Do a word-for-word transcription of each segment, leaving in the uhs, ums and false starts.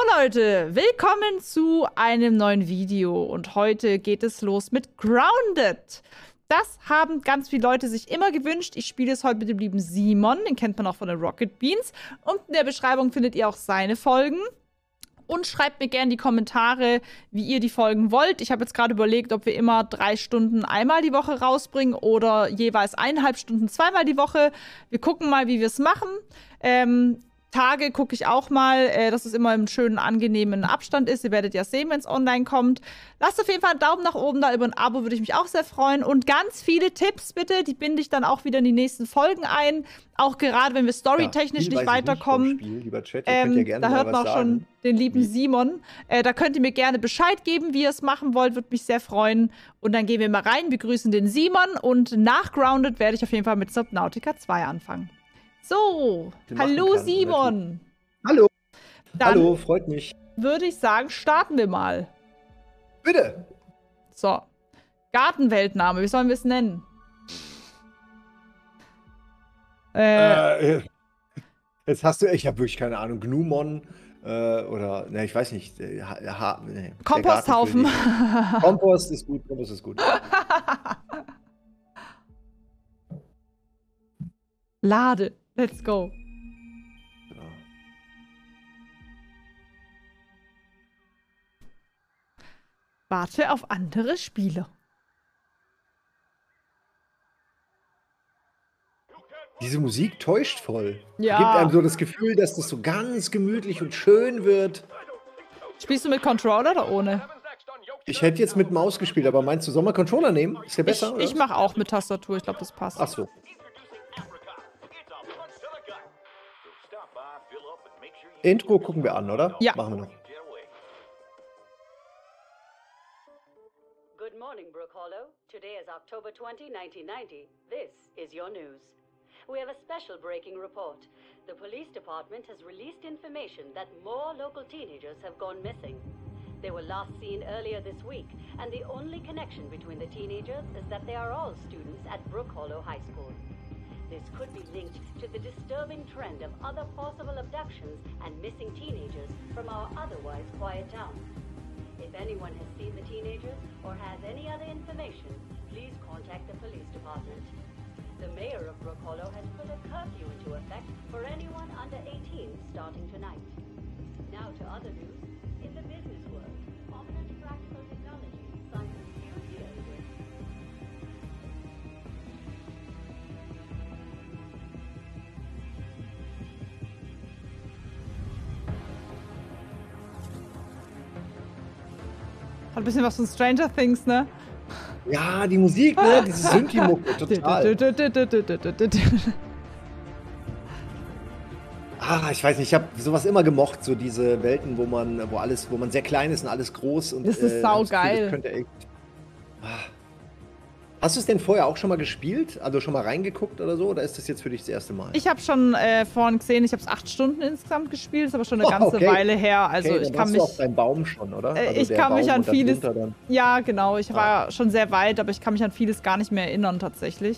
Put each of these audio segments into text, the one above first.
Leute, willkommen zu einem neuen Video und heute geht es los mit Grounded. Das haben ganz viele Leute sich immer gewünscht. Ich spiele es heute mit dem lieben Simon, den kennt man auch von den Rocket Beans. Und in der Beschreibung findet ihr auch seine Folgen. Und schreibt mir gerne in die Kommentare, wie ihr die Folgen wollt. Ich habe jetzt gerade überlegt, ob wir immer drei Stunden einmal die Woche rausbringen oder jeweils eineinhalb Stunden zweimal die Woche. Wir gucken mal, wie wir es machen. Ähm, Tage gucke ich auch mal, äh, dass es immer im schönen, angenehmen Abstand ist. Ihr werdet ja sehen, wenn es online kommt. Lasst auf jeden Fall einen Daumen nach oben da. Über ein Abo würde ich mich auch sehr freuen. Und ganz viele Tipps bitte, die binde ich dann auch wieder in die nächsten Folgen ein. Auch gerade, wenn wir storytechnisch ja, nicht weiterkommen. Nicht Spiel, lieber Chat, ähm, könnt ja gerne da hört man auch sagen. schon den lieben Wie? Simon. Äh, da könnt ihr mir gerne Bescheid geben, wie ihr es machen wollt. Würde mich sehr freuen. Und dann gehen wir mal rein. Wir grüßen den Simon. Und nach Grounded werde ich auf jeden Fall mit Subnautica zwei anfangen. So, Den hallo machen kann, Simon. Hallo. Dann Hallo, freut mich. würde ich sagen, starten wir mal. Bitte. So. Gartenweltname, wie sollen wir es nennen? Äh, Äh, jetzt hast du, ich habe wirklich keine Ahnung, Gnumon äh, oder, ne, ich weiß nicht. Äh, ha, ha, nee, Komposthaufen. Kompost ist gut, Kompost ist gut. Lade, let's go. Genau. Warte auf andere Spieler. Diese Musik täuscht voll. Ja. Gibt einem so das Gefühl, dass das so ganz gemütlich und schön wird. Spielst du mit Controller oder ohne? Ich hätte jetzt mit Maus gespielt, aber meinst du, soll man Controller nehmen? Ist der besser? Ich, oder ich was? mache auch mit Tastatur, ich glaube, das passt. Ach so. Intro gucken wir an, oder? Ja. Machen wir noch. Good morning, Brook Hollow. Today is October twentieth, nineteen ninety. This is your news. We have a special breaking report. The police department has released information that more local teenagers have gone missing. They were last seen earlier this week, and the only connection between the teenagers is that they are all students at Brook Hollow High School. This could be linked to the disturbing trend of other possible abductions and missing teenagers from our otherwise quiet town. If anyone has seen the teenagers or has any other information, please contact the police department. The mayor of Brook Hollow has put a curfew into effect for anyone under eighteen starting tonight. Now to other news. In the business world, prominent practical technology signs a few deals with Hat ein bisschen was von Stranger Things, ne? Ja, die Musik, ne? Diese Synthi-Mucke, total. Ah, ich weiß nicht, ich habe sowas immer gemocht, so diese Welten, wo man, wo alles, wo man sehr klein ist und alles groß und Das ist äh, saugeil. Das könnte echt. Ah. Hast du es denn vorher auch schon mal gespielt? Also schon mal reingeguckt oder so? Oder ist das jetzt für dich das erste Mal? Ich habe schon äh, vorhin gesehen, ich habe es acht Stunden insgesamt gespielt, ist aber schon eine Oh, ganze okay. Weile her. Also okay, ich dann kann hast mich. du auch deinen Baum schon, oder? Äh, Also ich der kann mich Baum an und vieles. darunter dann- Ja, genau. Ich war schon sehr weit, aber ich kann mich an vieles gar nicht mehr erinnern tatsächlich.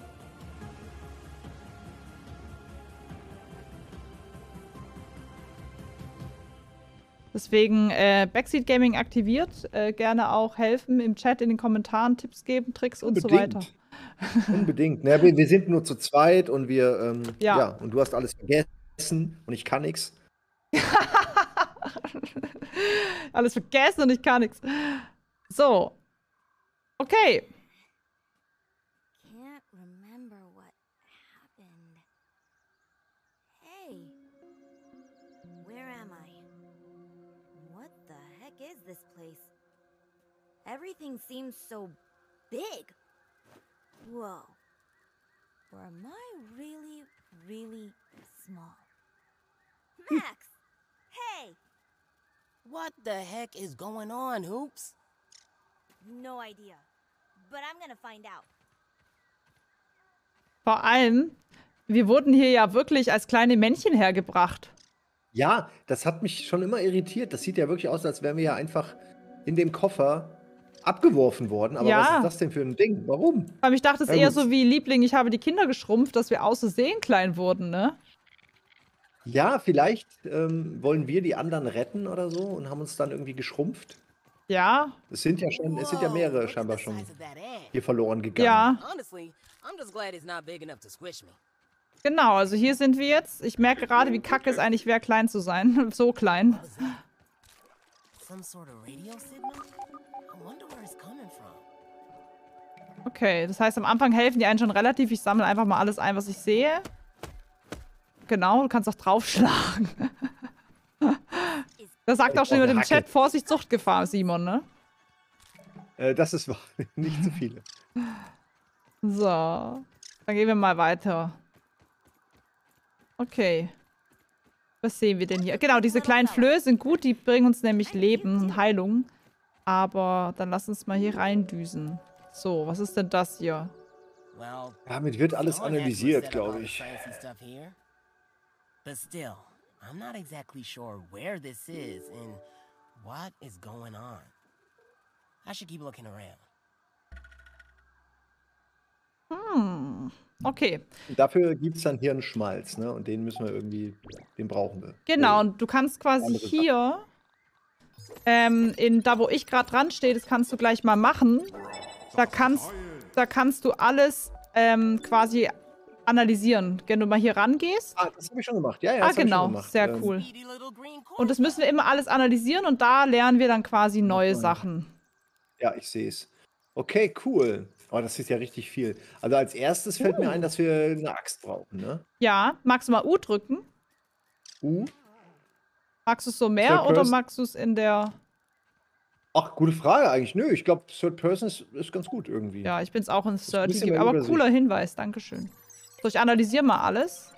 Deswegen äh, Backseat Gaming aktiviert. Äh, gerne auch helfen im Chat, in den Kommentaren Tipps geben, Tricks und so weiter. Unbedingt. Ne, wir, wir sind nur zu zweit und wir, ähm, Ja. ja. und du hast alles vergessen und ich kann nichts. Alles vergessen und ich kann nichts. So. Okay. Can't remember what happened. Hey, where am I? What the heck is this place? Everything seems so big. Whoa. Or am I really, really small? Max! Hey! What the heck is going on, Hoops? No idea. But I'm gonna find out. Vor allem, wir wurden hier ja wirklich als kleine Männchen hergebracht. Ja, das hat mich schon immer irritiert. Das sieht ja wirklich aus, als wären wir ja einfach in dem Koffer abgeworfen worden. Aber Ja. was ist das denn für ein Ding? Warum? Aber ich dachte, es ist Ja, eher gut. so wie Liebling, ich habe die Kinder geschrumpft, dass wir aus Versehen klein wurden, ne? Ja, vielleicht ähm, wollen wir die anderen retten oder so und haben uns dann irgendwie geschrumpft. Ja, Es sind ja schon, es sind ja Whoa, mehrere look at scheinbar the schon size of that egg. hier verloren gegangen. ja, Honestly, I'm just glad it's not big enough to squish me. genau. Also hier sind wir jetzt. Ich merke gerade, wie kacke es eigentlich wäre, klein zu sein. So klein. What was that? Some sort of radio signal? I wonder where it's coming from. Okay, das heißt, am Anfang helfen die einen schon relativ. Ich sammle einfach mal alles ein, was ich sehe. Genau, du kannst auch draufschlagen. Da sagt Ich auch schon brauch über eine dem Hacke. Chat Vorsicht, Suchtgefahr, Simon, ne? Äh, das ist wahr. Nicht zu viele. So. Dann gehen wir mal weiter. Okay. Was sehen wir denn hier? Genau, diese kleinen Flöhe sind gut. Die bringen uns nämlich Leben und Heilung. Aber dann lass uns mal hier reindüsen. So, was ist denn das hier? Well, Damit wird alles someone had to analysiert, set up all glaube the ich. sciencey stuff here. But still, I'm not exactly sure where this is and what is going on. I should keep looking around. Hm. Okay. Und dafür gibt es dann Hirnschmalz, ne? Und den müssen wir irgendwie, den brauchen wir. Genau, Oh, und du kannst quasi andere Sache. hier, ähm, in da wo ich gerade dran stehe, das kannst du gleich mal machen. Da kannst, da kannst du alles ähm, quasi analysieren. Wenn du mal hier rangehst. Ah, das habe ich schon gemacht. Ja, ja, Ah, das hab ich genau, schon gemacht. sehr Ähm, cool. Speedy little green Und das müssen wir immer alles analysieren und da lernen wir dann quasi neue Nein. Sachen. Ja, ich sehe es. Okay, cool. Oh, das ist ja richtig viel. Also als erstes fällt mir ein, dass wir eine Axt brauchen, ne? Ja, magst du mal U drücken? Uh. Magst du es so mehr Third oder person? magst du es in der... Ach, gute Frage eigentlich. Nö, ich glaube, Third Person ist, ist ganz gut irgendwie. Ja, ich bin es auch in ein thirty. bisschen mehr Aber Übersicht. cooler Hinweis, dankeschön. So, ich analysiere mal alles.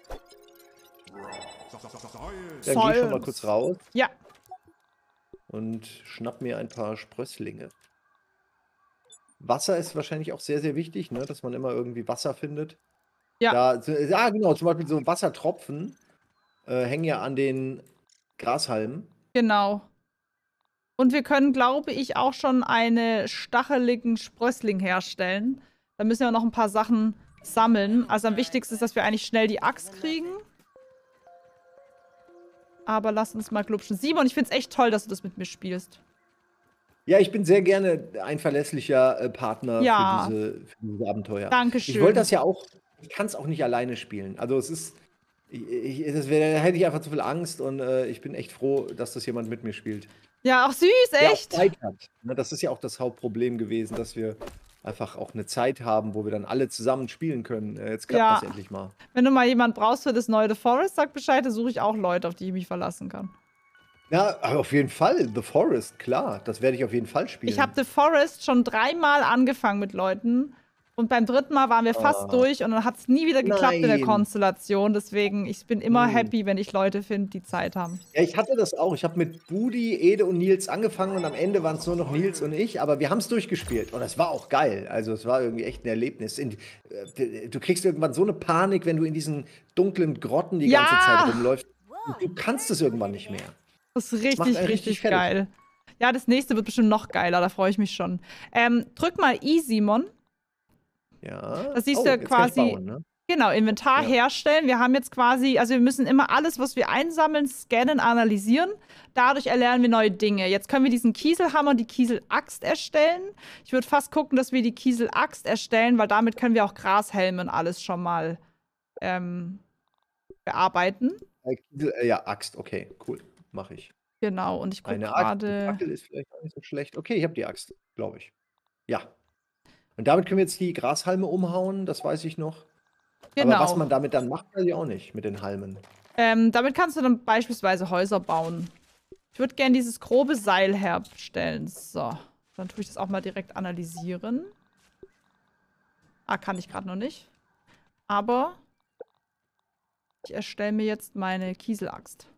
Dann gehe ich schon mal Science. kurz raus Ja, und schnapp mir ein paar Sprösslinge. Wasser ist wahrscheinlich auch sehr, sehr wichtig, ne? Dass man immer irgendwie Wasser findet. Ja. Da, ja, genau, zum Beispiel so Wassertropfen äh, hängen ja an den Grashalmen. genau. Und wir können, glaube ich, auch schon einen stacheligen Sprössling herstellen. Da müssen wir noch ein paar Sachen sammeln. Also am wichtigsten ist, dass wir eigentlich schnell die Axt kriegen. Aber lass uns mal glupschen. Simon, ich finde es echt toll, dass du das mit mir spielst. Ja, ich bin sehr gerne ein verlässlicher äh, Partner Ja. für, diese, für diese Abenteuer. Dankeschön. Ich wollte das ja auch, ich kann es auch nicht alleine spielen. Also es ist, ich, ich, das wär, da hätte ich einfach zu viel Angst und äh, ich bin echt froh, dass das jemand mit mir spielt. Ja, auch süß, Der auch echt. Zeit hat. Ne, das ist ja auch das Hauptproblem gewesen, dass wir einfach auch eine Zeit haben, wo wir dann alle zusammen spielen können. Äh, jetzt klappt Ja. das endlich mal. Wenn du mal jemanden brauchst für das neue The Forest, sag Bescheid, da suche ich auch Leute, auf die ich mich verlassen kann. Ja, aber auf jeden Fall, The Forest, klar. Das werde ich auf jeden Fall spielen. Ich habe The Forest schon dreimal angefangen mit Leuten. Und beim dritten Mal waren wir fast Ah. durch und dann hat es nie wieder geklappt in der Nein. Konstellation. Deswegen, ich bin immer Hm. happy, wenn ich Leute finde, die Zeit haben. Ja, ich hatte das auch. Ich habe mit Budi, Ede und Nils angefangen und am Ende waren es nur noch Nils und ich. Aber wir haben es durchgespielt und es war auch geil. Also es war irgendwie echt ein Erlebnis. In, äh, du kriegst irgendwann so eine Panik, wenn du in diesen dunklen Grotten die Ja. ganze Zeit rumläufst. Whoa, Du kannst es irgendwann nicht mehr. Das ist macht richtig, einen richtig, richtig fertig. geil. Ja, das nächste wird bestimmt noch geiler, da freue ich mich schon. Ähm, drück mal I, Simon. Ja. Das siehst Oh, du jetzt kann ich quasi- bauen, ne? Genau, Inventar Ja. herstellen. Wir haben jetzt quasi, also wir müssen immer alles, was wir einsammeln, scannen, analysieren. Dadurch erlernen wir neue Dinge. Jetzt können wir diesen Kieselhammer und die Kieselaxt erstellen. Ich würde fast gucken, dass wir die Kieselaxt erstellen, weil damit können wir auch Grashelme und alles schon mal ähm, bearbeiten. Äh, Kiesel- äh, Ja, Axt, okay, cool. Mache ich. Genau, und ich gucke Eine Axt, eine gerade. Fackel ist vielleicht auch nicht so schlecht. Okay, ich habe die Axt, glaube ich. Ja. Und damit können wir jetzt die Grashalme umhauen, das weiß ich noch. Genau. Aber was man damit dann macht, weiß ich auch nicht mit den Halmen. Ähm, damit kannst du dann beispielsweise Häuser bauen. Ich würde gerne dieses grobe Seil herstellen. So, dann tue ich das auch mal direkt analysieren. Ah, kann ich gerade noch nicht. Aber ich erstelle mir jetzt meine Kieselaxt.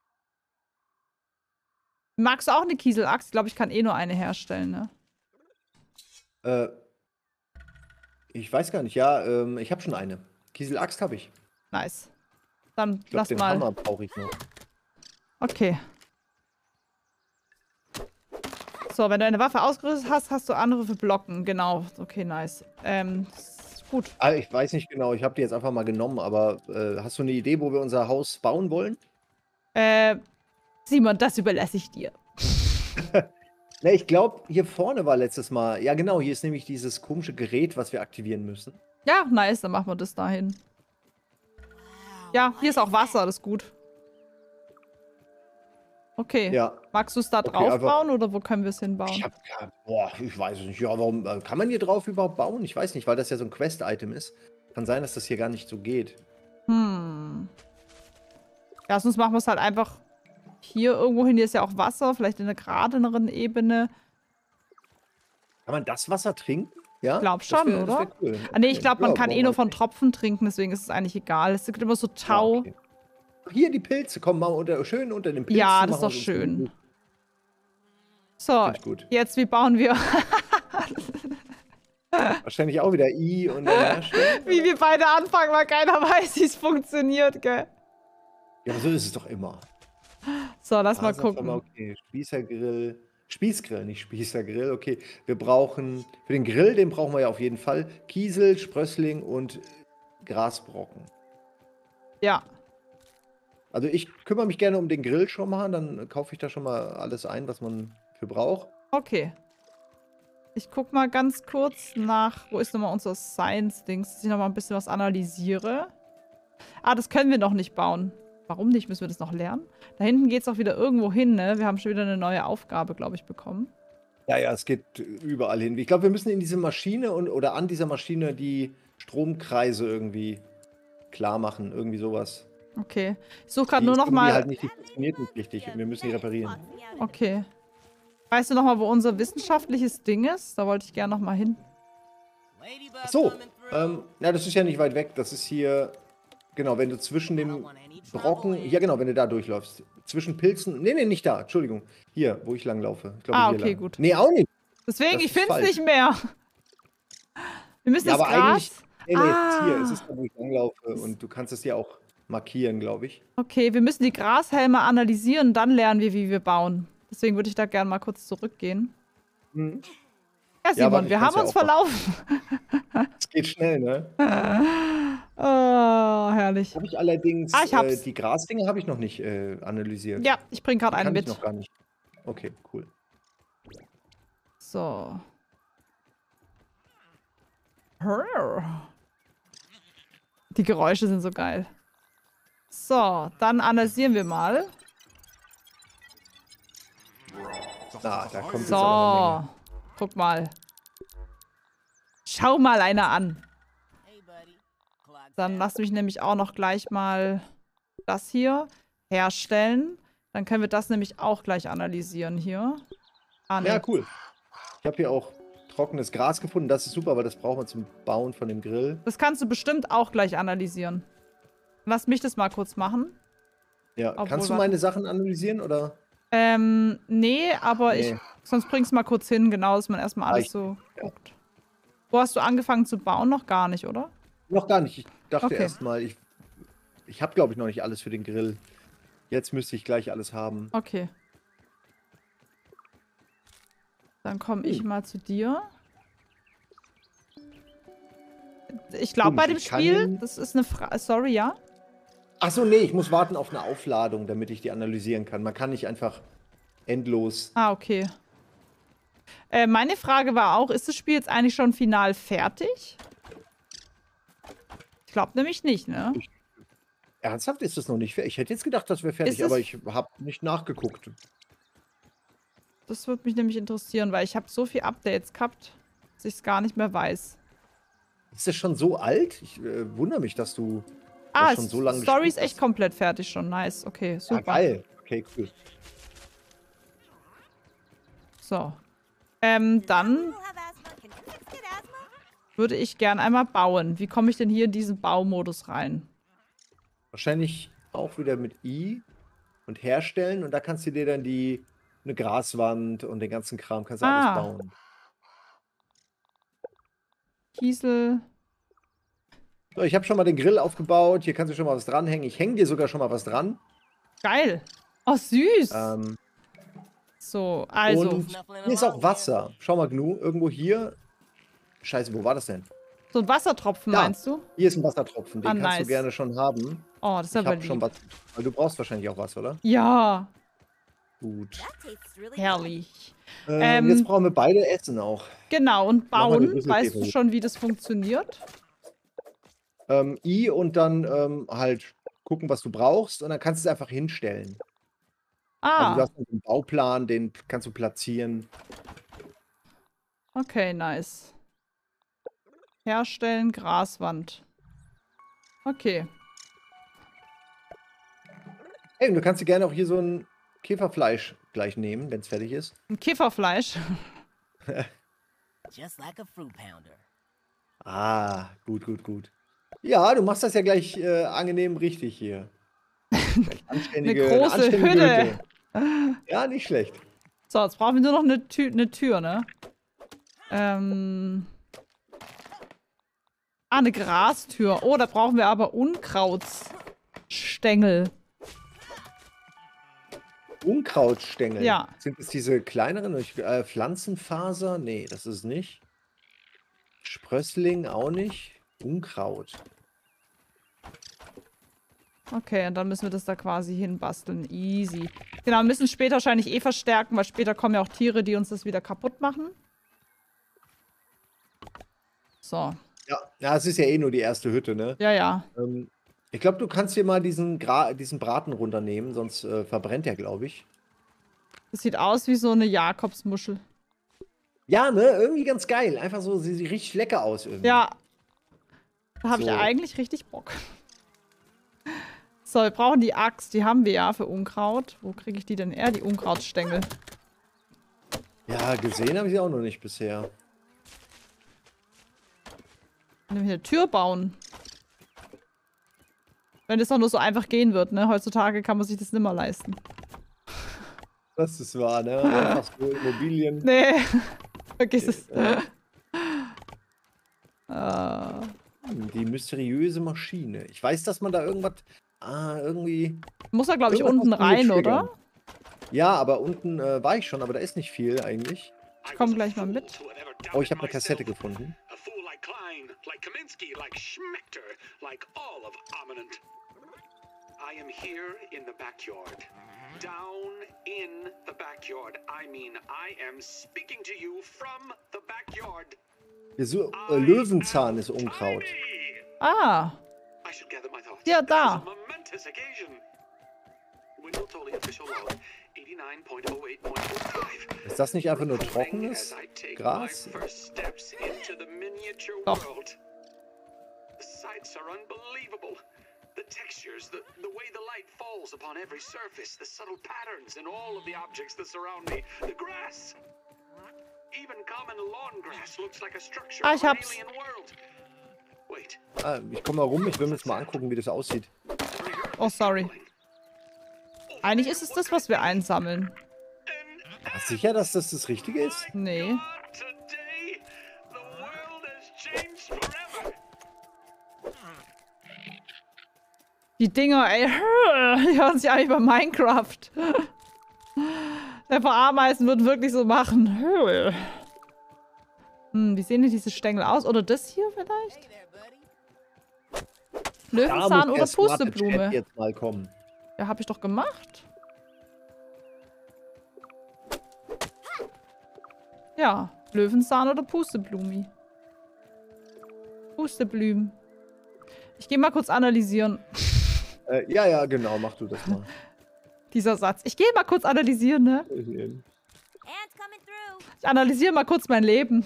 Magst du auch eine Kieselaxt? Ich glaube, ich kann eh nur eine herstellen, ne? Äh, ich weiß gar nicht, ja, ähm, ich habe schon eine. Kieselaxt habe ich. Nice. Dann Ich glaube, lass den mal. Hammer brauche ich noch. Okay. So, wenn du eine Waffe ausgerüstet hast, hast du Angriffe blocken. Genau. Okay, nice. Ähm, Gut. Ah, ich weiß nicht genau, ich habe die jetzt einfach mal genommen, aber äh, hast du eine Idee, wo wir unser Haus bauen wollen? Äh, Simon, das überlasse ich dir. Ne, ich glaube, hier vorne war letztes Mal. Ja, genau, hier ist nämlich dieses komische Gerät, was wir aktivieren müssen. Ja, nice, dann machen wir das dahin. Ja, hier ist auch Wasser, das ist gut. Okay. Ja. Magst du es da Okay, drauf einfach- bauen oder wo können wir es hinbauen? Ich hab, ja, boah, ich weiß es nicht. Ja, warum äh, kann man hier drauf überhaupt bauen? Ich weiß nicht, weil das ja so ein Quest-Item ist. Kann sein, dass das hier gar nicht so geht. Hm. Ja, sonst machen wir es halt einfach hier irgendwo hin. Hier ist ja auch Wasser, vielleicht in einer geradeneren Ebene. Kann man das Wasser trinken? Ja? Glaub Das schon, wär- das oder? wär cool. Ah, nee, ich glaube, man Ja, kann warum eh nur halt von nicht? Tropfen trinken, deswegen ist es eigentlich egal. Es gibt immer so Ja, Tau. okay. Hier die Pilze, komm mal unter, schön unter den Pilzen. Ja, das ist machen doch wir uns schön. gut. So, Finde ich gut. jetzt, wie bauen wir? Wahrscheinlich auch wieder I und dann herstellen. Wie wir beide anfangen, weil keiner weiß, wie es funktioniert, gell? Ja, aber so ist es doch immer. So, lass mal Faserfirma, gucken. Okay, Spießergrill. Spießgrill, nicht Spießergrill. Okay, wir brauchen, für den Grill, den brauchen wir ja auf jeden Fall Kiesel, Sprössling und Grasbrocken. Ja. Also ich kümmere mich gerne um den Grill schon mal, dann kaufe ich da schon mal alles ein, was man für braucht. Okay. Ich guck mal ganz kurz nach, wo ist nochmal unser Science-Dings, dass ich nochmal ein bisschen was analysiere. Ah, das können wir noch nicht bauen. Warum nicht? Müssen wir das noch lernen? Da hinten geht es auch wieder irgendwo hin, ne? Wir haben schon wieder eine neue Aufgabe, glaube ich, bekommen. Ja, ja, es geht überall hin. Ich glaube, wir müssen in diese Maschine und oder an dieser Maschine die Stromkreise irgendwie klar machen, irgendwie sowas. Okay. Ich suche gerade Die nur ist noch irgendwie mal... halt nicht, die funktioniert nicht richtig und wir müssen die reparieren. Okay. Weißt du noch mal, wo unser wissenschaftliches Ding ist? Da wollte ich gerne noch mal hin. Ladybug Ach so, coming through. ähm, na, das ist ja nicht weit weg. Das ist hier, genau, wenn du zwischen dem Brocken, ja genau, wenn du da durchläufst. Zwischen Pilzen, nee, nee, nicht da, Entschuldigung. Hier, wo ich lang laufe. Ich glaube, Ah, hier okay, lang. gut. Nee, auch nicht. Deswegen, Das ich ist finde es falsch. nicht mehr. Wir müssen Ja, das aber eigentlich, Gras... nee, nee, es ist hier, Ah. es ist da, wo ich lang laufe und du kannst es ja auch markieren, glaube ich. Okay, wir müssen die Grashelme analysieren, dann lernen wir, wie wir bauen. Deswegen würde ich da gerne mal kurz zurückgehen. Mhm. Ja, Simon, warte, ich wir kann's haben ja uns auch machen. verlaufen. Es geht schnell, ne? Oh, herrlich. Habe ich allerdings, Ah, ich hab's. äh, die Grasdinge habe ich noch nicht äh, analysiert. Ja, ich bringe gerade Die einen kann ich mit. noch gar nicht. Okay, cool. So. Die Geräusche sind so geil. So, dann analysieren wir mal. Ah, da kommt jetzt aber eine So. Guck mal. Schau mal einer an. Hey, buddy. Clock's Dann out. lass mich nämlich auch noch gleich mal das hier herstellen. Dann können wir das nämlich auch gleich analysieren hier. Ah, Menge. nee. Ja, cool. Ich habe hier auch trockenes Gras gefunden. Das ist super, weil das brauchen wir zum Bauen von dem Grill. Das kannst du bestimmt auch gleich analysieren. Lass mich das mal kurz machen. Ja, Obwohl, kannst du warte. meine Sachen analysieren oder? Ähm, nee, aber ich. Nee. Sonst bring's mal kurz hin, genau, dass man erstmal alles Reicht. so Ja. guckt. Wo hast du angefangen zu bauen? Noch gar nicht, oder? Noch gar nicht. Ich dachte Okay. erst mal, ich, ich habe glaube ich noch nicht alles für den Grill. Jetzt müsste ich gleich alles haben. Okay. Dann komme ich Hm. mal zu dir. Ich glaube, Komisch, bei dem ich kann Spiel, ihn- das ist eine Frage. Sorry, ja? Ach so, nee, ich muss warten auf eine Aufladung, damit ich die analysieren kann. Man kann nicht einfach endlos. Ah, okay. Äh, meine Frage war auch, ist das Spiel jetzt eigentlich schon final fertig? Ich glaube nämlich nicht, ne? Ernsthaft ist das noch nicht fertig? Ich hätte jetzt gedacht, das wäre fertig, Ist es- aber ich habe nicht nachgeguckt. Das würde mich nämlich interessieren, weil ich habe so viele Updates gehabt, dass ich es gar nicht mehr weiß. Ist das schon so alt? Ich äh, wundere mich, dass du Ah, das schon so lange Story ist gespielt echt hast. komplett fertig schon. Nice, okay, Ah, super. geil. Okay, cool. So. Ähm, dann People have asthma. Can kids get asthma? würde ich gern einmal bauen. Wie komme ich denn hier in diesen Baumodus rein? Wahrscheinlich auch wieder mit I und herstellen und da kannst du dir dann die eine Graswand und den ganzen Kram kannst du Ah. alles bauen. Kiesel. So, ich habe schon mal den Grill aufgebaut. Hier kannst du schon mal was dranhängen. Ich hänge dir sogar schon mal was dran. Geil. Oh, süß. Ähm, So, also. und hier ist auch Wasser. Schau mal, Gnu, irgendwo hier. Scheiße, wo war das denn? So ein Wassertropfen, Ja. meinst du? Hier ist ein Wassertropfen, den Ah, kannst nice. du gerne schon haben. Oh, das ist Ich aber hab schon lieb. was. Weil du brauchst wahrscheinlich auch was, oder? Ja, Gut. That tastes really good. herrlich. Ähm, Ähm, jetzt brauchen wir beide Essen auch. Genau, und Mach mal eine bauen, Rüsselkäfer weißt du hoch. schon, wie das funktioniert? Ähm, I und dann ähm, halt gucken, was du brauchst und dann kannst du es einfach hinstellen. Also du Ah, hast einen Bauplan, den kannst du platzieren. okay, nice. Herstellen, Graswand. Okay. Hey, und du kannst dir gerne auch hier so ein Käferfleisch gleich nehmen, wenn es fertig ist. Ein Kifferfleisch. Just like a fruit pounder. Ah, gut, gut, gut. Ja, du machst das ja gleich äh, angenehm richtig hier. Gleich anständige, Eine große anständige Hütte. Ja, nicht schlecht. So, jetzt brauchen wir nur noch eine, Tür, eine Tür, ne? Ähm. Ah, eine Grastür. Oh, da brauchen wir aber Unkrautsstängel. Unkrautstängel. Ja. Sind es diese kleineren? Äh, Pflanzenfaser? Nee, das ist es nicht. Sprössling auch nicht. Unkraut. Okay, und dann müssen wir das da quasi hinbasteln. Easy. Genau, wir müssen später wahrscheinlich eh verstärken, weil später kommen ja auch Tiere, die uns das wieder kaputt machen. So. Ja, ja, es ist ja eh nur die erste Hütte, ne? Ja, ja. Ähm, ich glaube, du kannst hier mal diesen, Gra diesen Braten runternehmen, sonst äh, verbrennt er, glaube ich. Das sieht aus wie so eine Jakobsmuschel. Ja, ne? Irgendwie ganz geil. Einfach so, sie sieht richtig lecker aus irgendwie. Ja. Da habe So. ich eigentlich richtig Bock. So, wir brauchen die Axt. Die haben wir ja für Unkraut. Wo kriege ich die denn her, die Unkrautstängel? Ja, gesehen habe ich sie auch noch nicht bisher. Wenn wir hier eine Tür bauen. Wenn das doch nur so einfach gehen wird, ne? Heutzutage kann man sich das nimmer leisten. Das ist wahr, ne? Einfach so Immobilien. Nee. Vergiss es. Äh, Äh, die mysteriöse Maschine. Ich weiß, dass man da irgendwas. Ah, irgendwie. muss er, glaube ich, Irgendwas unten musst du hier rein, triggern. oder? Ja, aber unten äh, war ich schon, aber da ist nicht viel eigentlich. Ich komme gleich mal mit. Oh, ich habe eine Kassette gefunden. A fool like Klein, like Kaminsky, like Schmechter, like all of Ominent. I am here in the backyard. Down in the backyard. I mean, I am speaking to you from the backyard. Der so, äh, Löwenzahn ist Unkraut. Tiny! Ah. I should gather my thoughts. Ja, This da. is a momentous occasion. Wendell Tully official log eighty-nine point oh eight point oh five. Ist das nicht einfach nur Recording trockenes as I take Gras? my first steps into the miniature Doch. world. The sights are unbelievable. The textures, the, the way the light falls upon every surface, the subtle patterns in all of the objects that surround me. The grass. Even common lawn grass looks like a structure Ah, ich of an hab's. alien world. Wait. Ah, ich komme mal rum, ich will mir jetzt mal angucken, wie das aussieht. Oh, sorry. Eigentlich ist es das, was wir einsammeln. Ah, sicher, dass das das Richtige ist? Nee. Today, the world has changed forever. Die Dinger, ey, die hören sich eigentlich bei Minecraft. Der Verameisen wird wirklich so machen. Hm, wie sehen denn diese Stängel aus? Oder das hier vielleicht? Löwenzahn oder der smarte Chat Pusteblume? jetzt mal kommen. Ja, hab ich doch gemacht. Ja, Löwenzahn oder Pusteblumi. Pusteblüm. Ich gehe mal kurz analysieren. Äh, ja, ja, genau, mach du das mal. Dieser Satz. Ich gehe mal kurz analysieren, ne? Ants coming through. Ich analysiere mal kurz mein Leben.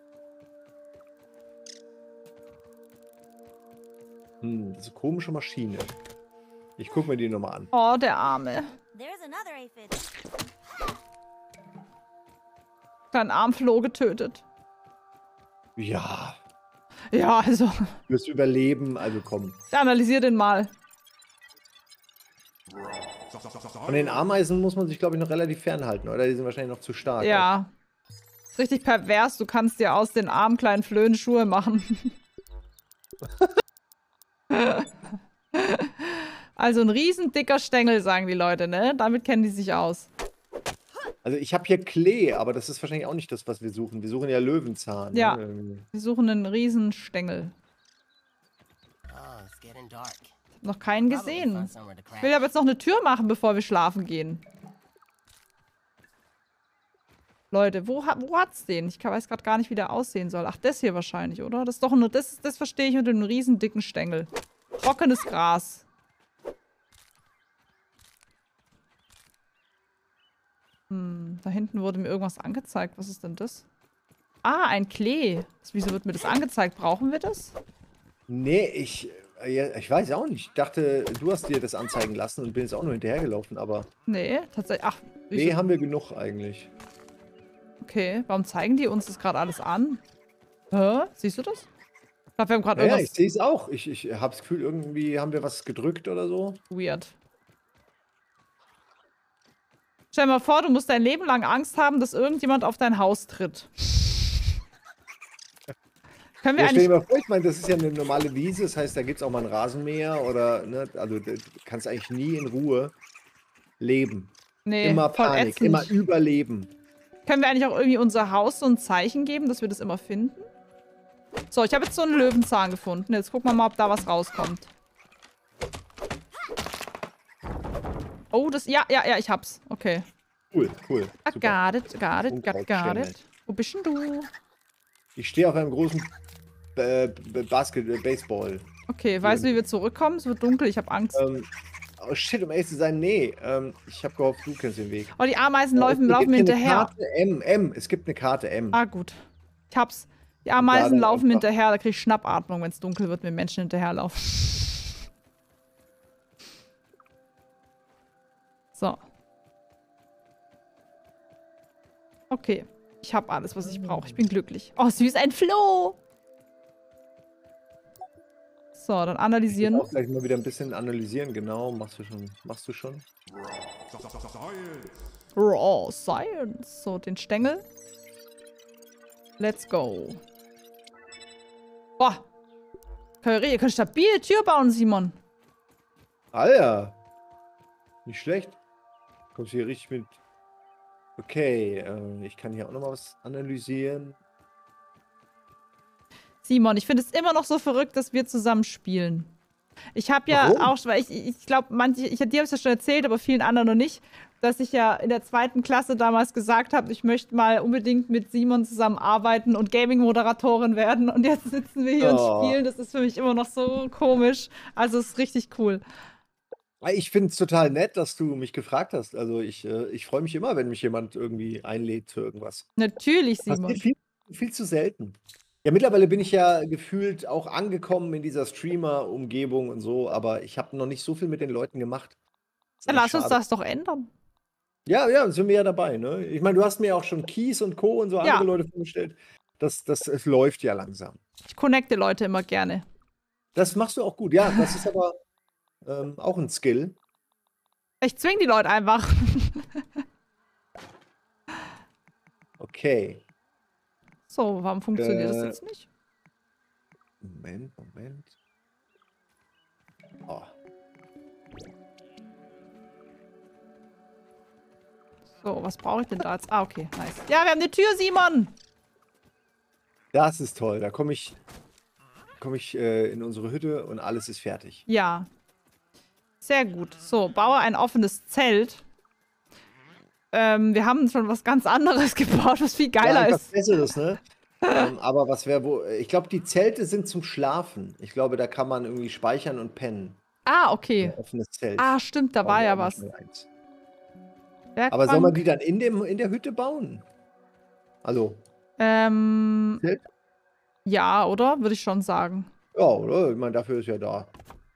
Hm, diese komische Maschine. Ich guck mir die nochmal an. Oh, der Arme. There's another aphid. Dein Armfloh getötet. Ja, Ja, also, du wirst überleben, also komm. ich analysiere den mal. Von den Ameisen muss man sich, glaube ich, noch relativ fernhalten, oder? Die sind wahrscheinlich noch zu stark. Ja. Ist richtig pervers. Du kannst dir aus den armen kleinen Flöhen Schuhe machen. Also ein riesen dicker Stängel, sagen die Leute, ne? Damit kennen die sich aus. Also ich habe hier Klee, aber das ist wahrscheinlich auch nicht das, was wir suchen. Wir suchen ja Löwenzahn. Ja. Ne? Irgendwie. Wir suchen einen riesen Stängel. Oh, it's getting dark. Noch keinen Probably gesehen. find somewhere to Ich will crash. aber jetzt noch eine Tür machen, bevor wir schlafen gehen. Leute, wo, ha wo hat's den? Ich weiß gerade gar nicht, wie der aussehen soll. Ach, das hier wahrscheinlich, oder? Das ist doch nur, das, das verstehe ich mit dem riesen dicken Stängel. Trockenes Gras. Hm, da hinten wurde mir irgendwas angezeigt. Was ist denn das? Ah, ein Klee. Wieso wird mir das angezeigt? Brauchen wir das? Nee, ich, äh, ja, ich weiß auch nicht. Ich dachte, du hast dir das anzeigen lassen und bin jetzt auch nur hinterhergelaufen, aber Nee, tatsächlich. Ach, nee, wieso? haben wir genug eigentlich. Okay, warum zeigen die uns das gerade alles an? Hä? Siehst du das? Ich glaube, wir haben gerade Ja, ja, ich irgendwas sehe es auch. Ich, ich habe das Gefühl, irgendwie haben wir was gedrückt oder so. weird. Stell dir mal vor, du musst dein Leben lang Angst haben, dass irgendjemand auf dein Haus tritt. Können wir Ja, stell dir eigentlich... mal vor, ich meine, das ist ja eine normale Wiese, das heißt, da gibt es auch mal ein Rasenmäher oder, ne, also du kannst eigentlich nie in Ruhe leben. Nee, Immer voll Panik, ätzend. immer überleben. Können wir eigentlich auch irgendwie unser Haus so ein Zeichen geben, dass wir das immer finden? So, ich habe jetzt so einen Löwenzahn gefunden. Jetzt gucken wir mal, ob da was rauskommt. Oh, das... Ja, ja, ja, ich hab's. Okay. Cool, cool. I Super. got it, got it, got, got it. Wo bist denn du? Ich stehe auf einem großen äh, B- Basket, äh, Baseball. Okay, weißt du, wie wir zurückkommen? Es wird dunkel, ich habe Angst. Ähm, oh shit, um ehrlich zu sein, nee. Ähm, ich habe gehofft, du kennst den Weg. Oh, die Ameisen Oh, laufen, es laufen mir gibt hier hinterher. Eine Karte M, M. Es gibt eine Karte M. Ah, gut. Ich hab's. Die Ameisen dann laufen mir einfach- hinterher, da krieg ich Schnappatmung, wenn es dunkel wird, wenn Menschen hinterherlaufen. So. Okay. Ich habe alles, was ich brauche. Ich bin glücklich. Oh, süß, ein Floh! So, dann Ich will analysieren. auch gleich mal wieder ein bisschen analysieren. Genau, machst du schon. Machst du schon? Raw Science. So, den Stängel. Let's go. Boah. Ihr könnt stabile Tür bauen, Simon. Ah ja. Nicht schlecht. Kommst hier richtig mit. Okay, äh, ich kann hier auch noch mal was analysieren. Simon, ich finde es immer noch so verrückt, dass wir zusammen spielen. Ich habe ja Warum? auch, weil ich, ich glaube, manche, ich, dir habe es ja schon erzählt, aber vielen anderen noch nicht, dass ich ja in der zweiten Klasse damals gesagt habe, ich möchte mal unbedingt mit Simon zusammenarbeiten und Gaming-Moderatorin werden. Und jetzt sitzen wir hier Oh. und spielen. Das ist für mich immer noch so komisch. Also es ist richtig cool. Ich finde es total nett, dass du mich gefragt hast. Also ich, äh, ich freue mich immer, wenn mich jemand irgendwie einlädt für irgendwas. Natürlich, Simon. Passiert viel, viel zu selten. Ja, mittlerweile bin ich ja gefühlt auch angekommen in dieser Streamer-Umgebung und so, aber ich habe noch nicht so viel mit den Leuten gemacht. Ist Dann eigentlich lass uns schade. das doch ändern. Ja, ja, sind wir ja dabei, ne? Ich meine, du hast mir auch schon Kies und Co. und so Ja. andere Leute vorgestellt. Das, das, es läuft ja langsam. Ich connecte Leute immer gerne. Das machst du auch gut. Ja, das ist aber ähm, auch ein Skill. Ich zwing die Leute einfach. Okay. So, warum funktioniert das Äh. jetzt nicht? Moment, Moment. Oh. So, was brauche ich denn da jetzt? Ah, okay, nice. Ja, wir haben eine Tür, Simon! Das ist toll. Da komme ich, komm ich äh, in unsere Hütte und alles ist fertig. Ja. Sehr gut. So, baue ein offenes Zelt. Ähm, wir haben schon was ganz anderes gebaut, was viel geiler ja, etwas ist. Besseres, ne? ähm, aber was wäre wo? Ich glaube, die Zelte sind zum Schlafen. Ich glaube, da kann man irgendwie speichern und pennen. Ah, okay. Ein offenes Zelt. Ah, stimmt, da Bauen war wir ja auch mal was. schnell eins. Werkbank. Aber soll man die dann in, dem, in der Hütte bauen? Also, Ähm, Zelt? ja, oder? Würde ich schon sagen. Ja, oder? Ich meine, dafür ist ja da.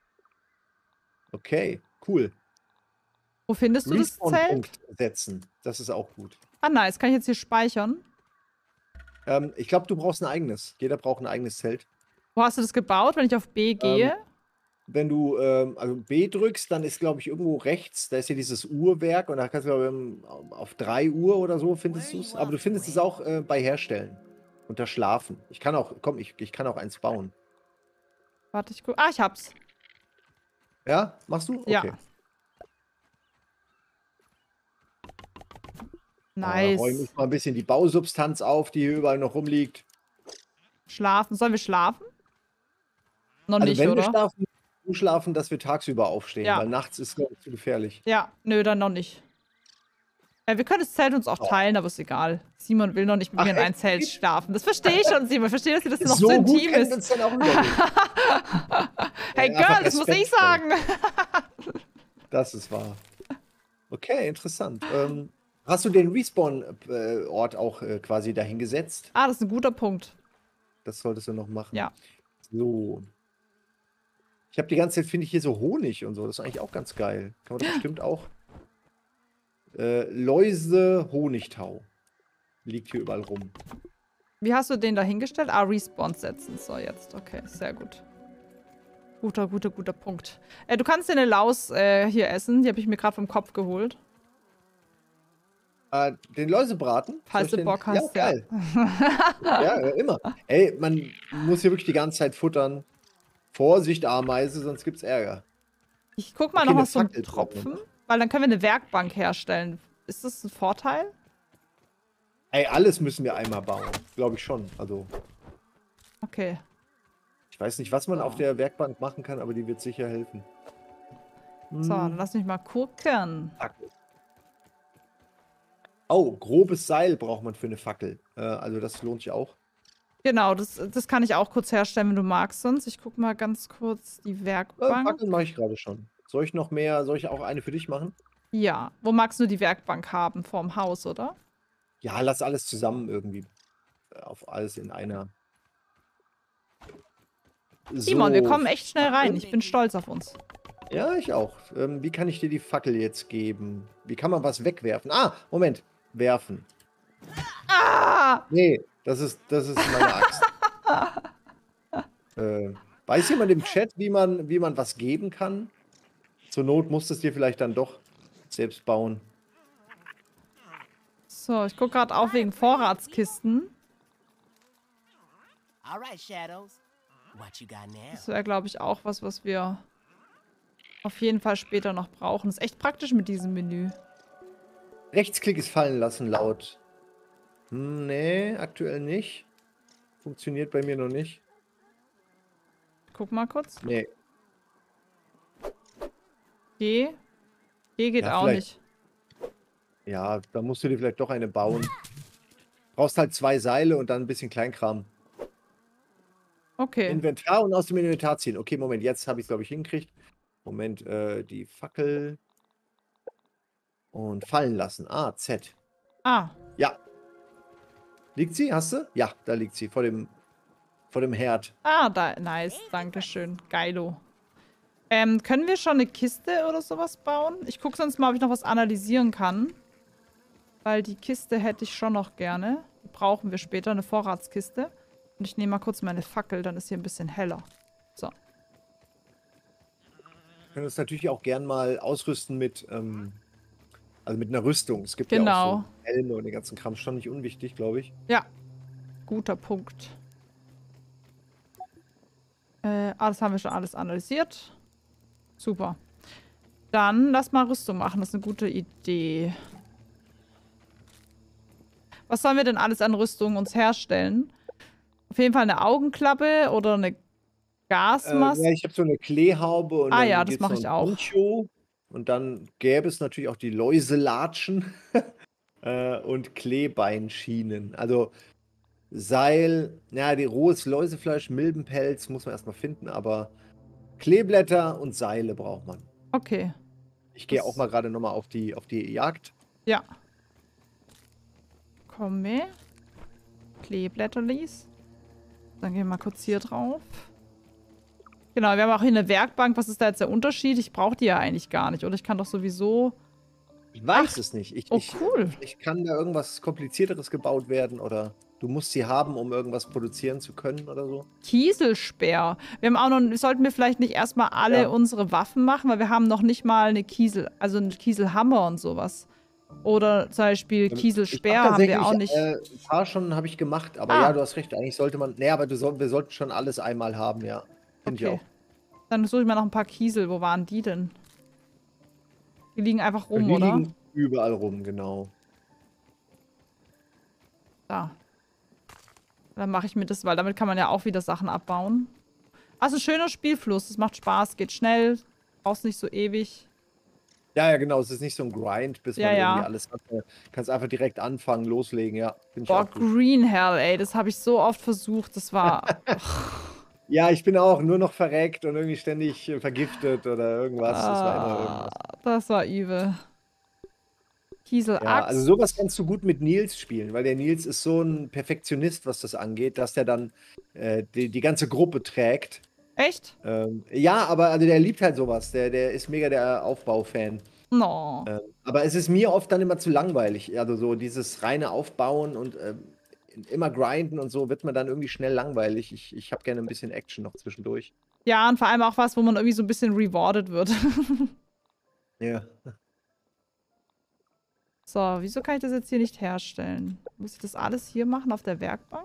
Okay, cool. Wo findest du das Zelt? Respawn-Punkt setzen. Das ist auch gut. Ah, nice. Kann ich jetzt hier speichern? Ähm, ich glaube, du brauchst ein eigenes. Jeder braucht ein eigenes Zelt. Wo hast du das gebaut, wenn ich auf B gehe? Wenn du ähm, also B drückst, dann ist, glaube ich, irgendwo rechts, da ist ja dieses Uhrwerk und da kannst du, glaube ich, auf drei Uhr oder so findest du es. Aber du findest es auch äh, bei Herstellen. Unter Schlafen. Ich kann auch, komm, ich, ich kann auch eins bauen. Warte, ich guck. Ah, ich hab's. Ja? Machst du? Okay. Ja. Äh, räume Nice. ich mal ein bisschen die Bausubstanz auf, die hier überall noch rumliegt. Schlafen. Sollen wir schlafen? Noch Also nicht, wenn wir oder? schlafen, so schlafen, dass wir tagsüber aufstehen, Ja. weil nachts ist es zu gefährlich. Ja, nö, dann noch nicht. Äh, wir können das Zelt uns auch Oh. teilen, aber ist egal. Simon will noch nicht mit Ach, mir in ein echt? Zelt schlafen. Das verstehe ich schon, Simon. Ich verstehe, dass dir das noch So zu gut intim kennen ist. wir uns dann auch wieder nicht. Hey Ja, einfach Girl, das muss ich Respekt, sagen. Das ist wahr. Okay, interessant. Ähm, hast du den Respawn-Ort auch äh, quasi dahingesetzt? Ah, das ist ein guter Punkt. Das solltest du noch machen. Ja. So. Ich habe die ganze Zeit, finde ich, hier so Honig und so. Das ist eigentlich auch ganz geil. Kann man das bestimmt auch. Äh, Läuse-Honigtau. Liegt hier überall rum. Wie hast du den da hingestellt? Ah, Respawn setzen. So, jetzt. Okay, sehr gut. Guter, guter, guter Punkt. Äh, du kannst dir eine Laus äh, hier essen. Die habe ich mir gerade vom Kopf geholt. Äh, den Läusebraten? Falls Soll ich du den- Bock hast, Ja, geil. Ja, äh, immer. Ey, man muss hier wirklich die ganze Zeit futtern. Vorsicht, Ameise, sonst gibt's Ärger. Ich guck mal Okay, noch eine nach so einem Fackel Tropfen. Weil dann können wir eine Werkbank herstellen. Ist das ein Vorteil? Ey, alles müssen wir einmal bauen. Glaube ich schon. Also, Okay. ich weiß nicht, was man auf der Werkbank machen kann, aber die wird sicher helfen. So, dann Hm, lass mich mal gucken. Fackel. Oh, grobes Seil braucht man für eine Fackel. Äh, also das lohnt sich auch. Genau, das, das kann ich auch kurz herstellen, wenn du magst sonst. Ich guck mal ganz kurz die Äh, Werkbank. Fackeln mache ich gerade schon. Soll ich noch mehr, soll ich auch eine für dich machen? Ja, wo magst du die Werkbank haben? Vorm Haus, oder? Ja, lass alles zusammen irgendwie. Äh, Auf alles in einer. Simon, wir So, kommen echt schnell rein. Ich bin stolz auf uns. Ja, ich auch. Ähm, wie kann ich dir die Fackel jetzt geben? Wie kann man was wegwerfen? Ah, Moment. Werfen. Ah! Nee, das ist, das ist meine Axt. äh, weiß jemand im Chat, wie man, wie man was geben kann? Zur Not musst du es dir vielleicht dann doch selbst bauen. So, ich guck gerade auch wegen Vorratskisten. All right, Shadows. What you got now? Das wäre, glaube ich, auch was, was wir auf jeden Fall später noch brauchen. Ist echt praktisch mit diesem Menü. Rechtsklick ist fallen lassen laut. Hm, nee, aktuell nicht. Funktioniert bei mir noch nicht. Guck mal kurz. Nee. G. G geht Ja, auch vielleicht- nicht. Ja, da musst du dir vielleicht doch eine bauen. Brauchst halt zwei Seile und dann ein bisschen Kleinkram. Okay. Inventar und aus dem Inventar ziehen. Okay, Moment, jetzt habe ich es, glaube ich, hingekriegt. Moment, äh, die Fackel. Und fallen lassen. Ah, Z. Ah, Ja. Liegt sie? Hast du? Ja, da liegt sie. Vor dem, vor dem Herd. ah, da, nice. Dankeschön. Geilo. Ähm, können wir schon eine Kiste oder sowas bauen? Ich gucke sonst mal, ob ich noch was analysieren kann. Weil die Kiste hätte ich schon noch gerne. Die brauchen wir später, eine Vorratskiste. Und ich nehme mal kurz meine Fackel, dann ist hier ein bisschen heller. So. Wir können uns natürlich auch gern mal ausrüsten mit, ähm, also mit einer Rüstung. Es gibt ja Genau. auch so Helme und den ganzen Kram. Schon nicht unwichtig, glaube ich. Ja. Guter Punkt. Äh, ah, das haben wir schon alles analysiert. Super. Dann lass mal Rüstung machen. Das ist eine gute Idee. Was sollen wir denn alles an Rüstung uns herstellen? Auf jeden Fall eine Augenklappe oder eine Äh, Gasmaske. ja, ich habe so eine Kleehaube und Ah dann ja, das gibt's mache noch ich ein auch. Poncho. Und dann gäbe es natürlich auch die Läuselatschen äh, und Kleebeinschienen. Also Seil, ja, die rohes Läusefleisch, Milbenpelz muss man erstmal finden, aber Kleeblätter und Seile braucht man. Okay. Ich gehe Das- auch mal gerade nochmal auf die, auf die Jagd. Ja. Komme. Kleeblätter lies. Dann gehen wir mal kurz hier drauf. Genau, wir haben auch hier eine Werkbank. Was ist da jetzt der Unterschied? Ich brauche die ja eigentlich gar nicht. Oder ich kann doch sowieso... Ich weiß es nicht. Ich, Oh, ich, cool. ich kann da irgendwas Komplizierteres gebaut werden oder du musst sie haben, um irgendwas produzieren zu können oder so. Kieselspeer. Wir haben auch noch... Sollten wir vielleicht nicht erstmal alle Ja. unsere Waffen machen? Weil wir haben noch nicht mal eine Kiesel... Also einen Kieselhammer und sowas. Oder zum Beispiel Ich Kieselspeer hab haben wir auch tatsächlich, nicht. Äh, ein paar schon habe ich gemacht, aber Ah. ja, du hast recht. Eigentlich sollte man. Nee, aber du soll, wir sollten schon alles einmal haben, ja. Finde Okay. ich auch. Dann suche ich mal noch ein paar Kiesel. Wo waren die denn? Die liegen einfach rum, Die oder? liegen überall rum, genau. Da. Dann mache ich mir das, weil damit kann man ja auch wieder Sachen abbauen. Also schöner Spielfluss. Es macht Spaß, geht schnell. Brauchst nicht so ewig. Ja, ja, genau. Es ist nicht so ein Grind, bis Ja, man ja. irgendwie alles hat. Du kannst einfach direkt anfangen, loslegen, ja. Find ich Boah, auch gut. Green Hell, ey. Das habe ich so oft versucht. Das war... Ja, ich bin auch nur noch verreckt und irgendwie ständig äh, vergiftet oder irgendwas. Das war immer ah, irgendwas. das war übel. Kiesel Ja, Axt. also sowas kannst du gut mit Nils spielen, weil der Nils ist so ein Perfektionist, was das angeht, dass der dann äh, die, die ganze Gruppe trägt. Echt? Ähm, ja, aber also der liebt halt sowas. Der, der ist mega der Aufbau-Fan. No. Ähm, aber es ist mir oft dann immer zu langweilig. Also so dieses reine Aufbauen und ähm, immer grinden und so wird mir dann irgendwie schnell langweilig. Ich, ich habe gerne ein bisschen Action noch zwischendurch. Ja, und vor allem auch was, wo man irgendwie so ein bisschen rewarded wird. Ja. So, wieso kann ich das jetzt hier nicht herstellen? Muss ich das alles hier machen auf der Werkbank?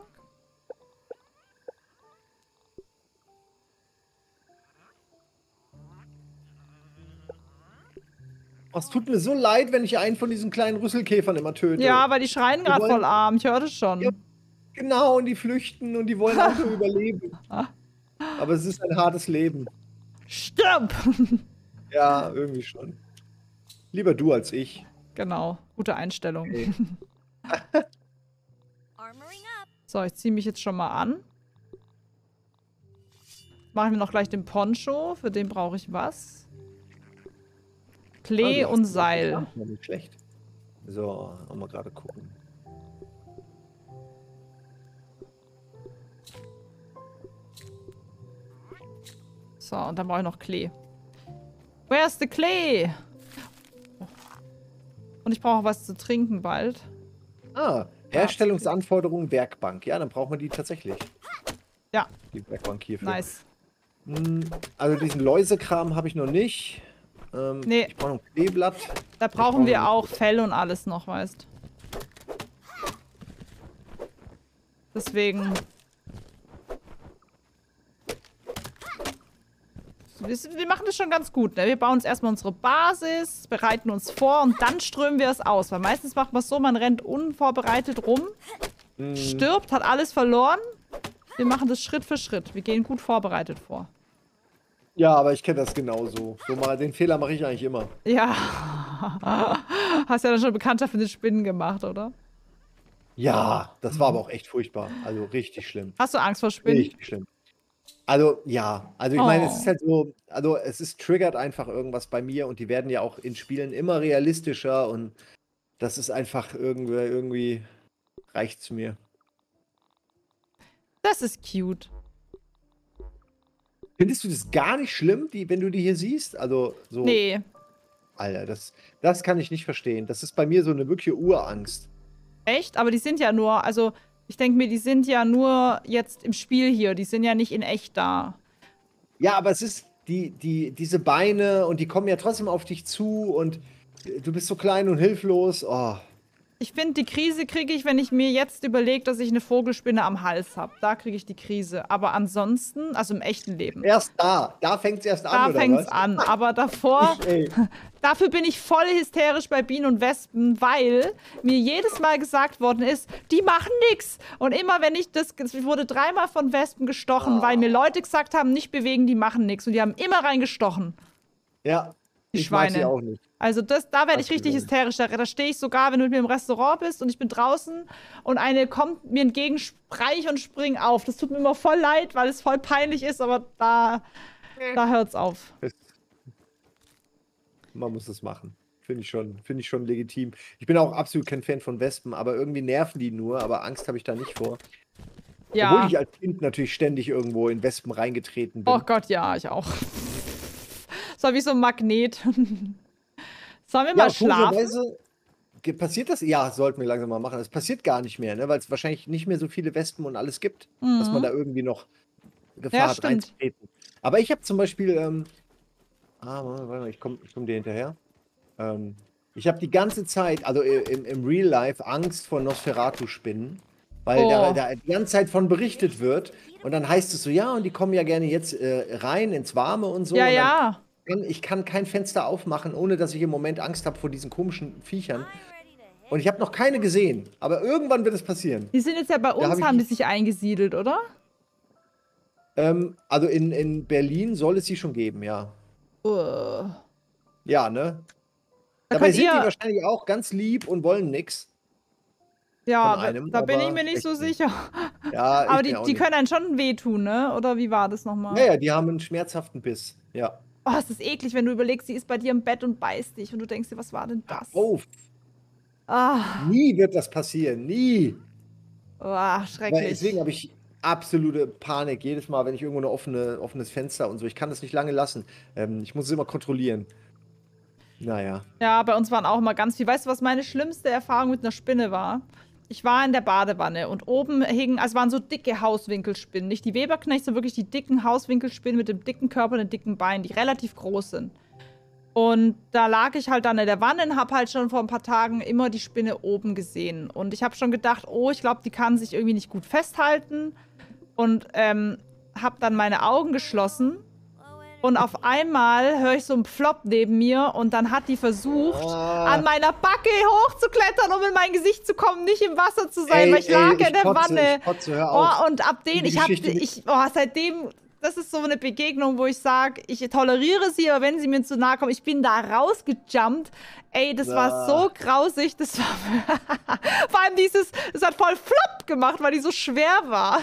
Oh, es tut mir so leid, wenn ich einen von diesen kleinen Rüsselkäfern immer töte. Ja, weil die schreien Die gerade wollen- voll arm. Ich höre das schon. Ja. Genau, und die flüchten und die wollen auch nur überleben. Aber es ist ein hartes Leben. Stirb! Ja, irgendwie schon. Lieber du als ich. Genau, gute Einstellung. Okay. Armoring up. So, ich ziehe mich jetzt schon mal an. Machen wir noch gleich den Poncho. Für den brauche ich was? Klee Ah, du hast und das Seil. geschafft. Ja, nicht schlecht. So, auch mal gerade gucken. So, und dann brauche ich noch Klee. Where's the Klee? Und ich brauche was zu trinken bald. Ah, Herstellungsanforderungen Werkbank. Ja, dann braucht man die tatsächlich. Ja, Die Werkbank hierfür. nice. Hm, Also diesen Läusekram habe ich noch nicht. Ähm, Nee. Ich brauche noch ein Kleeblatt. Da brauche brauchen wir noch- auch Fell und alles noch, weißt. Deswegen. Wir, wir machen das schon ganz gut, ne? Wir bauen uns erstmal unsere Basis, bereiten uns vor und dann strömen wir es aus. Weil meistens macht man es so, man rennt unvorbereitet rum, Hm, stirbt, hat alles verloren. Wir machen das Schritt für Schritt. Wir gehen gut vorbereitet vor. Ja, aber ich kenne das genauso. So mal, den Fehler mache ich eigentlich immer. Ja. Hast ja dann schon Bekanntschaft mit den Spinnen gemacht, oder? Ja, das war aber auch echt furchtbar. Also richtig schlimm. Hast du Angst vor Spinnen? Richtig schlimm. Also, ja. Also, ich meine, es Oh. ist halt so, also, es ist triggert einfach irgendwas bei mir und die werden ja auch in Spielen immer realistischer und das ist einfach irgendwie, irgendwie reicht's mir. Das ist cute. Findest du das gar nicht schlimm, die, wenn du die hier siehst? Also, so, Nee. Alter, das, das kann ich nicht verstehen. Das ist bei mir so eine wirkliche Urangst. Echt? Aber die sind ja nur, also ich denke mir, die sind ja nur jetzt im Spiel hier. Die sind ja nicht in echt da. Ja, aber es ist die, die, diese Beine und die kommen ja trotzdem auf dich zu und du bist so klein und hilflos. Oh. Ich finde, die Krise kriege ich, wenn ich mir jetzt überlege, dass ich eine Vogelspinne am Hals habe. Da kriege ich die Krise. Aber ansonsten, also im echten Leben. Erst da, da fängt es erst Da an, oder fängt es was? an. Aber davor, Ey, dafür bin ich voll hysterisch bei Bienen und Wespen, weil mir jedes Mal gesagt worden ist, die machen nichts. Und immer wenn ich das, ich wurde dreimal von Wespen gestochen, Oh. weil mir Leute gesagt haben, nicht bewegen, die machen nichts. Und die haben immer reingestochen. ja, Die ich mag sie Schweine. auch nicht. Also das, da werde ich Ach, richtig Junge. hysterisch. Da, da stehe ich sogar, wenn du mit mir im Restaurant bist und ich bin draußen und eine kommt mir entgegen, sprei ich und spring auf. Das tut mir immer voll leid, weil es voll peinlich ist, aber da, da hört's auf. Man muss das machen. Finde ich schon, finde ich schon legitim. Ich bin auch absolut kein Fan von Wespen, aber irgendwie nerven die nur, aber Angst habe ich da nicht vor. Obwohl Ja. ich als Kind natürlich ständig irgendwo in Wespen reingetreten bin. Oh Gott, ja, ich auch. So wie so ein Magnet. Sollen wir mal schlafen? kurioserweise ge- passiert das? Ja, sollten wir langsam mal machen. Es passiert gar nicht mehr, ne? Weil es wahrscheinlich nicht mehr so viele Wespen und alles gibt, dass man da irgendwie noch Gefahr Ja, hat, stimmt. reinzutreten. Aber ich habe zum Beispiel, ähm, ah, warte mal, ich komme ich komm dir hinterher. Ähm, ich habe die ganze Zeit, also i- im, im Real Life, Angst vor Nosferatu-Spinnen, weil Oh. da, da die ganze Zeit von berichtet wird. Und dann heißt es so, ja, und die kommen ja gerne jetzt äh, rein ins Warme und so. Ja, und dann ja. kann, ich kann kein Fenster aufmachen, ohne dass ich im Moment Angst habe vor diesen komischen Viechern. I'm ready to hit Und ich habe noch keine gesehen. Aber irgendwann wird es passieren. Die sind jetzt ja bei uns, hab ich haben die nicht- sich eingesiedelt, oder? Ähm, also in, in Berlin soll es sie schon geben, ja. Uh. Ja, ne? Da Dabei könnt sind ihr- die wahrscheinlich auch ganz lieb und wollen nix. Ja, Von da- einem, da bin ich aber mir nicht echt so nicht. sicher. Ja, ich Aber bin die, auch die nicht. können einen schon wehtun, ne? Oder wie war das nochmal? Ja, ja, die haben einen schmerzhaften Biss. Ja. Oh, es ist eklig, wenn du überlegst, sie ist bei dir im Bett und beißt dich und du denkst dir, was war denn das? Oh, Ah, nie wird das passieren. Nie. oh, Weil schrecklich. deswegen habe ich absolute Panik jedes Mal, wenn ich irgendwo ein offene, offenes Fenster und so. Ich kann das nicht lange lassen. Ähm, ich muss es immer kontrollieren. Naja. Ja, bei uns waren auch immer ganz viel. Weißt du, was meine schlimmste Erfahrung mit einer Spinne war? Ich war in der Badewanne und oben hingen, also waren so dicke Hauswinkelspinnen. Nicht die Weberknecht, sondern wirklich die dicken Hauswinkelspinnen mit dem dicken Körper und den dicken Beinen, die relativ groß sind. Und da lag ich halt dann in der Wanne und habe halt schon vor ein paar Tagen immer die Spinne oben gesehen. Und ich habe schon gedacht, oh, ich glaube, die kann sich irgendwie nicht gut festhalten. Und ähm, habe dann meine Augen geschlossen. Und auf einmal höre ich so einen Flop neben mir und dann hat die versucht, Ah. an meiner Backe hochzuklettern, um in mein Gesicht zu kommen, nicht im Wasser zu sein, Ey, weil ich ey, lag ich in der kotze, Wanne. ich kotze, hör auf. Oh, und ab den, Die ich habe, Geschichte mit- ich, oh, seitdem, das ist so eine Begegnung, wo ich sage, ich toleriere sie, aber wenn sie mir zu nahe kommen, ich bin da rausgejumpt. Ey, das war Ah. so grausig, das war, vor allem dieses, es hat voll Flop gemacht, weil die so schwer war.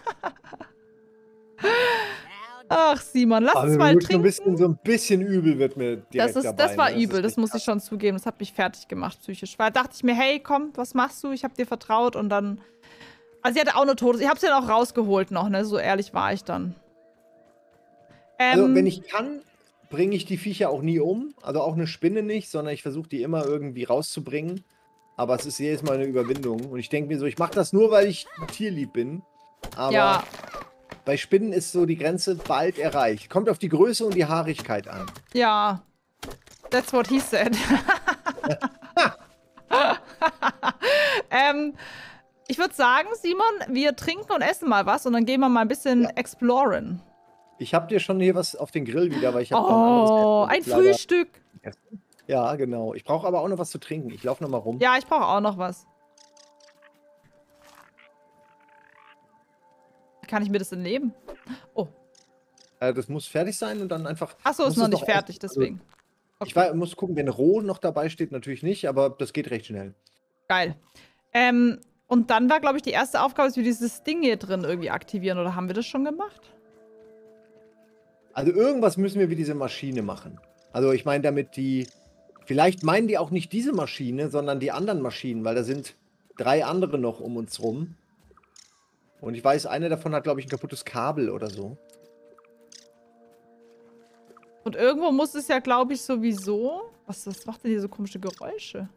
Ach, Simon, lass Also uns mal wirklich so ein trinken. bisschen, so ein bisschen übel wird mir direkt Das, ist, dabei. das war ne? übel, ist das echt muss krass. ich schon zugeben. Das hat mich fertig gemacht, psychisch. Weil da dachte ich mir, hey, komm, was machst du? Ich habe dir vertraut und dann. Also, sie hatte auch nur Todes. Ich habe sie dann auch rausgeholt noch, ne? So ehrlich war ich dann. Ähm, Also, wenn ich kann, bringe ich die Viecher auch nie um. Also auch eine Spinne nicht, sondern ich versuche die immer irgendwie rauszubringen. Aber es ist jedes Mal eine Überwindung. Und ich denke mir so, ich mache das nur, weil ich tierlieb bin. Aber ja, bei Spinnen ist so die Grenze bald erreicht. Kommt auf die Größe und die Haarigkeit an. ja. That's what he said. ähm, ich würde sagen, Simon, wir trinken und essen mal was und dann gehen wir mal ein bisschen Ja. exploren. Ich habe dir schon hier was auf den Grill wieder, weil ich habe Oh, ein Frühstück. Ja, genau. Ich brauche aber auch noch was zu trinken. Ich laufe noch mal rum. Ja, ich brauche auch noch was. Wie kann ich mir das denn nehmen? Oh. Äh, das muss fertig sein und dann einfach. Achso, muss ist noch es nicht noch fertig, aus- also, deswegen. Okay. Ich war, muss gucken, wenn roh noch dabei steht, natürlich nicht, aber das geht recht schnell. Geil. Ähm, und dann war, glaube ich, die erste Aufgabe, dass wir dieses Ding hier drin irgendwie aktivieren. Oder haben wir das schon gemacht? Also irgendwas müssen wir wie diese Maschine machen. Also ich meine damit die, vielleicht meinen die auch nicht diese Maschine, sondern die anderen Maschinen, weil da sind drei andere noch um uns rum. Und ich weiß, eine davon hat, glaube ich, ein kaputtes Kabel oder so. Und irgendwo muss es ja, glaube ich, sowieso... Was, was macht denn hier so komische Geräusche?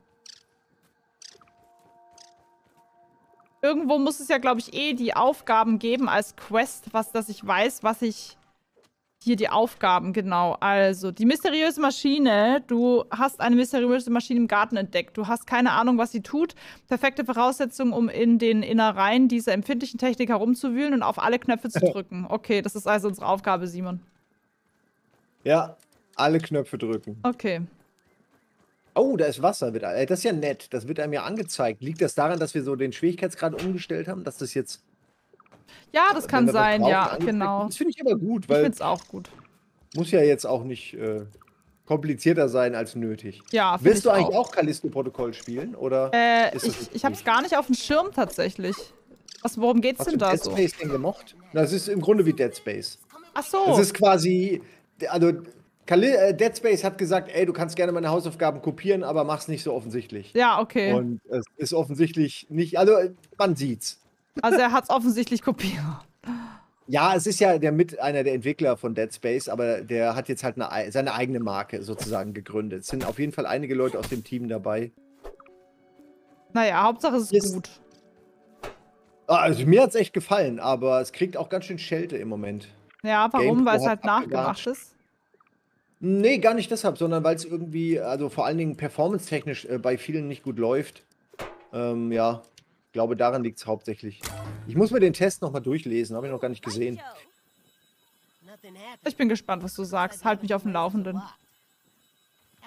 Irgendwo muss es ja, glaube ich, eh die Aufgaben geben als Quest, was, dass ich weiß, was ich... Hier die Aufgaben, genau. Also, die mysteriöse Maschine. Du hast eine mysteriöse Maschine im Garten entdeckt. Du hast keine Ahnung, was sie tut. Perfekte Voraussetzung, um in den Innereien dieser empfindlichen Technik herumzuwühlen und auf alle Knöpfe zu drücken. Okay, das ist also unsere Aufgabe, Simon. Ja, alle Knöpfe drücken. Okay. Oh, da ist Wasser. Wird, äh, das ist ja nett. Das wird einem ja angezeigt. Liegt das daran, dass wir so den Schwierigkeitsgrad umgestellt haben? Dass das jetzt... Ja, das kann wenn wir was sein, brauchen, ja, angezeigt genau. wird? Das finde ich aber gut, Ich weil find's auch gut. muss ja jetzt auch nicht äh, komplizierter sein als nötig. Ja, find Willst ich du eigentlich auch. auch Callisto-Protokoll spielen? Oder Äh, ist das ich, nicht ich für hab's dich? gar nicht auf dem Schirm tatsächlich. Was, worum geht's Hast du denn da Dead so? Space denn gemocht? Das ist im Grunde wie Dead Space. Ach so. Das ist quasi, also Calli äh, Dead Space hat gesagt, ey, du kannst gerne meine Hausaufgaben kopieren, aber mach's nicht so offensichtlich. Ja, okay. Und es ist offensichtlich nicht, also äh, man sieht's. Also er hat's offensichtlich kopiert. Ja, es ist ja der mit einer der Entwickler von Dead Space, aber der hat jetzt halt eine, ei- seine eigene Marke sozusagen gegründet. Es sind auf jeden Fall einige Leute aus dem Team dabei. Naja, Hauptsache es ist Yes. gut. Ah, Also mir hat's echt gefallen, aber es kriegt auch ganz schön Schelte im Moment. Ja, warum? GamePro Weil es hat halt nachgemacht abgehakt. ist. Nee, gar nicht deshalb, sondern weil es irgendwie, also vor allen Dingen performance-technisch äh, bei vielen nicht gut läuft. Ähm, ja, ich glaube, daran liegt es hauptsächlich. Ich muss mir den Test nochmal durchlesen, habe ich noch gar nicht gesehen. Nothing happened. Ich bin gespannt, was du sagst. Halt mich auf dem Laufenden.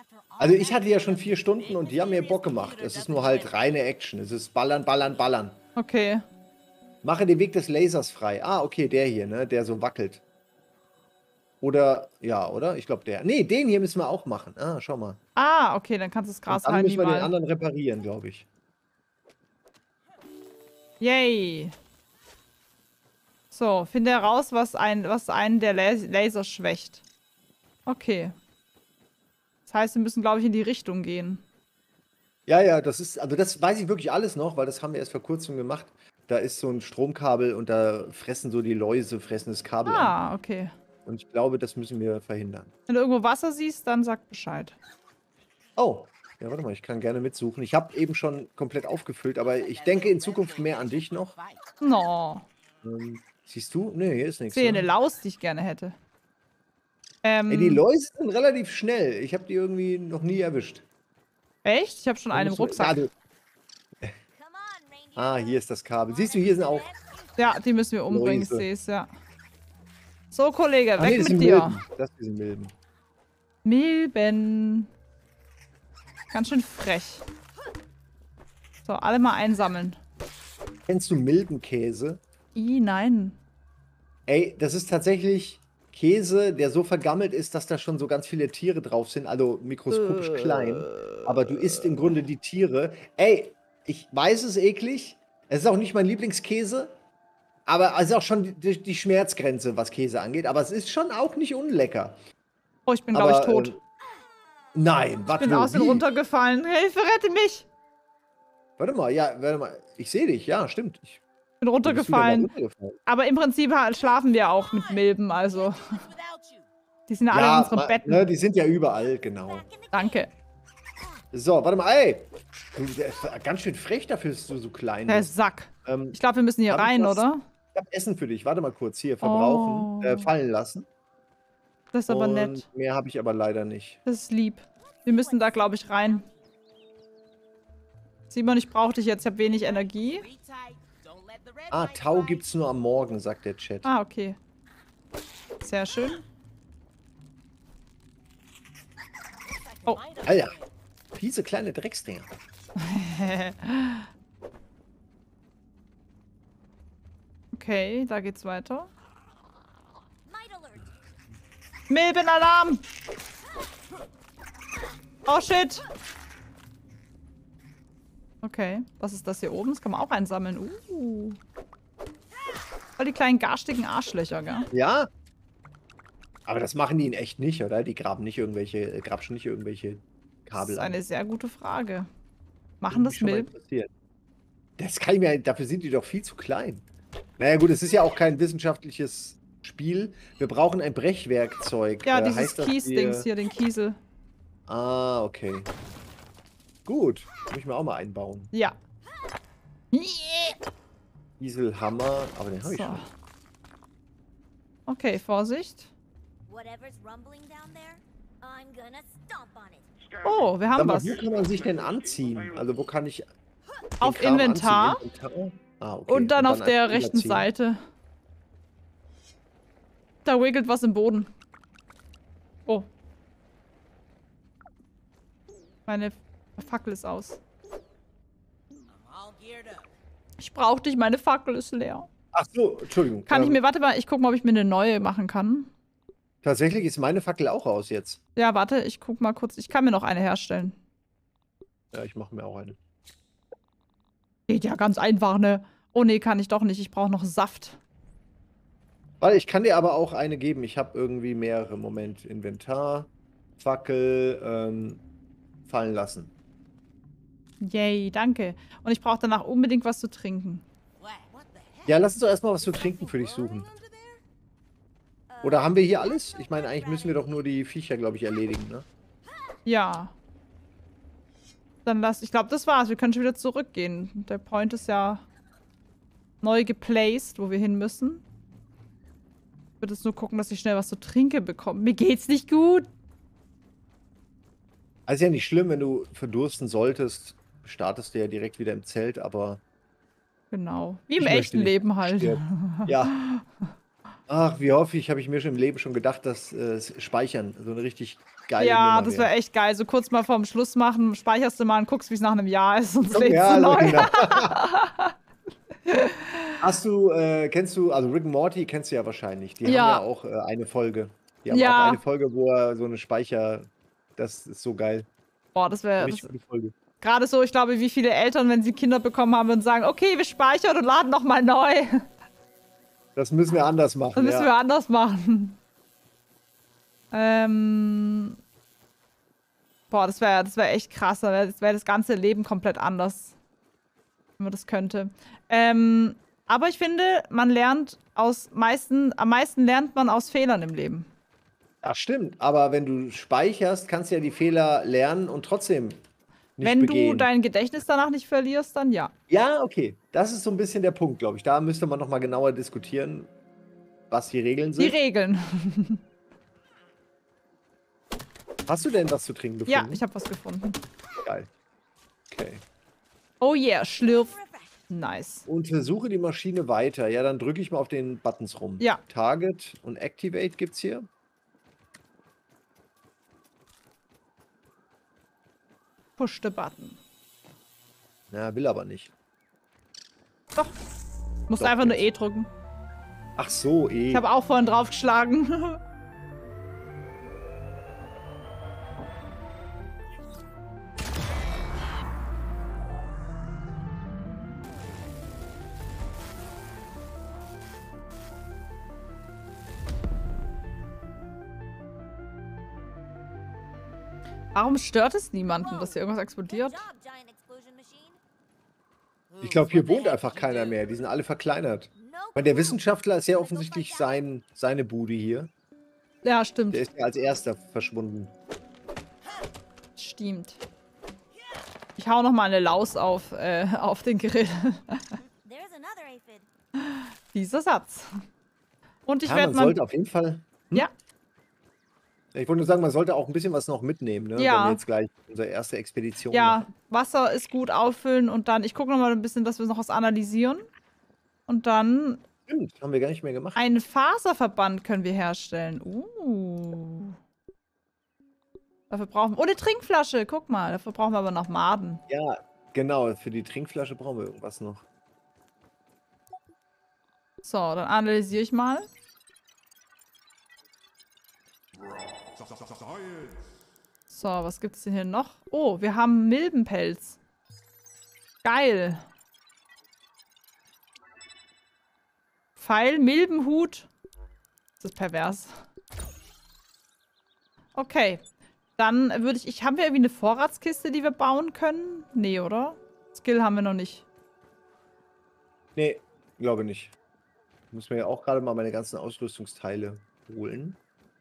Also ich hatte ja schon vier Stunden und die haben mir Bock gemacht. Es ist nur halt reine Action. Es ist ballern, ballern, ballern. Okay. Mache den Weg des Lasers frei. Ah, okay, der hier, ne? Der so wackelt. Oder, ja, oder? Ich glaube der. Nee, den hier müssen wir auch machen. Ah, schau mal. Ah, okay, dann kannst du das Und Gras dann halt müssen wir den mal. anderen reparieren, glaube ich. Yay. So, finde heraus, was, ein, was einen der Las Laser schwächt. Okay. Das heißt, wir müssen, glaube ich, in die Richtung gehen. Ja, ja, das ist, also das weiß ich wirklich alles noch, weil das haben wir erst vor kurzem gemacht. Da ist so ein Stromkabel und da fressen so die Läuse, fressen das Kabel an. Ah, okay. Und ich glaube, das müssen wir verhindern. Wenn du irgendwo Wasser siehst, dann sag Bescheid. Oh, ja, warte mal, ich kann gerne mitsuchen. Ich habe eben schon komplett aufgefüllt, aber ich denke in Zukunft mehr an dich noch. No. Ähm, siehst du? Nee, hier ist Ich nichts. sehe ne? eine Laus, die ich gerne hätte. Ähm, Ey, die Läuse sind relativ schnell. Ich habe die irgendwie noch nie erwischt. echt? Ich habe schon Da einen im musst du- Rucksack. Ja, du, Come on, Ranger. ah, hier ist das Kabel. Siehst du, hier sind auch. Ja, die müssen wir umbringen, ich Läuse. sehe es, ja. So, Kollege, Ah, weg nee, das mit sind dir. Milben. Das sind Milben. Milben. Ganz schön frech. So, alle mal einsammeln. Kennst du Milbenkäse? I, nein. Ey, das ist tatsächlich Käse, der so vergammelt ist, dass da schon so ganz viele Tiere drauf sind, also mikroskopisch Äh. klein. Aber du isst im Grunde die Tiere. Ey, ich weiß, es ist eklig. Es ist auch nicht mein Lieblingskäse. Aber es ist auch schon die, die Schmerzgrenze, was Käse angeht. Aber es ist schon auch nicht unlecker. Oh, ich bin, glaube ich, Aber, tot. ähm, Nein, warte Ich bin wo, aus und wie? runtergefallen. Hilfe, rette mich! Warte mal, ja, warte mal. Ich sehe dich, ja, stimmt. Ich Ich bin du bist wieder mal runtergefallen. runtergefallen. Aber im Prinzip ha- schlafen wir auch mit Milben, also. Without you. Die sind ja alle in Ja, unseren ma- Betten. ne, die sind ja überall, genau. Danke. So, warte mal, ey. Du, der ist ganz schön frech dafür, dass du so klein Der bist. Sack. Ähm, Ich glaube, wir müssen hier Hab ich rein, was? oder? Ich habe Essen für dich. Warte mal kurz. Hier, verbrauchen. Oh. Äh, fallen lassen. Das ist aber Und nett. mehr habe ich aber leider nicht. Das ist lieb. Wir müssen da, glaube ich, rein. Simon, ich brauche dich jetzt. Ich habe wenig Energie. Be tight. Don't let the red Ah, light Tau fly. gibt's nur am Morgen, sagt der Chat. Ah, okay. Sehr schön. Oh. Alter, fiese kleine Drecksdinger. Okay, da geht's weiter. Might alert. Milbenalarm! Oh, shit! Okay, was ist das hier oben? Das kann man auch einsammeln. Uh. Voll die kleinen garstigen Arschlöcher, gell? Ja? Aber das machen die in echt nicht, oder? Die graben nicht irgendwelche, äh, grabschen nicht irgendwelche Das Kabel ist an. eine sehr gute Frage. Machen Würde das mich schon mal Milben? interessieren. Das kann ich mir, dafür sind die doch viel zu klein. Naja gut, es ist ja auch kein wissenschaftliches Spiel. Wir brauchen ein Brechwerkzeug. Ja, Äh, dieses heißt das, Kies-Dings wir- hier, den Kiesel. Ah, okay. Gut, muss ich mir auch mal einbauen. Ja. Dieselhammer, aber den habe ich So. schon. Okay, Vorsicht. Whatever's rumbling down there, I'm gonna stomp on it. Oh, wir Sag haben mal, was. wo kann man sich denn anziehen? Also wo kann ich den Auf Kram Inventar. anziehen? Inventar? Ah, okay. Und dann auf der einfach rechten überziehen. Seite. Da wiggelt was im Boden. Oh. Meine Fackel ist aus. I'm all geared up. Ich brauch dich, meine Fackel ist leer. Ach so, Entschuldigung. Kann ich Ähm, mir, warte mal, ich guck mal, ob ich mir eine neue machen kann. Tatsächlich ist meine Fackel auch aus jetzt. Ja, warte, ich guck mal kurz. Ich kann mir noch eine herstellen. Ja, ich mache mir auch eine. Geht ja ganz einfach, ne? Oh nee, kann ich doch nicht. Ich brauche noch Saft. Weil ich kann dir aber auch eine geben. Ich habe irgendwie mehrere. Moment. Inventar, Fackel, ähm, fallen lassen. Yay, danke. Und ich brauche danach unbedingt was zu trinken. What? What the heck? Ja, lass uns doch erstmal was zu trinken für dich suchen. Under there? Oder haben wir hier alles? Ich meine, eigentlich müssen wir doch nur die Viecher, glaube ich, erledigen, ne? Ja. Dann lass, ich glaube, das war's. Wir können schon wieder zurückgehen. Der Point ist ja neu geplaced, wo wir hin müssen. Ich würde jetzt nur gucken, dass ich schnell was zu trinken bekomme. Mir geht's nicht gut. Also ist ja nicht schlimm, wenn du verdursten solltest, startest du ja direkt wieder im Zelt, aber Genau. Wie im Ich möchte echten nicht Leben halt. sterben. ja. Ach, wie hoffe ich, habe ich mir schon im Leben schon gedacht, dass äh, Speichern so eine richtig geile Ja, Nummer das wäre. wäre echt geil. So kurz mal vorm Schluss machen, speicherst du mal und guckst, wie es nach einem Jahr ist und lädst Ja, du also neu. genau. Hast du, äh, kennst du, also Rick and Morty kennst du ja wahrscheinlich. Die Ja. haben ja auch äh, eine Folge. Die haben Ja. auch eine Folge, wo er so eine Speicher, das ist so geil. Boah, das wäre Richtig gute Folge. gerade so, ich glaube, wie viele Eltern, wenn sie Kinder bekommen haben, und sagen, okay, wir speichern und laden noch mal neu. Das müssen wir anders machen. Das müssen ja. wir anders machen. Ähm. Boah, das wäre das wär echt krass. Das wäre das ganze Leben komplett anders. Wenn man das könnte. Ähm, aber ich finde, man lernt aus meisten, am meisten lernt man aus Fehlern im Leben. Das stimmt, aber wenn du speicherst, kannst du ja die Fehler lernen und trotzdem nicht Wenn begehen. du dein Gedächtnis danach nicht verlierst, dann ja. Ja, okay. Das ist so ein bisschen der Punkt, glaube ich. Da müsste man noch mal genauer diskutieren, was die Regeln Die sind. Regeln. Hast du denn was zu trinken gefunden? Ja, ich habe was gefunden. Geil. Okay. Oh yeah, Schlürf. Nice. Untersuche die Maschine weiter. Ja, dann drücke ich mal auf den Buttons rum. Ja. Target und Activate gibt's hier. Push the button. Na, will aber nicht. Doch. Musst Doch, einfach nur jetzt. E drücken. Ach so, eh. Ich habe auch vorhin draufgeschlagen. Warum stört es niemanden, dass hier irgendwas explodiert? Good job, giant explosion machine. Ich glaube, hier wohnt einfach keiner mehr. Die sind alle verkleinert. No Weil der Wissenschaftler ist ja offensichtlich sein, seine Bude hier. Ja, stimmt. Der ist ja als erster verschwunden. Stimmt. Ich hau noch mal eine Laus auf, äh, auf den Grill. There's another aphid. Dieser Satz. Und ich Ja, werde man mal... sollte auf jeden Fall. Hm? Ja. Ich wollte nur sagen, man sollte auch ein bisschen was noch mitnehmen, ne? Ja. Wenn wir jetzt gleich unsere erste Expedition Ja, machen. Wasser ist gut auffüllen und dann... Ich gucke noch mal ein bisschen, dass wir noch was analysieren. Und dann Stimmt, haben wir gar nicht mehr gemacht. einen Faserverband können wir herstellen. Uh. Dafür brauchen wir... Oh, eine Trinkflasche. Guck mal, dafür brauchen wir aber noch Maden. Ja, genau. Für die Trinkflasche brauchen wir irgendwas noch. So, dann analysiere ich mal. So, was gibt's denn hier noch? Oh, wir haben Milbenpelz. Geil. Pfeil, Milbenhut. Das ist pervers. Okay. Dann würde ich... ich haben wir irgendwie eine Vorratskiste, die wir bauen können? Nee, oder? Skill haben wir noch nicht. Nee, glaube nicht. Ich muss mir ja auch gerade mal meine ganzen Ausrüstungsteile holen.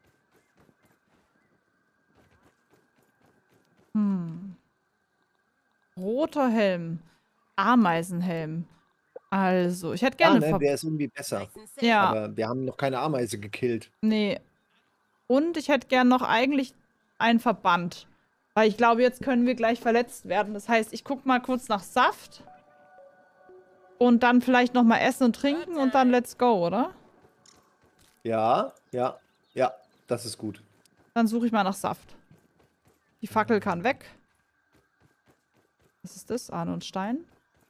Hm. Roter Helm. Ameisenhelm. Also, ich hätte Ja, gerne... ne, Ver- der ist irgendwie besser. Nice and safe. ja, Aber wir haben noch keine Ameise gekillt. nee. Und ich hätte gern noch eigentlich einen Verband. Weil ich glaube, jetzt können wir gleich verletzt werden. Das heißt, ich guck mal kurz nach Saft. Und dann vielleicht noch mal essen und trinken und dann let's go, oder? Ja, ja, ja, das ist gut. Dann suche ich mal nach Saft. Die Fackel kann weg. Was ist das? Ahne und Stein.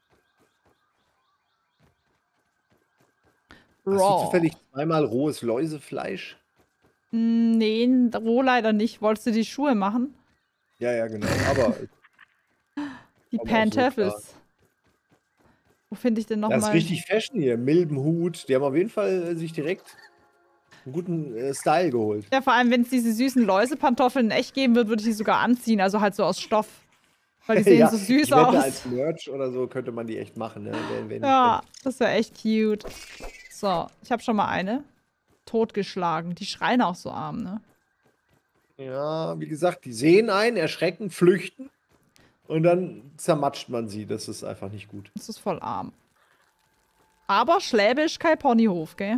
Hast du zufällig zweimal rohes Läusefleisch? Mm, Nee, roh leider nicht. Wolltest du die Schuhe machen? Ja, ja, genau. Aber Die Aber auch so, Pantoffels. Wo finde ich denn das ist nochmal? richtig Fashion hier. Milbenhut. Die haben auf jeden Fall äh, sich direkt einen guten äh, Style geholt. Ja, vor allem, wenn es diese süßen Läusepantoffeln in echt geben wird, würde ich die sogar anziehen. Also halt so aus Stoff. Weil die sehen Ja, so ich süß wette, aus. als Merch oder so könnte man die echt machen. Ne? Wenn, wenn, Ja, das wäre echt cute. So, ich habe schon mal eine. Totgeschlagen. Die schreien auch so arm, ne? wenn, ja, wie gesagt, die sehen einen, erschrecken, flüchten und dann zermatscht man sie. Das ist einfach nicht gut. Das ist voll arm. Aber schläbisch kein Ponyhof, gell?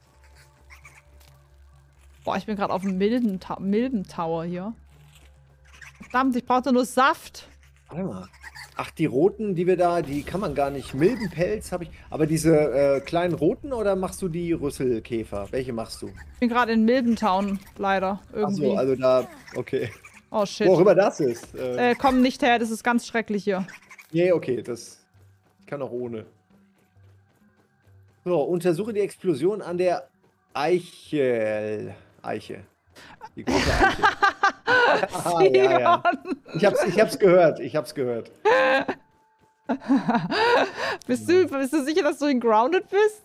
Boah, ich bin gerade auf dem Milben, Milben Tower hier. Verdammt, ich brauchte nur Saft. Warte mal. Ach, die roten, die wir da, die kann man gar nicht. Milbenpelz habe ich. Aber diese äh, kleinen roten oder machst du die Rüsselkäfer? Welche machst du? Ich bin gerade in Milbentown, leider. Irgendwie. Ach so, also da, okay. Oh shit. Wo auch immer das ist. Äh, Äh, komm nicht her, das ist ganz schrecklich hier. nee, okay, das kann auch ohne. So, untersuche die Explosion an der Eichel. Eiche. Die große Eiche. ah, ja, ja. Ich hab's, ich hab's gehört, ich hab's gehört. Bist du, bist du sicher, dass du in Grounded bist?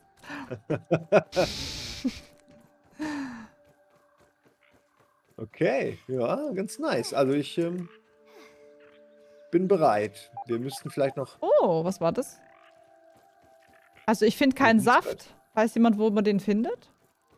Okay, ja, ganz nice. Also ich ähm, bin bereit. Wir müssten vielleicht noch... Oh, was war das? Also ich finde keinen Saft. Weiß jemand, wo man den findet?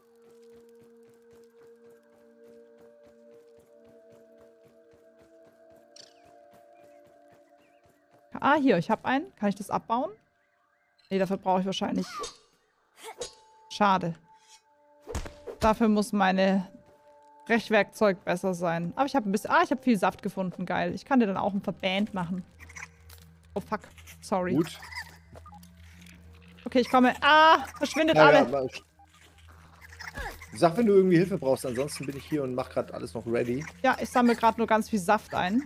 Ah, hier, ich habe einen. Kann ich das abbauen? Nee, dafür brauche ich wahrscheinlich... Schade. Dafür muss meine Brechwerkzeug besser sein. Aber ich habe ein bisschen... Ah, ich habe viel Saft gefunden. Geil. Ich kann dir dann auch ein Verband machen. Oh, fuck. Sorry. Gut. Okay, ich komme... Ah, verschwindet Ja, alle. ja, aber ich- Sag, wenn du irgendwie Hilfe brauchst. Ansonsten bin ich hier und mach gerade alles noch ready. Ja, ich sammle gerade nur ganz viel Saft ein.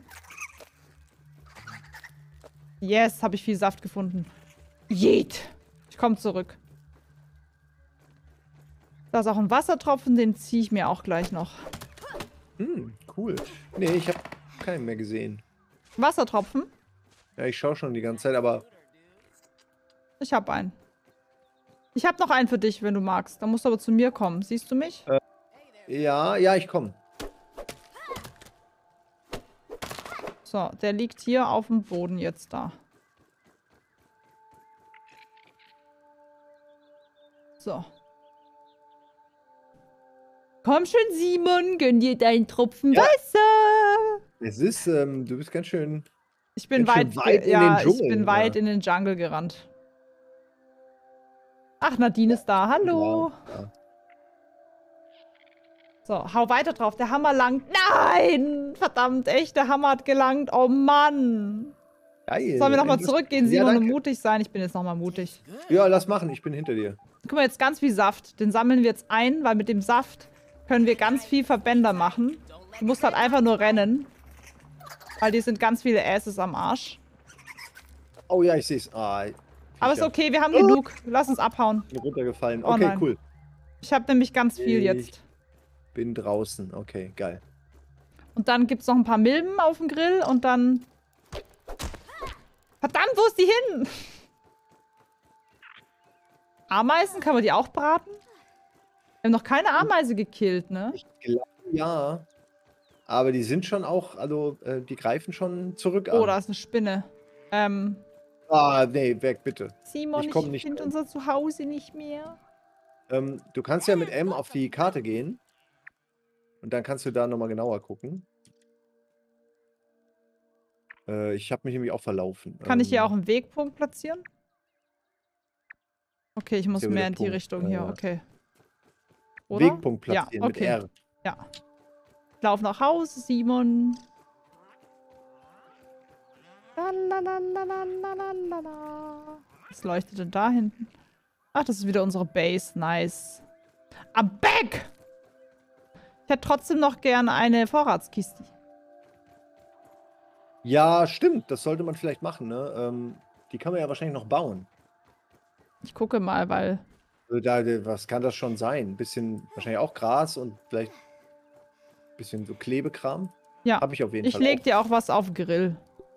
Yes, habe ich viel Saft gefunden. Jeet. Ich komme zurück. Da ist auch ein Wassertropfen, den ziehe ich mir auch gleich noch. Hm, cool. Nee, ich habe keinen mehr gesehen. Wassertropfen? Ja, ich schaue schon die ganze Zeit, aber... Ich habe einen. Ich habe noch einen für dich, wenn du magst. Da musst du aber zu mir kommen. Siehst du mich? Äh, ja, ja, ich komme. So, der liegt hier auf dem Boden jetzt da. So. Komm schon, Simon, gönn dir deinen Tropfen Ja. Wasser. Es ist, ähm, du bist ganz schön... Ich bin Ganz schön weit, weit ge- in ja, den ich Dschungel, bin weit ja. in den Jungle gerannt. Ach, Nadine ist da. Hallo. Ja, ja. So, hau weiter drauf. Der Hammer langt. Nein! Verdammt, echt, der Hammer hat gelangt. Oh Mann. Geil. Sollen wir nochmal Endlich- zurückgehen, Ja, Simon, und danke. mutig sein? Ich bin jetzt nochmal mutig. Ja, lass machen, ich bin hinter dir. Guck mal, jetzt ganz viel Saft. Den sammeln wir jetzt ein, weil mit dem Saft können wir ganz viel Verbänder machen. Du musst halt einfach nur rennen. Weil die sind ganz viele Asses am Arsch. Oh ja, ich sehe es. Ah, Aber ist Viecher. okay, wir haben genug. Lass uns abhauen. Bin runtergefallen. Oh Okay, nein. cool. Ich habe nämlich ganz viel Ich- jetzt. Bin draußen. Okay, geil. Und dann gibt es noch ein paar Milben auf dem Grill und dann... Verdammt, wo ist die hin? Ameisen, kann man die auch braten? Wir haben noch keine Ameise gekillt, ne? Ich glaube, ja. Aber die sind schon auch, also, äh, die greifen schon zurück an. Oh, da ist eine Spinne. Ähm, Ah, nee, weg, bitte. Simon, Ich ich, komm nicht finde rein. unser Zuhause nicht mehr. Ähm, du kannst ja mit M auf die Karte gehen. Und dann kannst du da nochmal genauer gucken. Äh, ich habe mich nämlich auch verlaufen. Kann ich hier Ähm, auch einen Wegpunkt platzieren? Okay, ich muss Hier wieder mehr in die Punkt, Richtung hier, äh, okay. Oder? Wegpunkt platzieren ja, mit okay. R. Ja. Lauf nach Hause, Simon. Lalalalalalala. Was leuchtet denn da hinten? Ach, das ist wieder unsere Base. Nice. I'm back! Ich hätte trotzdem noch gerne eine Vorratskiste. Ja, stimmt. Das sollte man vielleicht machen, ne? Ähm, die kann man ja wahrscheinlich noch bauen. Ich gucke mal, weil... Also da, was kann das schon sein? Ein bisschen, wahrscheinlich auch Gras und vielleicht ein bisschen so Klebekram. Ja, Habe ich auf jeden ich Fall. leg auch. dir auch was auf den Grill.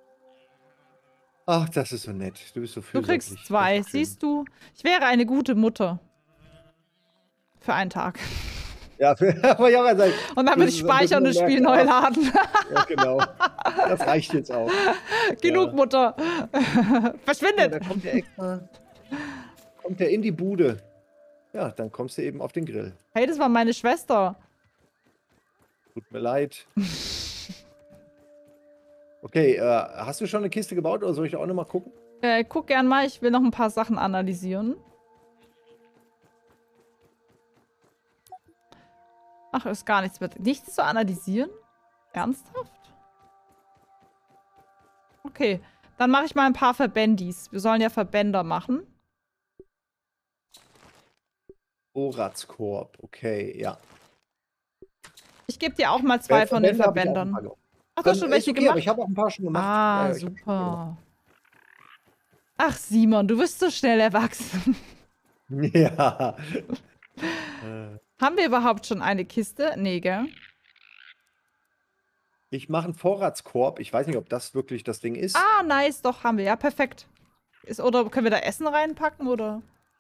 Ach, das ist so nett. Du bist so Du fürsorglich. kriegst zwei, Das ist schön. siehst du? Ich wäre eine gute Mutter. Für einen Tag. Ja, aber ja, also, Und dann würde ich Das ist ein speichern und das bisschen Spiel neu merkt, laden. ja, genau. Das reicht jetzt auch. Genug, Ja. Mutter. Ja, Verschwindet. da kommt der extra. Kommt der in die Bude. Ja, dann kommst du eben auf den Grill. Hey, das war meine Schwester. Tut mir leid. Okay, äh, hast du schon eine Kiste gebaut oder soll ich auch noch mal gucken? Äh, guck gern mal, ich will noch ein paar Sachen analysieren. Ach, ist gar nichts mehr. Nichts zu analysieren? Ernsthaft? Okay. Dann mache ich mal ein paar Verbändis. Wir sollen ja Verbänder machen. Vorratskorb, okay, ja. Ich gebe dir auch mal zwei Äh, von den Verbände habe ich auch ein paar Verbändern. gemacht. Ach, du hast Ähm, schon ist welche okay, gemacht? aber ich habe auch ein paar schon gemacht. Ah, Ja, ja, ich hab schon super. Ach, Simon, du wirst so schnell erwachsen. Ja. Äh, Haben wir überhaupt schon eine Kiste? Nee, gell? Ich mache einen Vorratskorb. Ich weiß nicht, ob das wirklich das Ding ist. Ah, nice, doch, haben wir. Ja, perfekt. Ist, oder können wir da Essen reinpacken, oder?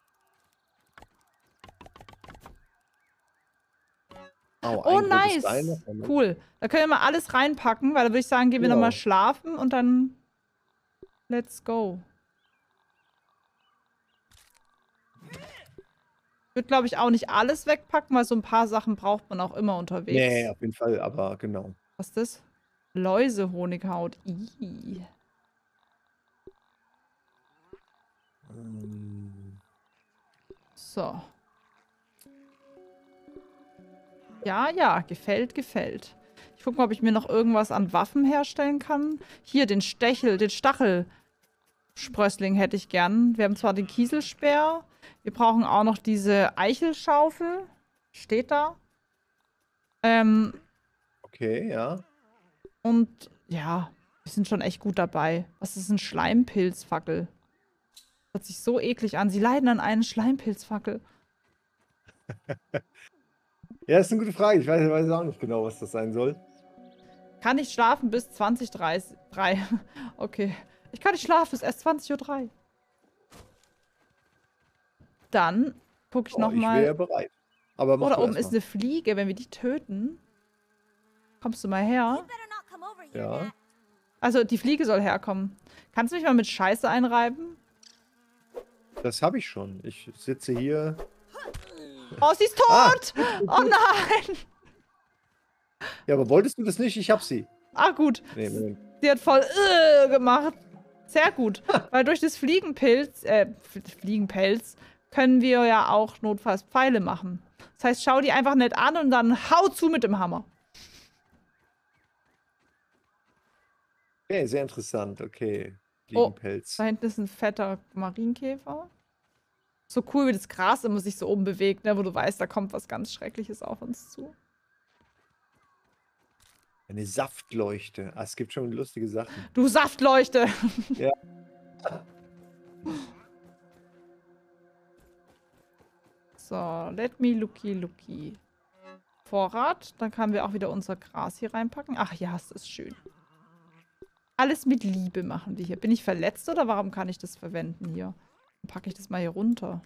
Oh, Oh, ein gutes Teil nice. noch, Moment. Cool. Da können wir mal alles reinpacken, weil da würde ich sagen, gehen wir Ja. nochmal schlafen und dann let's go. Ich würde, glaube ich, auch nicht alles wegpacken, weil so ein paar Sachen braucht man auch immer unterwegs. Nee, auf jeden Fall, aber genau. Was ist das? Läuse-Honighaut. Ih. Ähm, So. Ja, ja, gefällt, gefällt. Ich gucke mal, ob ich mir noch irgendwas an Waffen herstellen kann. Hier, den Stechel, den Stachelsprössling hätte ich gern. Wir haben zwar den Kieselspeer. Wir brauchen auch noch diese Eichelschaufel. Steht da. Ähm, Okay, ja. und ja, wir sind schon echt gut dabei. Was ist ein Schleimpilzfackel? Hört sich so eklig an. Sie leiden an einer Schleimpilzfackel. Ja, ist eine gute Frage. Ich weiß, weiß auch nicht genau, was das sein soll. Kann ich schlafen bis zwanzig Uhr dreißig? drei. Okay. Ich kann nicht schlafen, es ist erst zwanzig Uhr drei. Dann gucke ich Oh, ich wäre nochmal. bereit. Aber mach Oh, da du oben erst ist mal. eine Fliege. Wenn wir die töten, kommst du mal her. You better not come over here, Ja. Matt. Also, die Fliege soll herkommen. Kannst du mich mal mit Scheiße einreiben? Das habe ich schon. Ich sitze hier. Oh, sie ist Ah. tot! Oh nein! Ja, aber wolltest du das nicht? Ich hab sie. Ah, gut. Nee, Moment. Sie hat voll äh, gemacht. Sehr gut. Weil durch das Fliegenpilz, äh, F- Fliegenpelz, können wir ja auch notfalls Pfeile machen. Das heißt, schau die einfach nicht an und dann hau zu mit dem Hammer. Okay, sehr interessant. Okay. Oh, Fliegenpelz. Da hinten ist ein fetter Marienkäfer. So cool, wie das Gras immer sich so oben bewegt, ne, wo du weißt, da kommt was ganz Schreckliches auf uns zu. Eine Saftleuchte. Ah, es gibt schon lustige Sachen. Du Saftleuchte! Ja. So, let me looky looky. Vorrat, dann können wir auch wieder unser Gras hier reinpacken. Ach ja, das ist schön. Alles mit Liebe machen wir hier. Bin ich verletzt oder warum kann ich das verwenden hier? Dann packe ich das mal hier runter.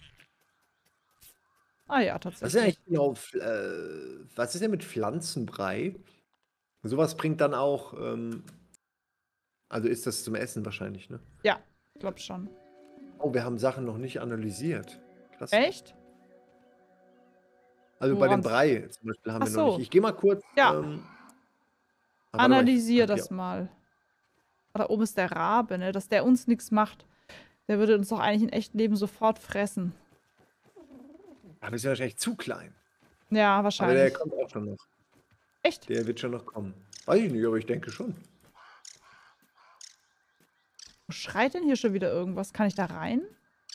Ah ja, Was ist tatsächlich. eigentlich genau, Pf- äh, was ist denn mit Pflanzenbrei? Sowas bringt dann auch, ähm, also ist das zum Essen wahrscheinlich, ne? Ja, ich glaube schon. Oh, wir haben Sachen noch nicht analysiert. Krass. Echt? Also bei dem Woran- Brei zum Beispiel haben Ach wir noch so. nicht. Ich gehe mal kurz. Ja. Ähm, ah, warte mal, ich- Analysier ach, das ja. mal. Ah, da oben ist der Rabe, ne? Dass der uns nichts macht. Der würde uns doch eigentlich im echten Leben sofort fressen. Aber ist ja wahrscheinlich zu klein. Ja, Aber der wahrscheinlich. kommt auch schon noch. Echt? Der wird schon noch kommen. Weiß ich nicht, aber ich denke schon. Wo schreit denn hier schon wieder irgendwas? Kann ich da rein?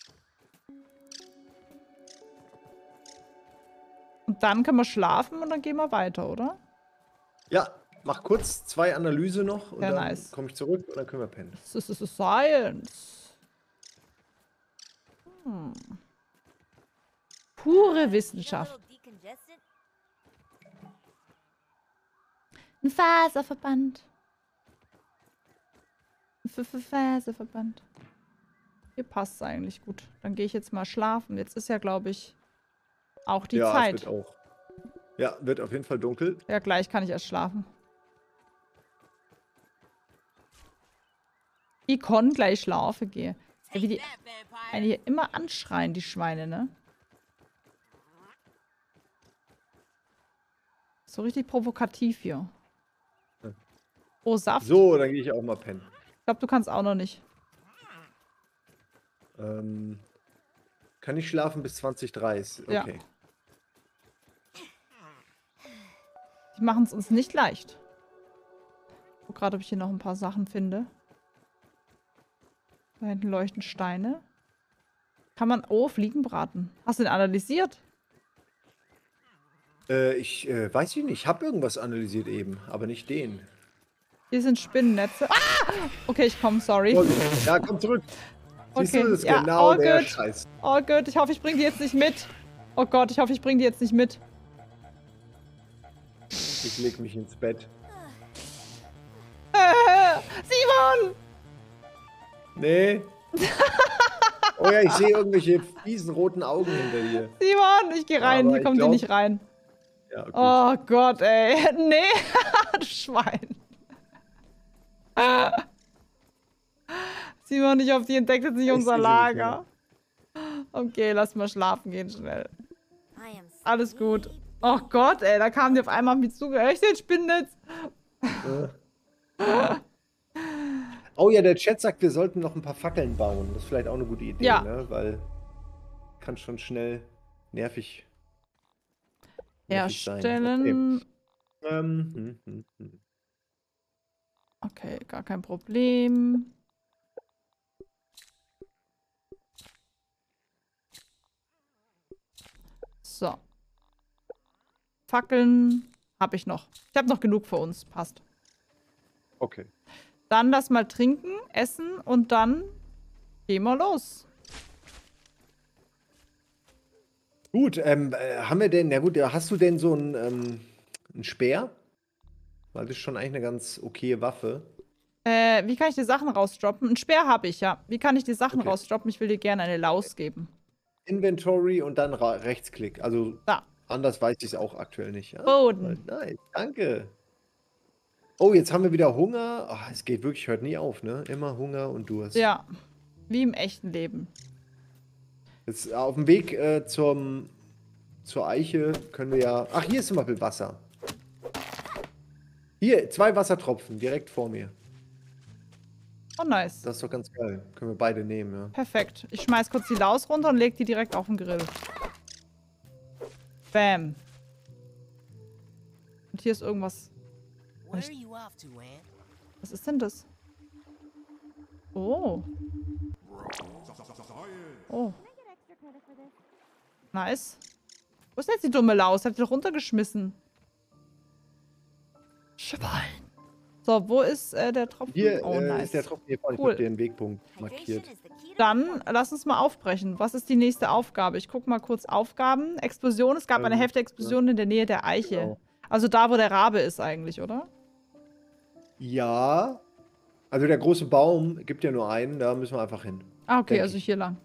Und dann können wir schlafen und dann gehen wir weiter, oder? Ja, mach kurz zwei Analyse noch und Ja, dann nice. komme ich zurück und dann können wir pennen. Das ist Science. Hm. Pure Feel a Wissenschaft. little decongestant? Ein Faserverband. Ein F- F- Faserverband. Hier passt es eigentlich gut. Dann gehe ich jetzt mal schlafen. Jetzt ist ja, glaube ich, auch die ja, Zeit. es wird auch. Ja, wird auf jeden Fall dunkel. Ja, gleich kann ich erst schlafen. Ich kann gleich schlafen gehen. Ja, wie die That vampire. eine hier immer anschreien, die Schweine, ne? So richtig provokativ hier. Ja. Oh, Saft. So, dann gehe ich auch mal pennen. Ich glaube, du kannst auch noch nicht. Ähm, kann ich schlafen bis zwanzig Uhr dreißig? Ja. Okay. Die machen es uns nicht leicht. Ich guck gerade, ob ich hier noch ein paar Sachen finde. Da hinten leuchten Steine. Kann man... Oh, Fliegenbraten. Hast du den analysiert? Äh, ich äh, weiß ich nicht. Ich habe irgendwas analysiert eben, aber nicht den. Hier sind Spinnennetze. Ah! Okay, ich komme, sorry. Oh, ja, komm zurück. Siehst Okay, du, das ist ja, genau all der good. Scheiß. Oh Gott, ich hoffe, ich bringe die jetzt nicht mit. Oh Gott, ich hoffe, ich bringe die jetzt nicht mit. Ich leg mich ins Bett. Äh, Simon! Nee. Oh ja, ich sehe irgendwelche fiesen roten Augen hinter dir. Simon, ich gehe rein. Aber Hier ich kommt glaub- die nicht rein. Ja, gut. Oh Gott, ey. Nee, du Schwein. Simon, ich hoffe, die entdeckt jetzt nicht Ich unser seh sie nicht Lager. Okay, lass mal schlafen gehen schnell. I am Alles gut. sleepy. Oh Gott, ey, da kamen die auf einmal auf mich zu. Ich sehe ein Spinnennetz. Oh ja, der Chat sagt, wir sollten noch ein paar Fackeln bauen. Das ist vielleicht auch eine gute Idee, Ja. ne? Weil kann schon schnell nervig, nervig sein. Herstellen. Okay. Ähm, hm, hm, hm. Okay, gar kein Problem. So. Fackeln habe ich noch. Ich habe noch genug für uns. Passt. Okay. Dann lass mal trinken, essen und dann gehen wir los. Gut, ähm, äh, haben wir denn, na gut, hast du denn so einen, ähm, einen Speer? Weil das ist schon eigentlich eine ganz okaye Waffe. Äh, wie kann ich die Sachen rausdroppen? Ein Speer habe ich, ja. Wie kann ich die Sachen Okay. rausdroppen? Ich will dir gerne eine Laus geben. Inventory und dann ra- Rechtsklick. Also Da. anders weiß ich es auch aktuell nicht. Ah, Boden. Nice, danke. Oh, jetzt haben wir wieder Hunger. Ach, es geht wirklich, hört nie auf, ne? Immer Hunger und Durst. Ja. Wie im echten Leben. Jetzt auf dem Weg äh, zum, zur Eiche können wir ja... Ach, hier ist zum Beispiel Wasser. Hier, zwei Wassertropfen direkt vor mir. Oh, nice. Das ist doch ganz geil. Können wir beide nehmen, ja. Perfekt. Ich schmeiß kurz die Laus runter und leg die direkt auf den Grill. Bam. Und hier ist irgendwas. Where are you off to, Ann? Was ist denn das? Oh. Oh. Nice. Wo ist denn jetzt die dumme Laus? Hat die doch runtergeschmissen. Schwein. So, wo ist äh, der Tropfen? Hier Oh, äh, nice. ist der Tropfen hier vorne. Ich Cool. hab dir einen Wegpunkt markiert. Hydration is the key to Dann lass uns mal aufbrechen. Was ist die nächste Aufgabe? Ich guck mal kurz Aufgaben. Explosion. Es gab eine Ähm, heftige Explosion in der Nähe der Eiche. Genau. Also da, wo der Rabe ist eigentlich, oder? Ja. Also der große Baum gibt ja nur einen, da müssen wir einfach hin. Ah, okay, Denk also ich. hier lang.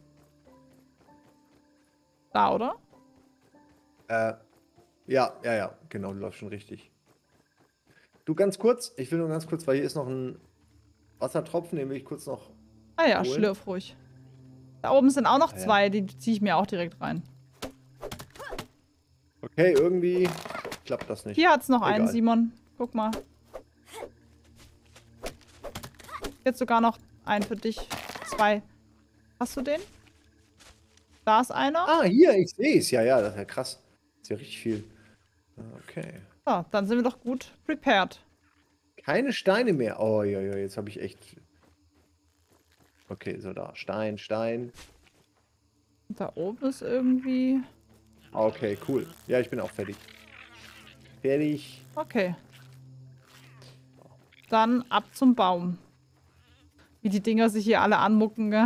Da, oder? Äh, ja, ja, ja, genau, du läufst schon richtig. Du, ganz kurz, ich will nur ganz kurz, weil hier ist noch ein Wassertropfen, den will ich kurz noch... Ah ja, Holen. schlürf ruhig. Da oben sind auch noch Ah ja. zwei, die ziehe ich mir auch direkt rein. Okay, irgendwie klappt das nicht. Hier hat's noch einen, Egal. Simon. Guck mal. Jetzt sogar noch einen für dich. Zwei. Hast du den? Da ist einer. Ah, hier, ich sehe es. Ja, ja, das ist ja krass. Das ist ja richtig viel. Okay. So, dann sind wir doch gut prepared. Keine Steine mehr. Oh, ja, ja, jetzt habe ich echt... Okay, so da. Stein, Stein. Und da oben ist irgendwie... Okay, cool. Ja, ich bin auch fertig. Fertig. Okay. Dann ab zum Baum. Wie die Dinger sich hier alle anmucken, gell?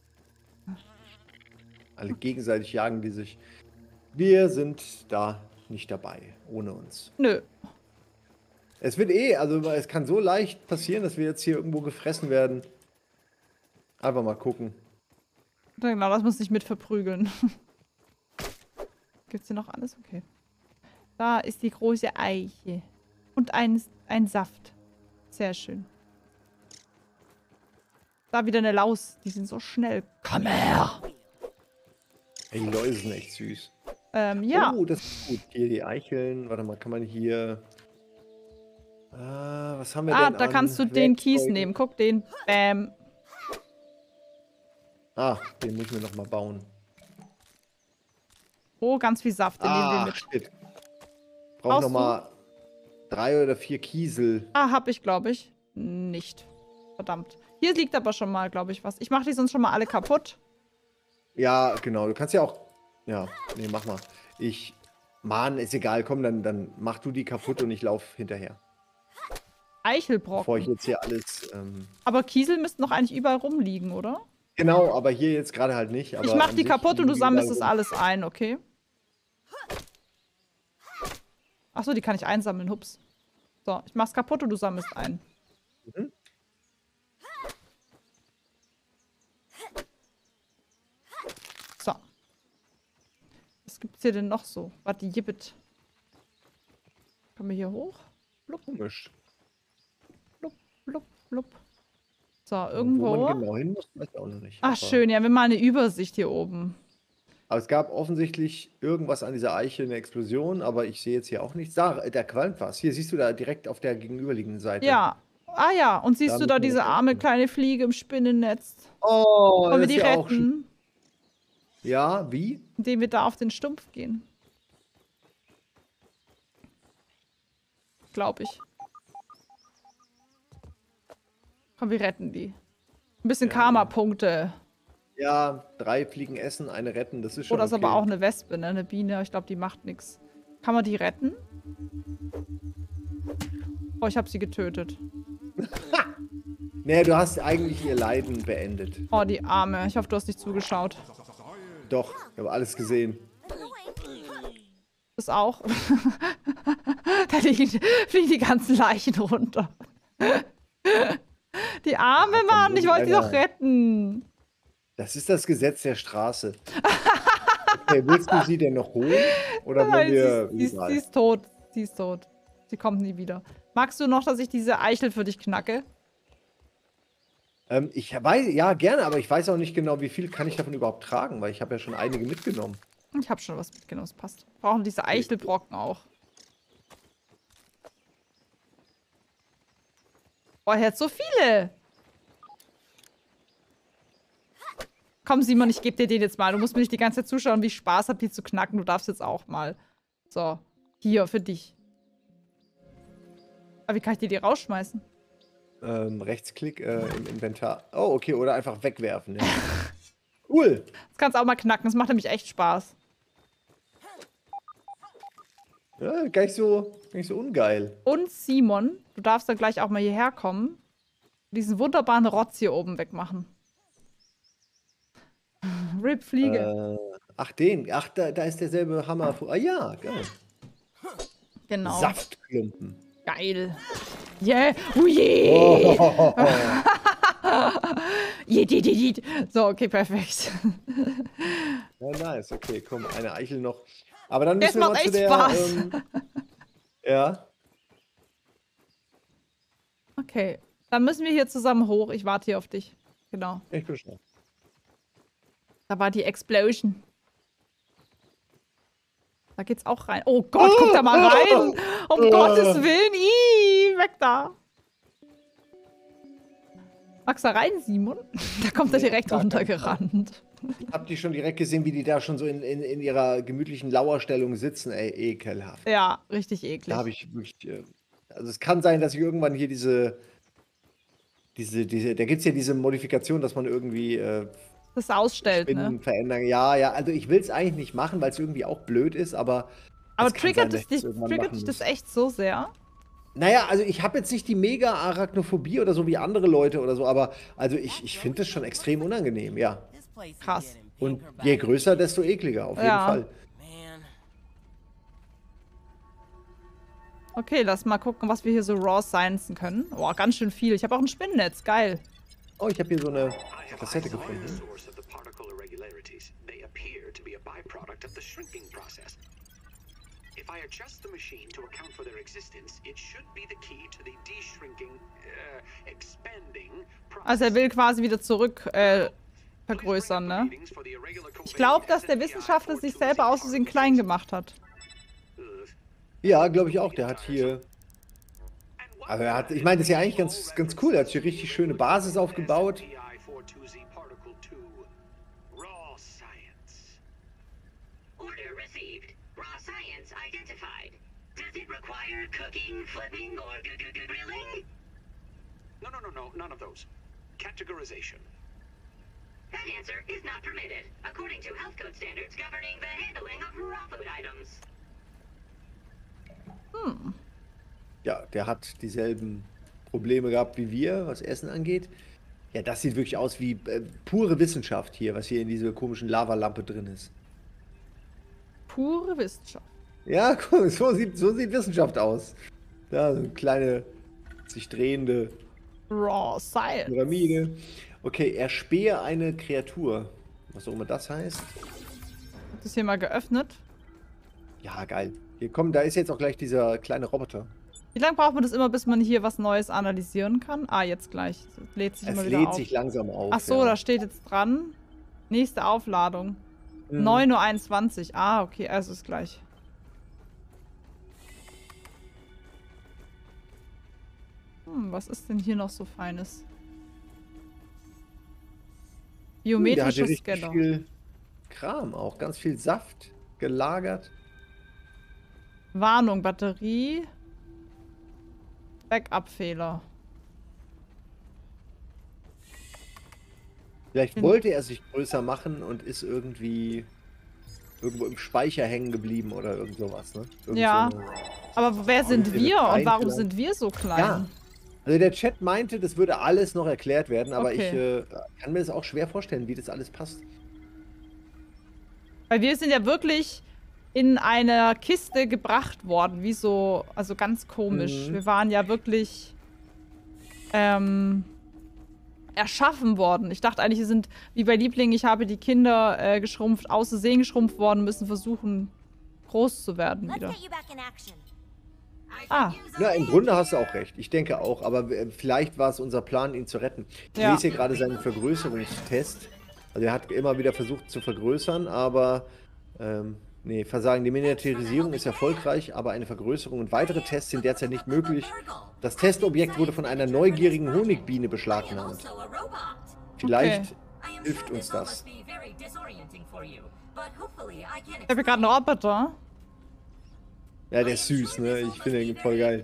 Alle gegenseitig jagen die sich. Wir sind da nicht dabei, ohne uns. Nö. Es wird eh, also es kann so leicht passieren, dass wir jetzt hier irgendwo gefressen werden. Einfach mal gucken. Genau, lass uns nicht mit verprügeln. Gibt's hier noch alles? Okay. Da ist die große Eiche. Und ein, ein Saft. Sehr schön. Da wieder eine Laus. Die sind so schnell. Komm her! Ey, die Läuse sind echt süß. Ähm, ja. Oh, das ist gut. Hier die Eicheln. Warte mal, kann man hier... Ah, was haben wir Ah, denn da an kannst du den Kies Werkzeugen? nehmen. Guck den. Bam. Ah, den muss ich mir nochmal bauen. Oh, ganz viel Saft. Den nehmen wir Ah, mit. shit. Brauch Brauchst nochmal drei oder vier Kiesel. Ah, hab ich, glaube ich. Nicht. Verdammt. Hier liegt aber schon mal, glaube ich, was. Ich mache die sonst schon mal alle kaputt. Ja, genau. Du kannst ja auch. Ja, nee, mach mal. Ich. Mann, ist egal. Komm, dann, dann mach du die kaputt und ich lauf hinterher. Eichelbrocken. Bevor ich jetzt hier alles. Ähm Aber Kiesel müssten noch eigentlich überall rumliegen, oder? genau, aber hier jetzt gerade halt nicht. Aber Ich mach an die sich kaputt und du liegen die sammelst überall das rum. alles ein, okay? Achso, die kann ich einsammeln, hups. So, ich mach's kaputt und du sammelst ein. Mhm. So. Was gibt's hier denn noch so? Warte, Jibbit. Kommen wir hier hoch? Blub, Komisch. blub, blub, blub. So, Wo irgendwo. man genau hin muss, weiß ich auch noch nicht. Ach, Aber- schön. Ja, wir haben mal eine Übersicht hier oben. Aber es gab offensichtlich irgendwas an dieser Eiche, eine Explosion, aber ich sehe jetzt hier auch nichts. Da, da qualmt was. Hier siehst du da direkt auf der gegenüberliegenden Seite. Ja. Ah ja, und siehst Da du da müssen wir diese noch arme helfen. kleine Fliege im Spinnennetz? Oh, Wollen wir das die ist ja auch sch- retten, Ja, wie? indem wir da auf den Stumpf gehen? Glaube ich. Komm, wir retten die. Ein bisschen Ja, Karma-Punkte. Ja, drei Fliegen essen, eine retten, das ist schon Oder ist okay. aber auch eine Wespe, ne? Eine Biene. Ich glaube, die macht nichts. Kann man die retten? Oh, ich habe sie getötet. Nee, du hast eigentlich ihr Leiden beendet. Oh, die Arme. Ich hoffe, du hast nicht zugeschaut. Doch, ich habe alles gesehen. Das auch. Da liegen, fliegen die ganzen Leichen runter. Die arme Ja, komm, Mann, ich wollte die doch irgendeiner- retten. Das ist das Gesetz der Straße. Okay, willst du sie denn noch holen? Oder wollen Nein, wir... sie, ist, sie, ist, egal. sie ist tot. Sie ist tot. Sie kommt nie wieder. Magst du noch, dass ich diese Eichel für dich knacke? Ähm, ich weiß, ja, gerne, aber ich weiß auch nicht genau, wie viel kann ich davon überhaupt tragen, weil ich habe ja schon einige mitgenommen. Ich habe schon was mitgenommen, das passt. Wir brauchen diese Eichelbrocken auch. Oh, er hat so viele. Komm, Simon, ich gebe dir den jetzt mal. Du musst mir nicht die ganze Zeit zuschauen, wie ich Spaß habe, die zu knacken. Du darfst jetzt auch mal. So, hier, für dich. Aber wie kann ich dir die rausschmeißen? Ähm, Rechtsklick äh, im Inventar. Oh, okay, oder einfach wegwerfen. Ja. Cool. Das kannst du auch mal knacken. Das macht nämlich echt Spaß. Ja, gar nicht so, gar nicht so ungeil. Und Simon, du darfst dann gleich auch mal hierher kommen. Diesen wunderbaren Rotz hier oben wegmachen. Rip Fliege. Äh, ach, den. Ach, da, da ist derselbe Hammer. Ah ja, geil. Genau. Saftklumpen. Geil. Yeah. Oh je. Oh, Jed, jed, jed. So, okay, perfekt. ja, nice. Okay, komm, eine Eichel noch. Aber dann Das müssen wir macht mal zu echt der... Spaß. Ähm, ja. Okay, dann müssen wir hier zusammen hoch. Ich warte hier auf dich. Genau. Ich bin schon. Da war die Explosion. Da geht's auch rein. Oh Gott, guck da mal rein. Um Oh. Gottes Willen. Ih, weg da. Magst du da rein, Simon? Da kommt er Nee, direkt gar keinen runtergerannt. Ich hab die schon direkt gesehen, wie die da schon so in, in, in ihrer gemütlichen Lauerstellung sitzen. Ey, ekelhaft. Ja, richtig eklig. Da habe ich wirklich. Äh, also es kann sein, dass ich irgendwann hier diese. Diese, diese, da gibt es ja diese Modifikation, dass man irgendwie äh, Das ausstellt, Spinnen ne? verändern. Ja, ja, also ich will es eigentlich nicht machen, weil es irgendwie auch blöd ist, aber. Aber es kann triggert sein, es dass ich dich, irgendwann triggert machen dich das muss. echt so sehr? Naja, also ich habe jetzt nicht die mega Arachnophobie oder so wie andere Leute oder so, aber also ich, ich finde das schon extrem unangenehm, ja. This place is Krass. getting Und bigger by je the größer, minute. desto ekliger, auf jeden Ja. Fall. Man, Okay, lass mal gucken, was wir hier so raw sciencen können. Boah, ganz schön viel. Ich habe auch ein Spinnennetz. Geil. Oh, ich habe hier so eine I have Kassette isolated the gefunden. source of the particle irregularities. They appear to be a byproduct of the shrinking process. If I adjust the machine to account for their existence, it should be the key to the de-shrinking, uh, expanding process. Also er will quasi wieder zurück äh, vergrößern, ne? Ich glaube, dass der Wissenschaftler sich selber aus Versehen klein gemacht hat. Ja, glaube ich auch. Der hat hier. Aber er hat, ich meine, das ist ja eigentlich ganz, ganz cool. Er hat hier richtig schöne Basis aufgebaut. Raw science. Order received. Raw science identified. Does it require cooking, flipping, or g- g- g- grilling? No, no, no, no, none of those. Categorization. That answer is not permitted, according to health code standards governing the handling of raw food items. Hm. Ja, der hat dieselben Probleme gehabt wie wir, was Essen angeht. Ja, das sieht wirklich aus wie äh, pure Wissenschaft hier, was hier in dieser komischen Lavalampe drin ist. Pure Wissenschaft. Ja, guck, so sieht, so sieht Wissenschaft aus. Da, so eine kleine, sich drehende Raw Science. Pyramide. Okay, erspähe eine Kreatur. Was auch immer das heißt. Hat das hier mal geöffnet? Ja, geil. Hier kommt, da ist jetzt auch gleich dieser kleine Roboter. Wie lange braucht man das immer, bis man hier was Neues analysieren kann? Ah, jetzt gleich. Es lädt sich Es immer wieder lädt auf. sich langsam auf. Ach so, ja. da steht jetzt dran. Nächste Aufladung. Mhm. neun Uhr einundzwanzig. Ah, okay, also ist gleich. Hm, was ist denn hier noch so Feines? Der hat Biometrischer ja richtig Scanner. viel Kram auch. Ganz viel Saft gelagert. Warnung, Batterie. Backup-Fehler. Vielleicht Bin- wollte er sich größer machen und ist irgendwie irgendwo im Speicher hängen geblieben oder irgend sowas, ne? Irgend Ja. so eine- Aber wer sind Und wir und klein warum vielleicht. sind wir so klein? Ja. Also der Chat meinte, das würde alles noch erklärt werden, aber ich Okay. äh, kann mir das auch schwer vorstellen, wie das alles passt. Weil wir sind ja wirklich in einer Kiste gebracht worden, wie so, also ganz komisch. Mhm. Wir waren ja wirklich ähm, erschaffen worden. Ich dachte eigentlich, wir sind wie bei Liebling, ich habe die Kinder äh, geschrumpft, aus Versehen geschrumpft worden, müssen versuchen, groß zu werden Let's wieder. get you back in action. Ah, Ja, im Grunde hast du auch recht. Ich denke auch, aber äh, vielleicht war es unser Plan, ihn zu retten. Ich Ja. lese hier gerade seinen Vergrößerungstest. Also er hat immer wieder versucht zu vergrößern, aber ähm, nee, Versagen. Die Miniaturisierung ist erfolgreich, aber eine Vergrößerung und weitere Tests sind derzeit nicht möglich. Das Testobjekt wurde von einer neugierigen Honigbiene beschlagnahmt. Vielleicht hilft uns das. ich habe gerade einen Roboter. Ja, der ist süß, ne? Ich finde ihn voll geil.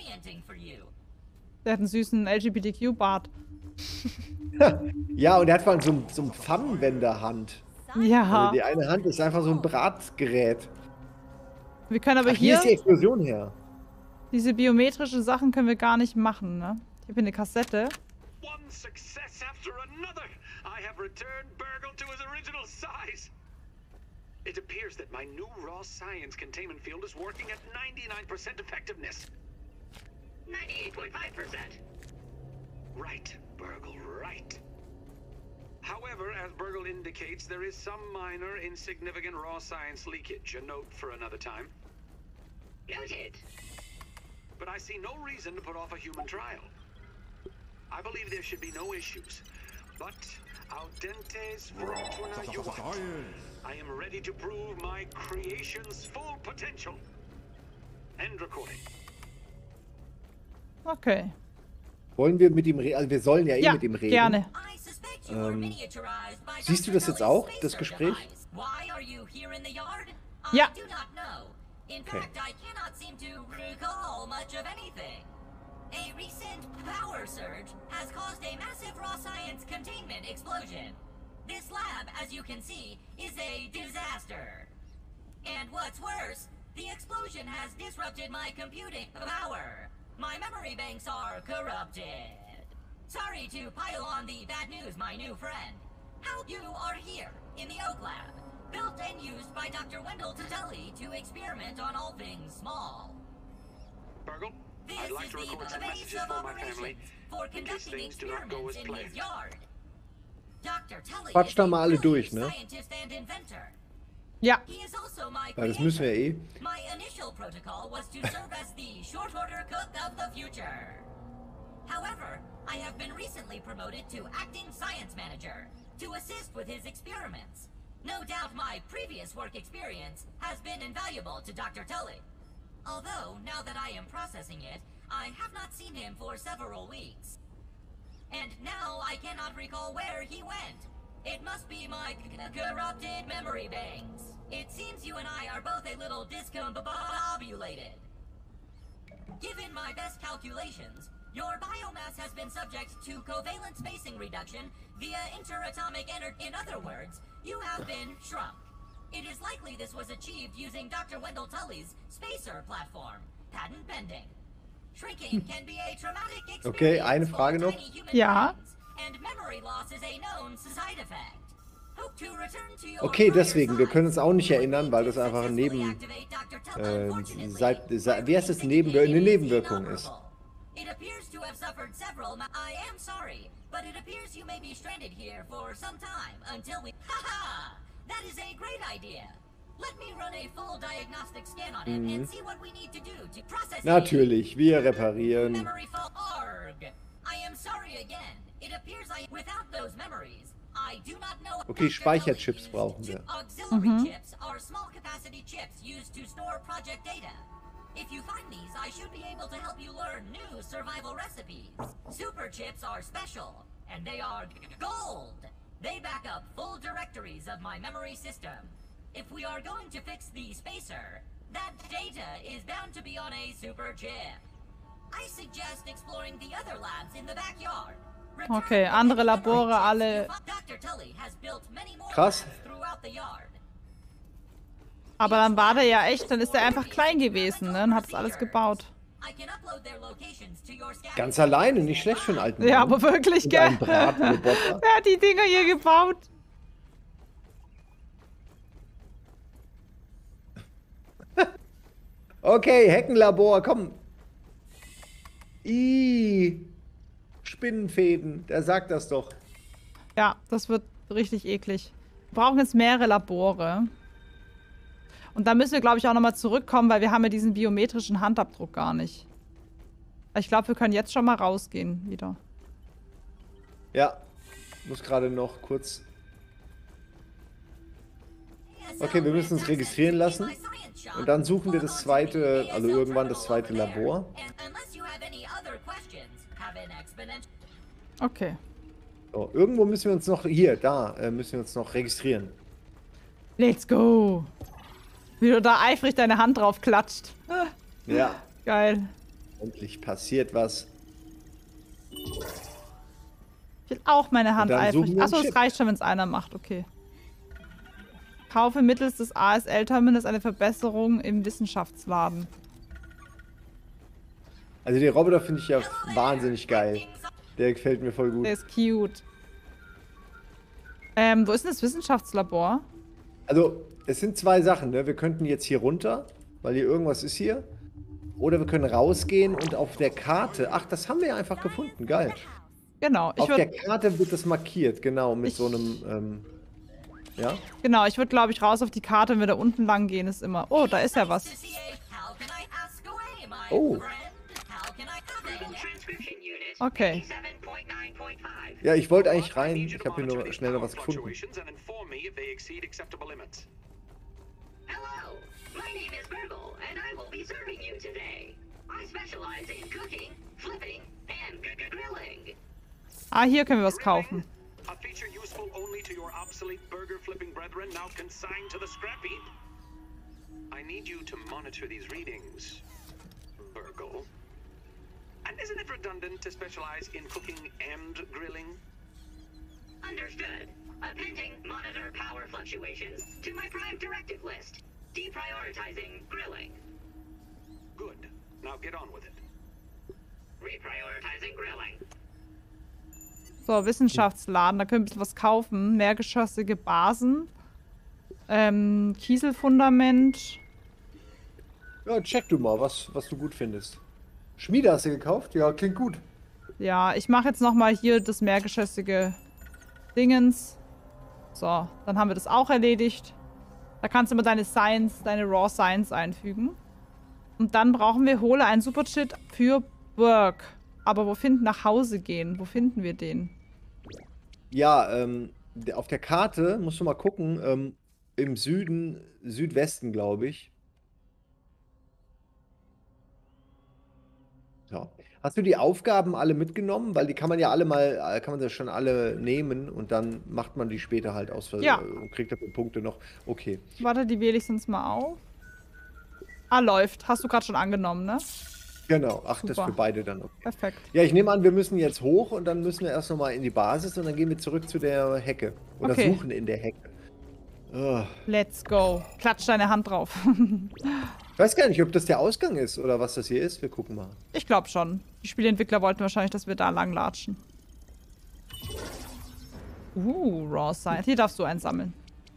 Der hat einen süßen L G B T Q-Bart. Ja, und er hat vor allem so, ein- so eine Pfannenwenderhand. Ja. Also die eine Hand ist einfach so ein Bratgerät. Wir können aber Ach, hier hier, ist die Explosion her. diese biometrischen Sachen können wir gar nicht machen, ne? Ich habe hier eine Kassette. One success after another. I have returned Burgle to his original size. It appears that my new raw science containment field is working at ninety-nine percent effectiveness. ninety-eight point five percent. Right, Burgle, right. However, as Burgle indicates, there is some minor, insignificant raw science leakage. A note for another time. Noted. But I see no reason to put off a human trial. I believe there should be no issues. But audentes fortuna juvat. I am ready to prove my creation's full potential. End recording. Okay. Wollen wir mit ihm reden? Also wir sollen ja eh Ja, mit ihm reden. gerne. Ähm, siehst du das jetzt auch, das Gespräch? Ja. In Okay. fact, I cannot seem to recall much of anything. A recent power surge has caused a massive raw science containment explosion. This lab, as you can see, is a disaster. And what's worse, the explosion has disrupted my computing power. My memory banks are corrupted. Sorry to pile on the bad news, my new friend. How you are here in the Oak Lab, built and used by Doctor Wendell Tatelli to experiment on all things small. Burgle, This I'd like is to the record some base messages of for my family operations for in case conducting things do not go experiments as in planned. his yard. Doctor Tully Quatsch is da a mal alle brilliant durch, ne? scientist and inventor. Ja. He is also my Ja, das müssen wir eh. My initial protocol was to serve as the short order cook of the future. However, I have been recently promoted to acting science manager to assist with his experiments. No doubt my previous work experience has been invaluable to Doctor Tully. Although, now that I am processing it, I have not seen him for several weeks. And now I cannot recall where he went. It must be my c- corrupted memory banks. It seems you and I are both a little discombobulated. Given my best calculations, Your biomass has been subject to covalent spacing reduction via interatomic energy. In other words, you have been shrunk. It is likely this was achieved using Doctor Wendell Tully's spacer platform, patent pending. Shrinking can be a traumatic experience Okay, eine Frage for noch. tiny human Ja. brains, and memory loss is a known side effect. Hope to return to your Okay, prior deswegen, wir size. können uns auch nicht erinnern, weil das To einfach ein successfully Neben... activate Doctor Tully, Äh, unfortunately, seit, seit, wie heißt das? the Neben, indicated eine is Nebenwirkung ist. inoperable. It appears to have suffered several. ma- I am sorry, but it appears you may be stranded here for some time until we. Haha! That is a great idea. Let me run a full diagnostic scan on him and see what we need to do to process. Natürlich, wir reparieren. Memory fall. Arg! I am sorry again. It appears I without those memories. I do not know. Okay, Doctor Speicherchips Tully brauchen used wir. to- Auxiliary chips are small capacity chips used to store project data. If you find these, I should be able to help you learn new survival recipes. Super chips are special, and they are g- gold. They back up full directories of my memory system. If we are going to fix the spacer, that data is bound to be on a super chip. I suggest exploring the other labs in the backyard. Return Okay, with andere any memory Labore, chips alle- you find. Doctor Tully has built many more Krass. labs throughout the yard. Aber dann war der ja echt, dann ist er einfach klein gewesen, ne? Und hat das alles gebaut. I can upload their locations to your scanner. Ganz alleine, nicht schlecht für einen alten Ja, Mann. aber wirklich, Und gell? einen Bratenroboter. Wer hat die Dinger hier gebaut? Okay, Heckenlabor, komm. Ih, Spinnenfäden, der sagt das doch. Ja, das wird richtig eklig. Wir brauchen jetzt mehrere Labore. Und da müssen wir, glaube ich, auch nochmal zurückkommen, weil wir haben ja diesen biometrischen Handabdruck gar nicht. Ich glaube, wir können jetzt schon mal rausgehen wieder. Ja, muss gerade noch kurz... Okay, wir müssen uns registrieren lassen. Und dann suchen wir das zweite, also irgendwann das zweite Labor. Okay. So, irgendwo müssen wir uns noch, hier, da, äh, müssen wir uns noch registrieren. Let's go. Wie du da eifrig deine Hand drauf klatscht. Ah, Ja, geil. endlich passiert was. Ich will auch meine Hand dann suchen eifrig. wir einen Achso, es Chip. reicht schon, wenn es einer macht. Okay. Kaufe mittels des A S L-Terminals eine Verbesserung im Wissenschaftsladen. Also den Roboter finde ich ja wahnsinnig geil. Der gefällt mir voll gut. Der ist cute. Ähm, wo ist denn das Wissenschaftslabor? Also, es sind zwei Sachen, ne? Wir könnten jetzt hier runter, weil hier irgendwas ist hier. Oder wir können rausgehen und auf der Karte... Ach, das haben wir ja einfach gefunden. Geil. Genau, ich Auf der würde Karte wird das markiert, genau, mit Ich- so einem... Ähm, ja? genau, ich würde, glaube ich, raus auf die Karte, wenn wir da unten lang gehen, ist immer... Oh, da ist ja was. Oh. Okay. Ja, ich wollte eigentlich rein. Ich habe hier nur schnell noch was gefunden. Hello, my name is Burgle, and I will be serving you today. I specialize in cooking, flipping, and g- g- grilling. Ah, hier können wir was kaufen. A feature useful only to your obsolete burger flipping brethren now consigned to the scrap heap. I need you to monitor these readings, Burgle. And isn't it redundant to specialize in cooking and grilling? Understood. Appending monitor power fluctuations to my prime directive list. Deprioritizing grilling. Good. Now get on with it. Reprioritizing grilling. So, Wissenschaftsladen, da können wir ein bisschen was kaufen. Mehrgeschossige Basen. Ähm, Kieselfundament. Ja, check du mal, was, was du gut findest. Schmiede hast du gekauft? Ja, klingt gut. Ja, ich mache jetzt nochmal hier das mehrgeschossige Dingens. So, dann haben wir das auch erledigt. Da kannst du immer deine Science, deine Raw Science einfügen. Und dann brauchen wir, hole einen Superchip für Work. Aber wo finden, nach Hause gehen? Wo finden wir den? Ja, ähm, der- auf der Karte musst du mal gucken, ähm, im Süden, Südwesten, glaube ich. Ja. Hast du die Aufgaben alle mitgenommen? Weil die kann man ja alle mal, äh, kann man ja schon alle nehmen und dann macht man die später halt aus Versehen Ja. und kriegt dafür Punkte noch. Okay. Warte, die wähle ich sonst mal auf. Ah, läuft. Hast du gerade schon angenommen, ne? Genau, ach, das Super. für beide dann okay. Perfekt. Ja, ich nehme an, wir müssen jetzt hoch und dann müssen wir erst nochmal in die Basis und dann gehen wir zurück zu der Hecke. Oder Okay. suchen in der Hecke. Oh. Let's go. Klatsch deine Hand drauf. Ich weiß gar nicht, ob das der Ausgang ist oder was das hier ist. Wir gucken mal. Ich glaube schon. Die Spieleentwickler wollten wahrscheinlich, dass wir da lang latschen. Uh, Raw Science. Hier darfst du einsammeln.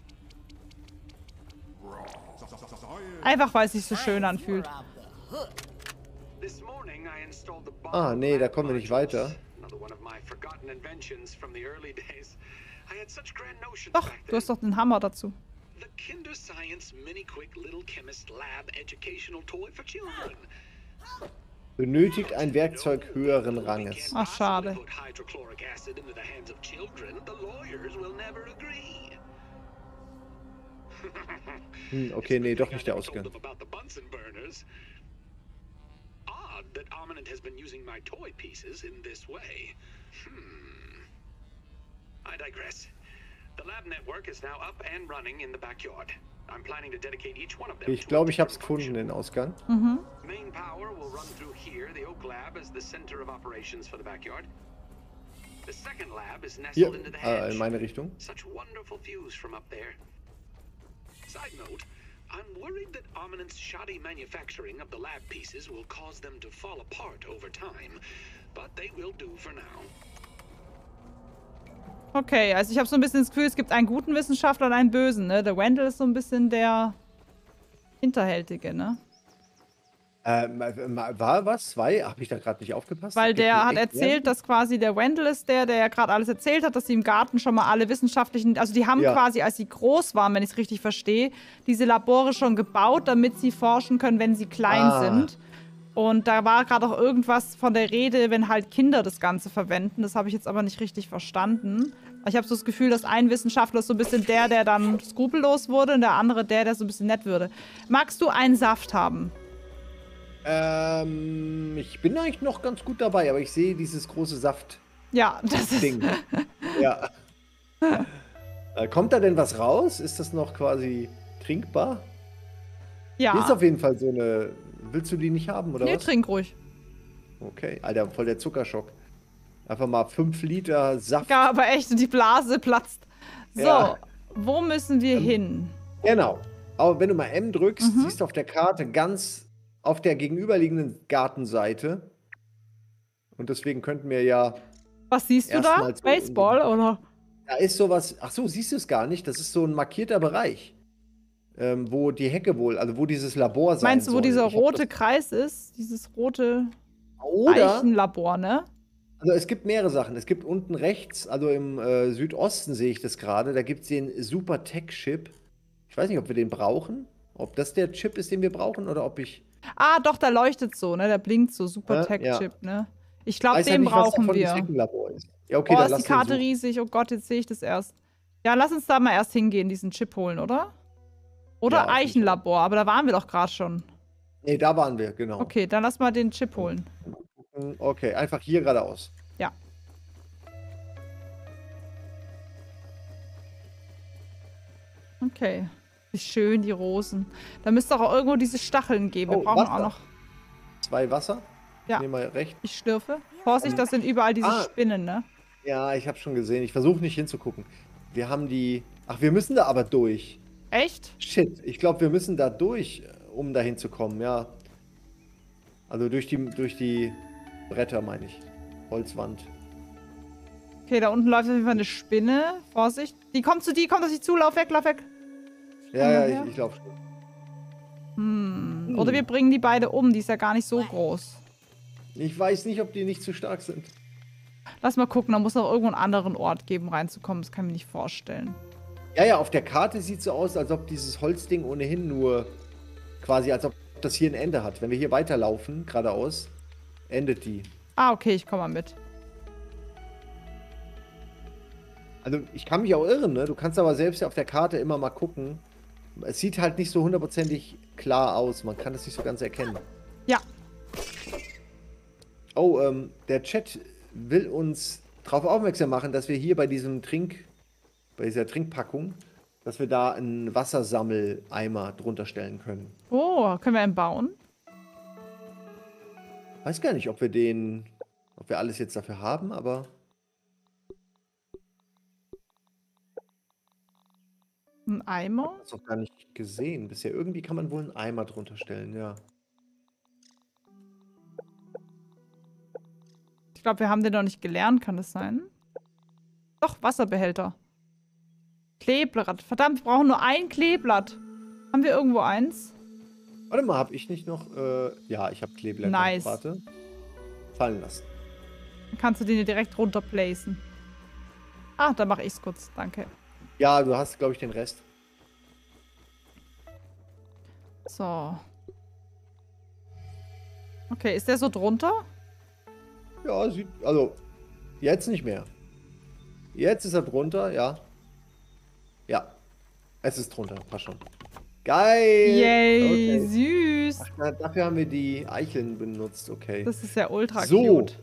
Einfach, weil es sich so schön anfühlt. This morning I installed the bomb Ah, nee, da lab kommen wir nicht modules. weiter. Another one of my forgotten inventions from the early days. I had such grand notions Doch, back du hast then. doch den Hammer dazu. The Kinder Science Mini Quick Little Chemist Lab Educational Toy for Children. Benötigt ein Werkzeug höheren Ranges. Ach, schade. Put hydrochloric acid into the hands of children. The lawyers will never agree. Hm, okay, nee, doch nicht der I told Ausgang. them about the Bunsen burners. Odd that Ominent has been using my toy pieces in this way. Hmm. I digress. The lab network is now up and running in the backyard. I'm planning to dedicate each one of them. Ich to a glaube, ich habe es different gefunden, den Ausgang. Mhm. Main power will run through here. The Oak Lab is the center of operations for the backyard. The second lab is nestled Hier, into the äh, hedge. in meine Richtung. Such wonderful views from up there. Side note, I'm worried that Ominent's shoddy manufacturing of the lab pieces will cause them to fall apart over time, but they will do for now. Okay, also ich habe so ein bisschen das Gefühl, es gibt einen guten Wissenschaftler und einen bösen, ne? Der Wendell ist so ein bisschen der Hinterhältige, ne? Ähm, war was? Zwei? Habe ich da gerade nicht aufgepasst? Weil Es gibt der einen hat echt erzählt, werden? dass quasi der Wendell ist der, der ja gerade alles erzählt hat, dass sie im Garten schon mal alle wissenschaftlichen, also die haben Ja. quasi, als sie groß waren, wenn ich es richtig verstehe, diese Labore schon gebaut, damit sie forschen können, wenn sie klein Ah. sind. Und da war gerade auch irgendwas von der Rede, wenn halt Kinder das Ganze verwenden. Das habe ich jetzt aber nicht richtig verstanden. Ich habe so das Gefühl, dass ein Wissenschaftler ist so ein bisschen der, der dann skrupellos wurde und der andere der, der so ein bisschen nett würde. Magst du einen Saft haben? Ähm, ich bin eigentlich noch ganz gut dabei, aber ich sehe dieses große Saftding. Ja, das ist... Ja. Äh, kommt da denn was raus? Ist das noch quasi trinkbar? Ja. Hier ist auf jeden Fall so eine. Willst du die nicht haben, oder Nee, was? trink ruhig. Okay, Alter, voll der Zuckerschock. Einfach mal fünf Liter Saft. Ja, aber echt, die Blase platzt. So, Ja. wo müssen wir hin? Genau. Aber wenn du mal M drückst, Mhm. siehst du auf der Karte ganz auf der gegenüberliegenden Gartenseite. Und deswegen könnten wir ja. Was siehst du da? Erstmals so Baseball, oder? Da ist sowas. Ach so, siehst du es gar nicht? Das ist so ein markierter Bereich. Ähm, wo die Hecke wohl, also wo dieses Labor sein Meinst du, wo soll. dieser Ich hab rote Kreis ist? Dieses rote das, oder, Eichenlabor, ne? also es gibt mehrere Sachen. Es gibt unten rechts, also im äh, Südosten sehe ich das gerade, da gibt es den Super Tech Chip. Ich weiß nicht, ob wir den brauchen. Ob das der Chip ist, den wir brauchen, oder ob ich. Ah, doch, der leuchtet so, ne? Der blinkt so. Super Ja, Tech-Chip, ja. ne? Ich glaube, weiß halt den nicht, was brauchen davon das wir. Heckenlabor ist. Ja, okay, Oh, dann ist lass die den Karte suchen. riesig. Oh Gott, jetzt sehe ich das erst. Ja, lass uns da mal erst hingehen, diesen Chip holen, oder? Oder Ja, auf jeden Eichenlabor, aber da waren wir doch gerade schon. Nee, da waren wir, genau. Okay, dann lass mal den Chip holen. Okay, einfach hier geradeaus. Ja. Okay. Wie schön, die Rosen. Da müsste auch irgendwo diese Stacheln geben. Wir Oh, brauchen Wasser. auch noch. Zwei Wasser. Ja. Ich nehme mal recht. Ich schlürfe. Vorsicht, das sind überall diese Ah. Spinnen, ne? Ja, ich habe schon gesehen. Ich versuche nicht hinzugucken. Wir haben die. Ach, wir müssen da aber durch. Echt? Shit, ich glaube, wir müssen da durch, um dahin zu kommen, ja. Also durch die, durch die Bretter, meine ich. Holzwand. Okay, da unten läuft auf jeden Fall eine Spinne. Vorsicht. Die kommt zu dir, kommt auf dich zu. Lauf weg, lauf weg. Ja, Komm ja, mal her. ich, ich glaube schon. Hm. Oder wir bringen die beide um. Die ist ja gar nicht so groß. Ich weiß nicht, ob die nicht zu stark sind. Lass mal gucken. Da muss noch irgendwo einen anderen Ort geben, reinzukommen. Das kann ich mir nicht vorstellen. Ja, ja, auf der Karte sieht es so aus, als ob dieses Holzding ohnehin nur quasi, als ob das hier ein Ende hat. Wenn wir hier weiterlaufen, geradeaus, endet die. Ah, okay, ich komme mal mit. Also ich kann mich auch irren, ne? Du kannst aber selbst auf der Karte immer mal gucken. Es sieht halt nicht so hundertprozentig klar aus. Man kann es nicht so ganz erkennen. Ja. Oh, ähm, der Chat will uns darauf aufmerksam machen, dass wir hier bei diesem Trink, bei dieser Trinkpackung, dass wir da einen Wassersammeleimer drunter stellen können. Oh, können wir einen bauen? Weiß gar nicht, ob wir den, ob wir alles jetzt dafür haben, aber Ein Eimer? das auch gar nicht gesehen. Bisher irgendwie kann man wohl einen Eimer drunter stellen, ja. Ich glaube, wir haben den noch nicht gelernt, kann das sein? Doch, Wasserbehälter. Kleeblatt. Verdammt, wir brauchen nur ein Kleeblatt. Haben wir irgendwo eins? Warte mal, habe ich nicht noch, äh, ja, ich habe Kleeblätter. Nice. Warte. Fallen lassen. Dann kannst du den hier direkt runter placen. Ah, dann mache ich's kurz. Danke. Ja, du hast, glaube ich, den Rest. So. Okay, ist der so drunter? Ja, sieht, also, jetzt nicht mehr. Jetzt ist er drunter, ja. Ja. Es ist drunter, passt schon. Geil! Yay, Okay. süß. Ach, na, dafür haben wir die Eicheln benutzt, okay. Das ist ja ultra So. cute.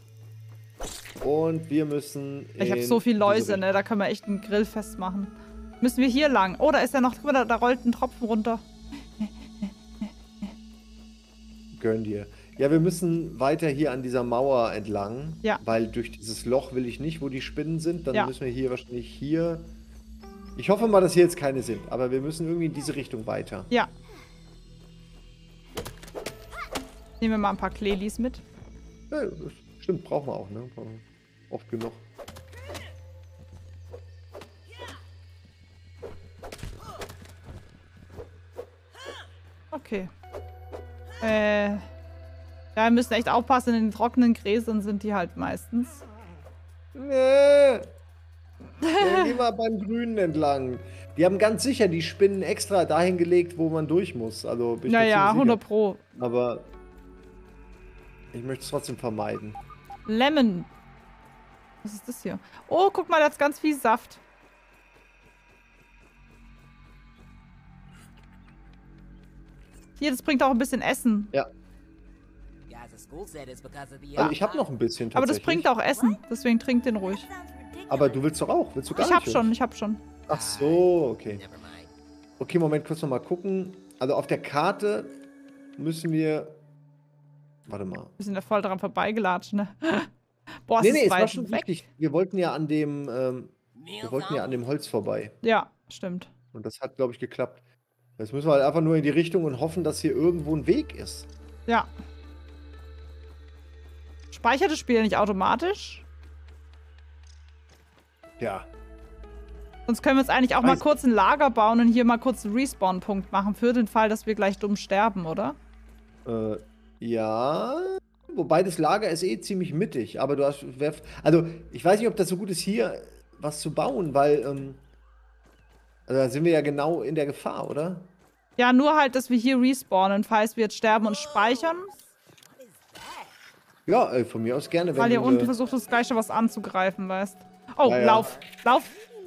Und wir müssen. Ich habe in so viel diese Läuse, Richtung. ne? Da können wir echt einen Grill festmachen. Müssen wir hier lang? Oh, da ist ja noch, guck mal, da, da rollt ein Tropfen runter. Gönn dir. Ja, wir müssen weiter hier an dieser Mauer entlang. Ja. Weil durch dieses Loch will ich nicht, wo die Spinnen sind. Dann Ja. müssen wir hier wahrscheinlich hier. Ich hoffe mal, dass hier jetzt keine sind. Aber wir müssen irgendwie in diese Richtung weiter. Ja. Nehmen wir mal ein paar Klelis mit. Ja, das stimmt, brauchen wir auch, ne? Brauchen wir oft genug. Okay. Äh. Ja, wir müssen echt aufpassen, in den trockenen Gräsern sind die halt meistens. Nee. Ja, geh mal beim Grünen entlang. Die haben ganz sicher die Spinnen extra dahin gelegt, wo man durch muss. Also bin ich mir Naja, ziemlich sicher. hundert Pro. Aber ich möchte es trotzdem vermeiden. Lemon. Was ist das hier? Oh, guck mal, da ist ganz viel Saft. Hier, das bringt auch ein bisschen Essen. Ja. Guys at school said it's because of the Also ich habe noch ein bisschen Aber das tatsächlich. bringt auch Essen. Deswegen trink den ruhig. That sounds ridiculous. Aber du willst doch auch. Willst du gar Ich nicht? hab schon, ich hab schon. Ach so, okay. Never mind. Okay, Moment, kurz noch mal gucken. Also auf der Karte müssen wir... Warte mal. Wir sind ja voll dran vorbeigelatscht, ne? Boah, Nee, es nee, ist es war weit schon weg. wichtig. Wir wollten ja an dem... Ähm, wir Meals wollten ja on. an dem Holz vorbei. Ja, stimmt. Und das hat, glaube ich, geklappt. Jetzt müssen wir halt einfach nur in die Richtung und hoffen, dass hier irgendwo ein Weg ist. Ja. Speichert das Spiel nicht automatisch? Ja. Sonst können wir uns eigentlich auch mal Weiß- kurz ein Lager bauen und hier mal kurz einen Respawn-Punkt machen, für den Fall, dass wir gleich dumm sterben, oder? Äh, ja. Wobei das Lager ist eh ziemlich mittig. Aber du hast... wer- Also, ich weiß nicht, ob das so gut ist, hier was zu bauen, weil... Ähm, also da sind wir ja genau in der Gefahr, oder? Ja, nur halt, dass wir hier respawnen, falls wir jetzt sterben und speichern. Ja, äh, von mir aus gerne. Wenn Weil hier du unten eine- versucht uns gleich schon was anzugreifen, weißt. Oh, Ja, ja. lauf, lauf.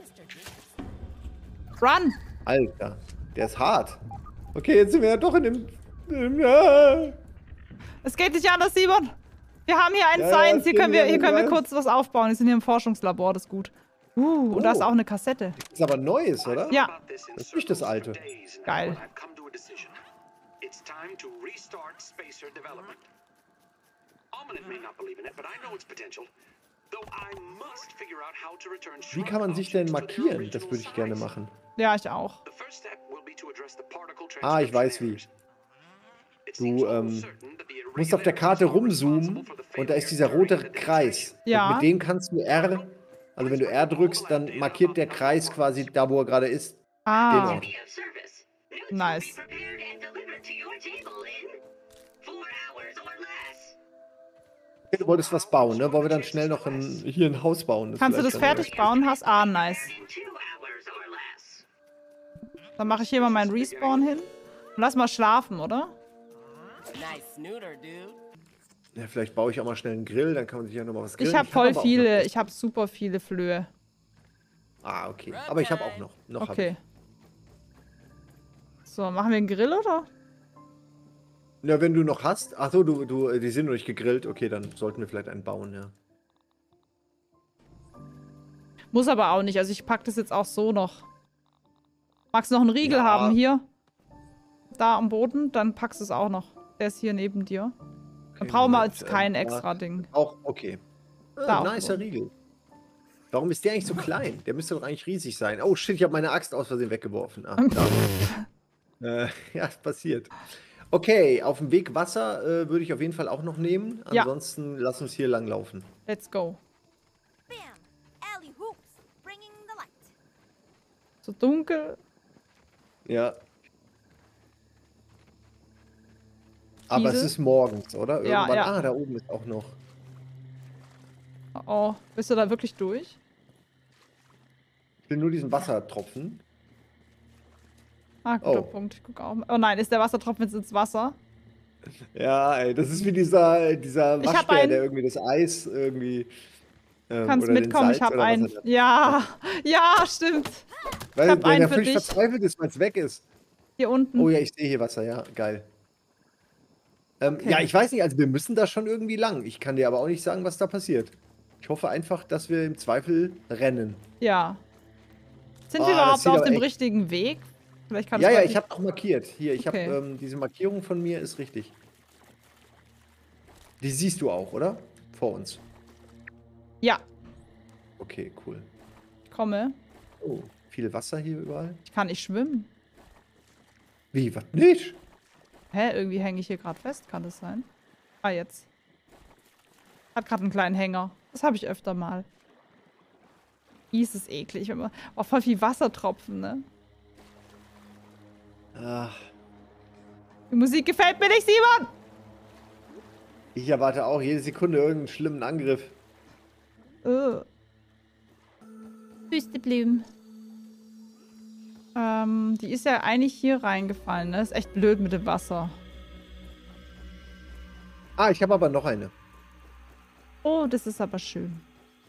Run. Alter, der ist hart. Okay, jetzt sind wir ja doch in dem... im- ja. Es geht nicht anders, Simon. Wir haben hier ein Ja, ja, Science. Hier gehen können wir, wir hier können wir rein. kurz was aufbauen. Wir sind hier im Forschungslabor, das ist gut. Uh, und da ist Oh. auch eine Kassette. Das ist aber Neues, oder? Ja. Das ist nicht das Alte. Geil. I've come to a decision. It's time to restart Spacer development. Ominent may not believe in it, but I know its potential. Though I must figure out how to return Wie kann man sich denn shrunk objects to their markieren? Das original würde ich gerne size. machen. Ja, ich auch. The first step will be to address the particle Ah, ich weiß wie. transcription errors. It Du seems ähm, almost certain that the musst auf der Karte rumzoomen und da ist dieser rote Kreis. Ja. Und mit dem kannst du R, also wenn du R drückst, dann markiert der Kreis quasi da, wo er gerade ist. Ah, Genau. Be of service. Notes Nice. will be prepared and delivered to your table in four hours or less. Du wolltest was bauen, ne? Wollen wir dann schnell noch ein, hier ein Haus bauen? kannst du das vielleicht dann- fertig bauen? Hast ah, nice. In two hours or less. Dann mache ich hier mal meinen Respawn hin. Und lass mal schlafen, oder? Nice snooter, dude. Ja, vielleicht baue ich auch mal schnell einen Grill, dann kann man sich ja nochmal was grillen. Ich habe hab voll aber auch viele, noch- ich habe super viele Flöhe. Ah, okay. Aber ich habe auch noch. noch hab Okay. So, machen wir einen Grill, oder? ich. Na, wenn du noch hast. Achso, du, du, die sind noch nicht gegrillt. Okay, dann sollten wir vielleicht einen bauen, ja. Muss aber auch nicht. Also ich pack das jetzt auch so noch. Magst du noch einen Riegel Ja. haben hier? Da am Boden? Dann packst du es auch noch. Der ist hier neben dir. Da brauchen wir jetzt kein extra Ding. Auch, okay. Da Ah, auch nicer so. Riegel. Warum ist der eigentlich so klein? Der müsste doch eigentlich riesig sein. Oh shit, ich habe meine Axt aus Versehen weggeworfen. Ah, da. äh, ja, ist passiert. Okay, auf dem Weg Wasser äh, würde ich auf jeden Fall auch noch nehmen. Ja. Ansonsten lass uns hier lang laufen. Let's go. Bam! Alley hoops, bringing the light. So dunkel. Ja. Aber Diese? es ist morgens, oder? Ja, Irgendwann. ja. Ah, da oben ist auch noch. Oh, oh, bist du da wirklich durch? Ich will nur diesen Wassertropfen. Ah, guter Oh. Punkt. Ich gucke auch mal. Oh nein, ist der Wassertropfen jetzt ins Wasser? Ja, ey, das ist wie dieser, dieser Ich hab Waschbär, einen. der irgendwie das Eis irgendwie. Ähm, Kannst oder den mitkommen, ich Salz hab oder was einen. er da- Ja, ja, stimmt. Weil, hab wenn einen er für völlig dich. verzweifelt ist, weil es weg ist. Hier unten. Oh ja, ich sehe hier Wasser, ja, geil. Ähm, Okay. Ja, ich weiß nicht, also wir müssen da schon irgendwie lang. Ich kann dir aber auch nicht sagen, was da passiert. Ich hoffe einfach, dass wir im Zweifel rennen. Ja. Sind Ah, wir das überhaupt sieht auf aber dem echt- richtigen Weg? Vielleicht kann Ja, es ja, mal- ich habe auch markiert. Hier, ich Okay. habe ähm, diese Markierung von mir ist richtig. Die siehst du auch, oder? Vor uns. Ja, Okay, cool. ich komme. Oh, viel Wasser hier überall. Ich kann nicht schwimmen. Wie, was nicht? Hä, irgendwie hänge ich hier gerade fest. Kann das sein? Ah, jetzt. Hat gerade einen kleinen Hänger. Das habe ich öfter mal. Ist es eklig. Wenn man, oh, voll viel Wassertropfen, ne? Ach, Die Musik gefällt mir nicht, Simon! ich erwarte auch jede Sekunde irgendeinen schlimmen Angriff. Uh. Wüsteblumen. Ähm, die ist ja eigentlich hier reingefallen, ne? Ist echt blöd mit dem Wasser. Ah, ich habe aber noch eine. Oh, das ist aber schön.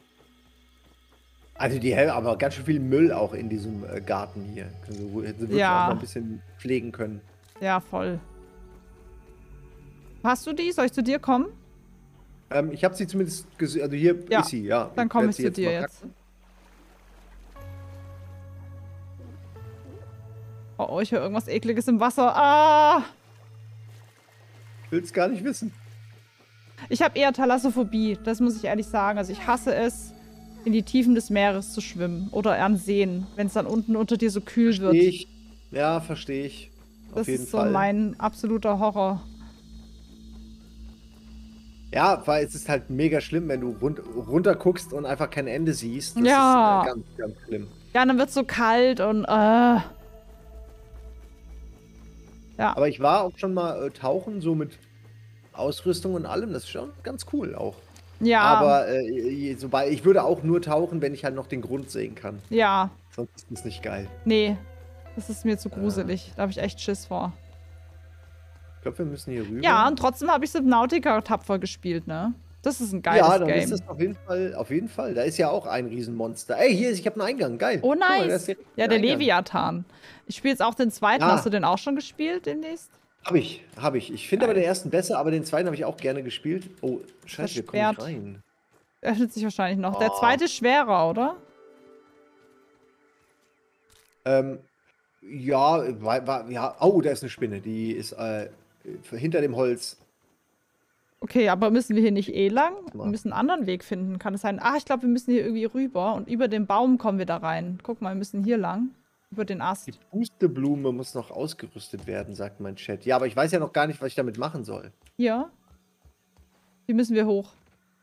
Also die haben aber ganz schön viel Müll auch in diesem äh, Garten hier. Also, hätten sie wirklich Ja. auch mal ein bisschen pflegen können. Ja, voll. Hast du die? Soll ich zu dir kommen? Ähm, ich habe sie zumindest gesehen. Also hier Ja, ist sie, ja. Dann komme werd ich sie zu dir mal jetzt. packen. Oh, oh, ich höre irgendwas Ekliges im Wasser. Ah! Ich will es gar nicht wissen. Ich habe eher Thalassophobie, das muss ich ehrlich sagen. Also ich hasse es, in die Tiefen des Meeres zu schwimmen oder an Seen, wenn es dann unten unter dir so kühl wird. Verstehe ich. Ja, verstehe ich. Das Auf jeden ist so Fall. mein absoluter Horror. Ja, weil es ist halt mega schlimm, wenn du run runter guckst und einfach kein Ende siehst. Das Ja. ist äh, ganz, ganz schlimm. Ja, und dann wird es so kalt und äh. Ja, Aber ich war auch schon mal äh, tauchen, so mit Ausrüstung und allem. Das ist schon ganz cool auch. ja, Aber äh, sobald ich würde auch nur tauchen, wenn ich halt noch den Grund sehen kann. ja, Sonst ist es nicht geil. nee. Das ist mir zu gruselig. Da habe ich echt Schiss vor. Ich glaube, wir müssen hier rüber. Ja, und trotzdem habe ich Subnautica tapfer gespielt, ne? Das ist ein geiles ja, dann Game. ist das auf jeden Fall, auf jeden Fall. Da ist ja auch ein Riesenmonster. Ey, hier ist, ich habe einen Eingang, geil. Oh, Guck mal, da nice. ist direkt Ja, ein der Eingang. Leviathan. Ich spiele jetzt auch den zweiten. Ja. Hast du den auch schon gespielt demnächst? Hab ich, hab ich. Ich finde aber den ersten besser, aber den zweiten habe ich auch gerne gespielt. Oh, scheiße, wir kommen nicht Versperrt. rein. Öffnet sich wahrscheinlich noch. Der Oh. zweite ist schwerer, oder? Ähm, ja, war, war, ja, oh, da ist eine Spinne. Die ist äh, hinter dem Holz. Okay, aber müssen wir hier nicht eh lang? Wir Mal. müssen einen anderen Weg finden. Kann es sein? Ah, ich glaube, wir müssen hier irgendwie rüber und über den Baum kommen wir da rein. Guck mal, wir müssen hier lang. Über den Ast. Die Pusteblume muss noch ausgerüstet werden, sagt mein Chat. Ja, aber ich weiß ja noch gar nicht, was ich damit machen soll. Hier. Hier müssen wir hoch.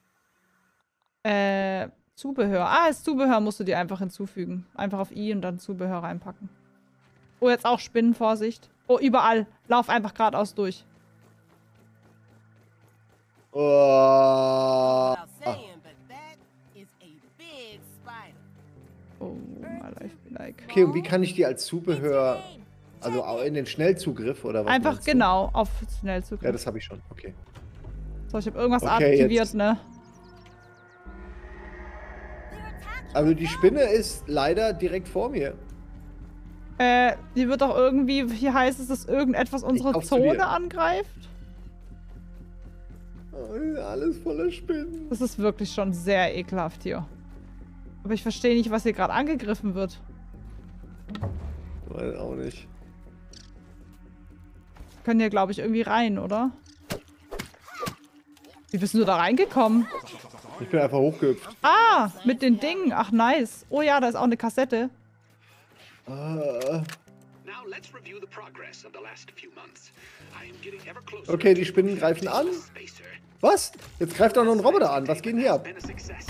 Äh, Zubehör. Ah, das Zubehör musst du dir einfach hinzufügen. Einfach auf I und dann Zubehör reinpacken. Oh, jetzt auch Spinnen, Vorsicht. Oh, überall. Lauf einfach geradeaus durch. Oh, Without saying, but that is a big spider. Oh, my life be like. okay, und wie kann ich die als It's Zubehör, your game. also auch in den Schnellzugriff oder was? Einfach meinst du? genau auf schnell Ja, Zugriff. das habe ich schon. Okay. So, ich habe irgendwas Okay, aktiviert, jetzt- ne? They're attacking Also us die now. Spinne ist leider direkt vor mir. Äh, die wird doch irgendwie, hier heißt es, dass irgendetwas unsere lauf zu dir. Zone angreift. Oh, alles voller Spinnen. Das ist wirklich schon sehr ekelhaft hier. Aber ich verstehe nicht, was hier gerade angegriffen wird. Weiß auch nicht. Können hier, glaube ich, irgendwie rein, oder? Wie bist du da reingekommen? Ich bin einfach hochgehüpft. Ah, mit den Dingen. Ach, nice. Oh ja, da ist auch eine Kassette. Äh, Now let's review the progress of the last few months. I am getting ever closer. okay, die Spinnen greifen an. Spacer. Was? Jetzt greift auch noch ein Roboter an. Was geht denn hier ab? Been a success.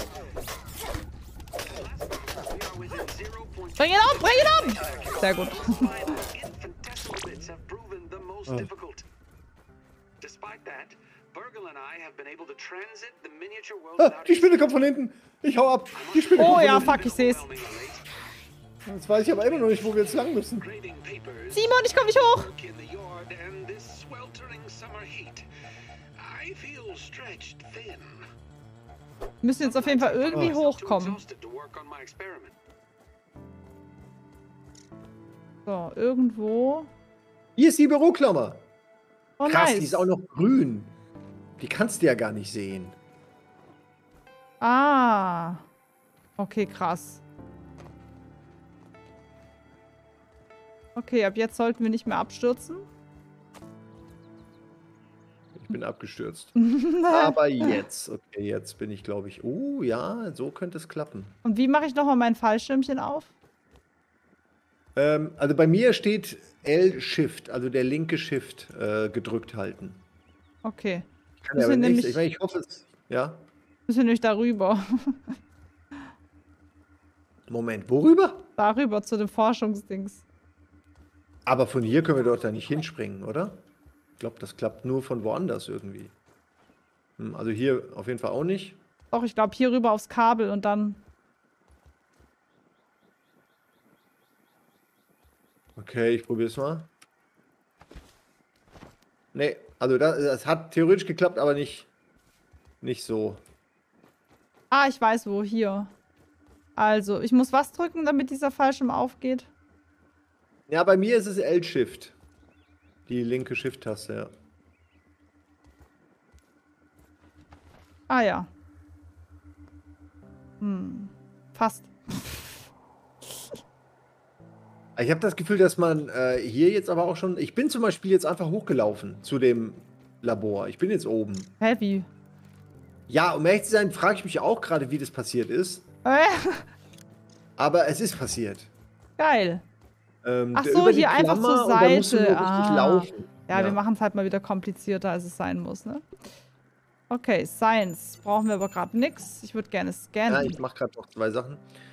We are within zero point Bring ihn um, bring ihn um! Sehr gut. infinitesimal bits have proven the most difficult. Despite that, Burgle and I have been able to transit the miniature world Ah, without die Spinne kommt von hinten. Ich hau ab. Die Spinne Oh kommt ja, von hinten. fuck, ich seh's. Jetzt weiß ich aber immer noch nicht, wo wir jetzt lang müssen. Grading papers Simon, ich komm nicht hoch! in the yard and this sweltering summer heat. I feel stretched thin. Wir müssen jetzt auf jeden Fall irgendwie Too hochkommen. exhausted to work on my experiment. So, irgendwo. Hier ist die Büroklammer. Oh, Krass, nice. die ist auch noch grün. Die kannst du ja gar nicht sehen. Ah. Okay, krass. Okay, ab jetzt sollten wir nicht mehr abstürzen. Ich bin abgestürzt. Aber jetzt, okay, jetzt bin ich, glaube ich. Oh ja, so könnte es klappen. Und wie mache ich nochmal mein Fallschirmchen auf? Ähm, also bei mir steht L-Shift, also der linke Shift äh, gedrückt halten. Okay. Kann Müssen ja aber wir nichts. nämlich- Ich, meine, ich hoffe es. Ja. Müssen wir nämlich darüber. Moment, worüber? darüber zu dem Forschungsdings. Aber von hier können wir doch da nicht hinspringen, oder? Ich glaube, das klappt nur von woanders irgendwie. Hm, also hier auf jeden Fall auch nicht. Doch, ich glaube hier rüber aufs Kabel und dann. Okay, ich probiere es mal. Nee, also das, das hat theoretisch geklappt, aber nicht, nicht so. Ah, ich weiß wo, hier. Also, ich muss was drücken, damit dieser Fallschirm aufgeht. Ja, bei mir ist es L-Shift. Die linke Shift-Taste, ja. Ah ja. Hm. Fast. Ich habe das Gefühl, dass man äh, hier jetzt aber auch schon... Ich bin zum Beispiel jetzt einfach hochgelaufen zu dem Labor. Ich bin jetzt oben. Heavy. Ja, um ehrlich zu sein, frage ich mich auch gerade, wie das passiert ist. Äh, Aber es ist passiert. geil. Ähm, Ach der- so, über die hier einfach Klammer zur und dann musst du Seite. nur richtig Ah. laufen. Ja, wir machen es halt mal wieder komplizierter, als es sein muss, ne? Okay, Science. Brauchen wir aber gerade nichts. Ich würde gerne Ja, scannen. ich mache gerade noch zwei Sachen.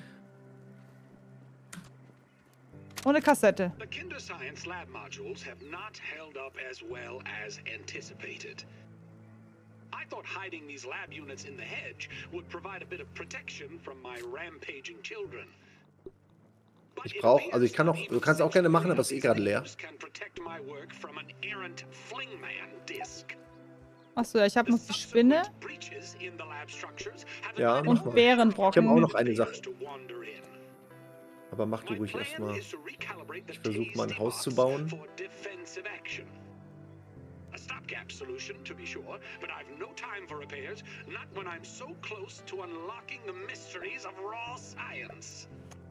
Ohne Kassette. The Kinder Science lab modules have not held up as well as anticipated. I thought hiding these lab units in the hedge would provide a bit of protection from my rampaging children. But Ich it brauch- appears also ich kann not noch- even du kannst auch gerne machen, aber es ist eh these gerade leer. things can protect my work from an errant Flingman disk. Achso, ja, ich habe The noch die Spinne subsequent breaches in the lab structures have Ja, invited mach und mal. Bärenbrocken. Ich habe auch noch eine Sache. to wander in. Aber mach du My ruhig plan erstmal. is to recalibrate the Ich versuch mal ein tasty Haus box zu bauen. for defensive action. A stopgap solution, to be sure, but I've no time for repairs, not when I'm so close to unlocking the mysteries of raw science.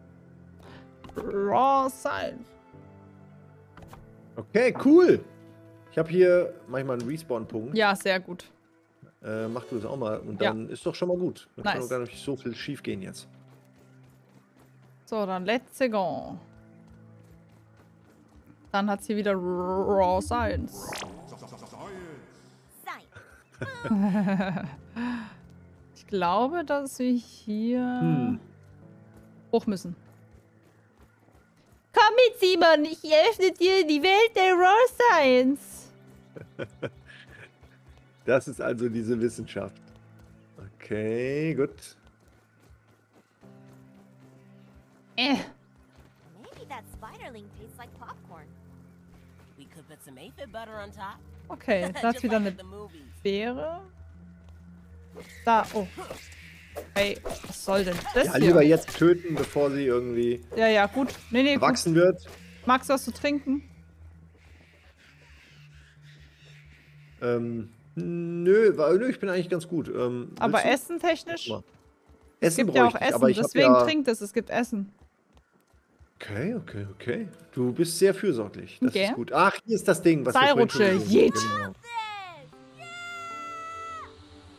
Raw Science. Okay, cool. Ich habe hier manchmal einen Respawn-Punkt. Ja, sehr gut. Äh, mach du das auch mal. Und Ja. dann ist doch schon mal gut. Dann kann Nice. doch gar nicht so viel schief gehen jetzt. So, dann let's go. Dann hat sie wieder Raw Science. Science. Ich glaube, dass wir hier Hm. hoch müssen. Komm mit, Simon. Ich öffne dir die Welt der Raw Science. Das ist also diese Wissenschaft. Okay, gut. Äh. Maybe that spiderling tastes like popcorn. We could put some aphid butter on top. Okay, da Just ist wieder like eine at the movies. Beere. Da, oh. Hey, was soll denn das Ja, lieber hier? jetzt töten, bevor sie irgendwie Ja, ja, gut. Nee, nee, gut. erwachsen wird. Magst du was zu trinken? Ähm, nö, wa- nö, ich bin eigentlich ganz gut. Ähm, Aber willst du? Essen technisch? Mal. Es Essen gibt ja auch bräuchte ich, Essen, aber ich hab deswegen ja... trinkt es, es gibt Essen. Okay, okay, okay. Du bist sehr fürsorglich. Das Okay. ist gut. Ach, hier ist das Ding, was wir vorhin schon Seilrutsche, gesucht yeet. haben. Genau.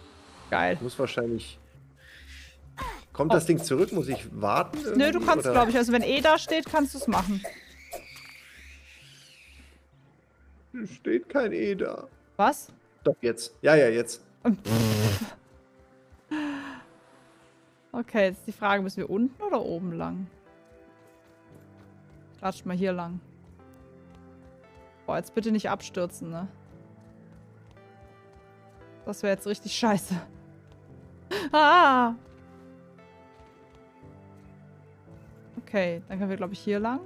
Geil. Muss wahrscheinlich... Kommt das Ding zurück? Muss ich warten? Nö, du kannst, oder? glaube ich, also wenn E da steht, kannst du es machen. Steht kein E da. Was? Doch, jetzt. Ja, ja, jetzt. Okay, jetzt ist die Frage, müssen wir unten oder oben lang? Klatsch mal hier lang. Boah, jetzt bitte nicht abstürzen, ne? Das wäre jetzt richtig scheiße. Ah! Okay, dann können wir, glaube ich, hier lang.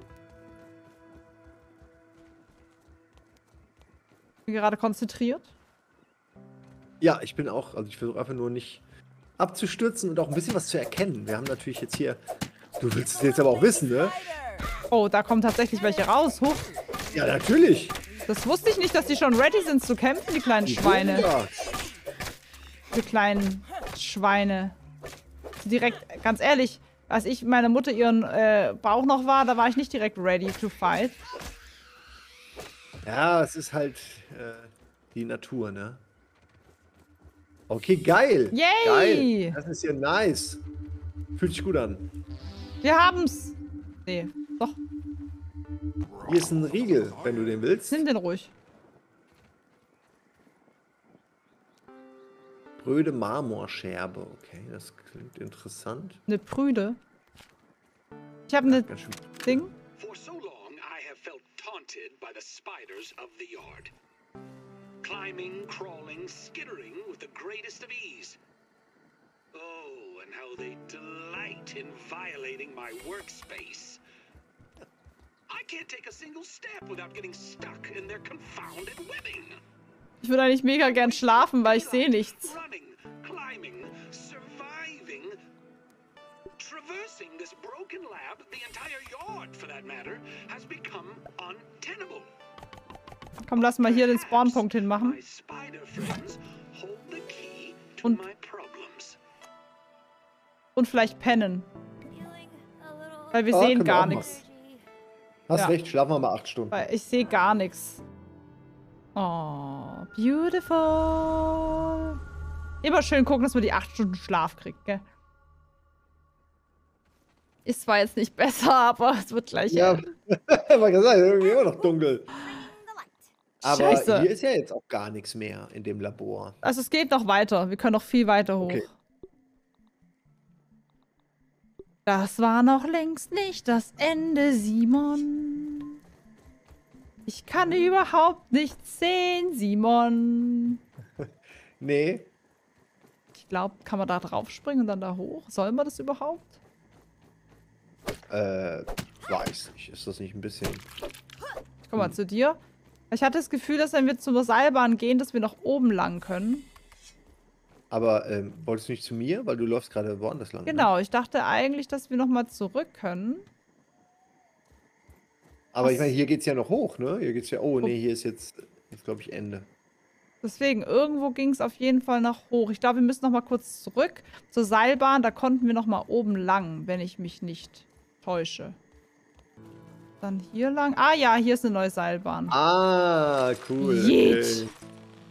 Ich bin gerade konzentriert. Ja, ich bin auch, also ich versuche einfach nur nicht abzustürzen und auch ein bisschen was zu erkennen. Wir haben natürlich jetzt hier, du willst es jetzt aber auch wissen, ne? Oh, da kommen tatsächlich welche raus. Huch. Ja, natürlich. Das wusste ich nicht, dass die schon ready sind zu kämpfen, die kleinen Schweine. Ja. Die kleinen Schweine. Direkt, ganz ehrlich, als ich meiner Mutter ihren äh, Bauch noch war, da war ich nicht direkt ready to fight. Ja, es ist halt äh, die Natur, ne? Okay, geil. Yay! Geil. Das ist ja nice. Fühlt sich gut an. Wir haben's. Nee, doch. Hier ist ein Riegel, wenn du den willst. Nimm den ruhig. Bröde Marmorscherbe. Okay, das klingt interessant. Eine Prüde. Ich habe eine Ganz schön. Ding. For so long, I have felt taunted by the spiders of the yard. Climbing, crawling, skittering with the greatest of ease. Oh, and how they delight in violating my workspace. I can't take a single step without getting stuck in their confounded webbing. Ich würde eigentlich mega gern schlafen, weil ich sehe nichts. Running, climbing, surviving, traversing this broken lab, the entire yard for that matter, has become untenable. Komm, lass mal hier den Spawnpunkt hinmachen. My spider friends hold the key to Und- my problems. Und vielleicht pennen. Feeling a little Weil wir Ah, sehen können wir gar auch nichts. Hast Ja. recht, schlafen wir mal acht Stunden. Weil ich sehe gar nichts. Oh, beautiful. Immer schön gucken, dass man die acht Stunden Schlaf kriegt, gell? Ist zwar jetzt nicht besser, aber es wird gleich. Ja, hell. man kann sagen, irgendwie immer noch dunkel. the light. Aber Scheiße. hier ist ja jetzt auch gar nichts mehr in dem Labor. Also es geht noch weiter. Wir können noch viel weiter hoch. Okay. Das war noch längst nicht das Ende, Simon. Ich kann überhaupt nichts sehen, Simon. Nee. Ich glaube, kann man da drauf springen und dann da hoch? Soll man das überhaupt? Äh, weiß nicht. Ist das nicht ein bisschen... Ich komm mal zu dir. Ich hatte das Gefühl, dass wenn wir zur Seilbahn gehen, dass wir nach oben lang können. Aber ähm, wolltest du nicht zu mir? Weil du läufst gerade woanders lang. Ne? Genau, ich dachte eigentlich, dass wir nochmal zurück können. Aber ich Was? meine, hier geht's ja noch hoch, ne? Hier geht's ja... Oh, nee, hier ist jetzt, jetzt glaube ich, Ende. Deswegen, irgendwo ging es auf jeden Fall nach hoch. Ich glaube, wir müssen nochmal kurz zurück zur Seilbahn. Da konnten wir nochmal oben lang, wenn ich mich nicht täusche. Dann hier lang. Ah ja, hier ist eine neue Seilbahn. Ah, cool. Yeet. Okay.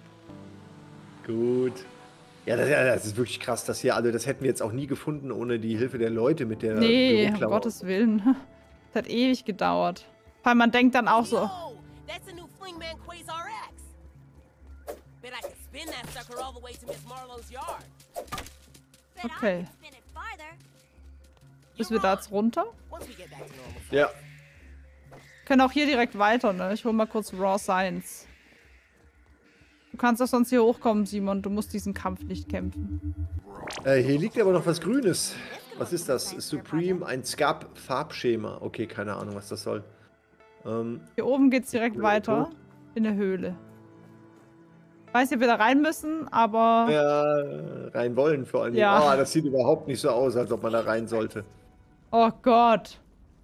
Gut. Ja das, ja, das ist wirklich krass, das hier. Also, das hätten wir jetzt auch nie gefunden ohne die Hilfe der Leute mit der Nee, um Büroklaue. Gottes Willen. Das hat ewig gedauert. Weil man denkt dann auch so, Yo, that's a new Flingman Quasar X. Bet I could spin that sucker all the way to Miss Marlowe's yard. Bet I Okay. can spin it farther. müssen wir da jetzt runter? Once we get back to normal. Ja. Können auch hier direkt weiter, ne? Ich hol mal kurz Raw Science. Du kannst doch sonst hier hochkommen, Simon. Du musst diesen Kampf nicht kämpfen. Äh, hier liegt aber noch was Grünes. Was ist das? Supreme, ein Scap-Farbschema. Okay, keine Ahnung, was das soll. Ähm, Hier oben geht's direkt weiter. In der Höhle. Ich weiß nicht, ob wir da rein müssen, aber... ja, rein wollen vor allem. Ja. Ah, das sieht überhaupt nicht so aus, als ob man da rein sollte. Oh Gott.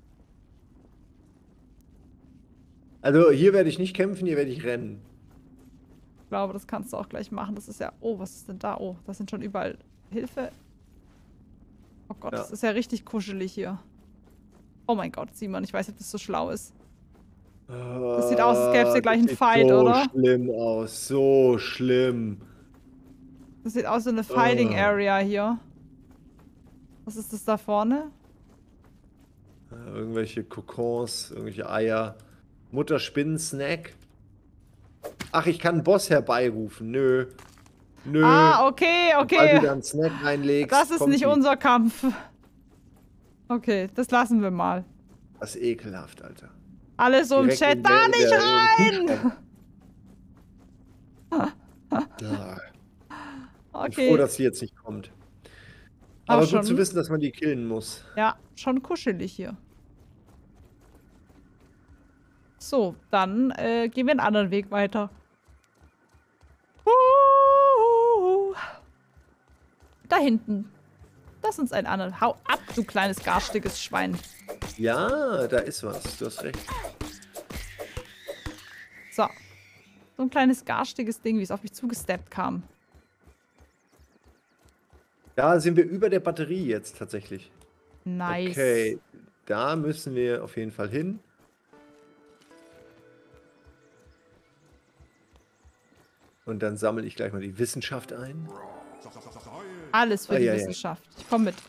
Also, hier werde ich nicht kämpfen, hier werde ich rennen. Ich glaube, das kannst du auch gleich machen. Das ist ja... Oh, was ist denn da? Oh, das sind schon überall... Hilfe. Oh Gott, Ja. das ist ja richtig kuschelig hier. Oh mein Gott, Simon, ich weiß nicht, ob das so schlau ist. Das sieht aus, als gäbe es hier gleich einen Ah, das sieht Fight, so oder? So schlimm aus, so schlimm. Das sieht aus wie eine Fighting Oh. Area hier. Was ist das da vorne? Äh, Irgendwelche Kokons, irgendwelche Eier. Mutterspinnen-Snack. Ach, ich kann einen Boss herbeirufen. Nö. Nö. Ah, okay, Sobald du da okay. einen Snack reinlegst, Das ist kommt nicht die. unser Kampf. Okay, das lassen wir mal. Das ist ekelhaft, Alter. Alle so im Direkt Chat, in da der- nicht der- rein! Ja. Ich bin Okay. froh, dass sie jetzt nicht kommt. Aber Aber schon- gut zu wissen, dass man die killen muss. Ja, schon kuschelig hier. So, dann äh, gehen wir einen anderen Weg weiter. Uh, da hinten. Lass uns einen anderen. Hau ab, du kleines garstiges Schwein. Ja, da ist was. Du hast recht. So. So ein kleines garstiges Ding, wie es auf mich zugesteppt kam. Da sind wir über der Batterie jetzt tatsächlich. Nice. Okay, da müssen wir auf jeden Fall hin. Und dann sammle ich gleich mal die Wissenschaft ein. Alles für Ah, die ja, ja. Wissenschaft. Ich komme mit.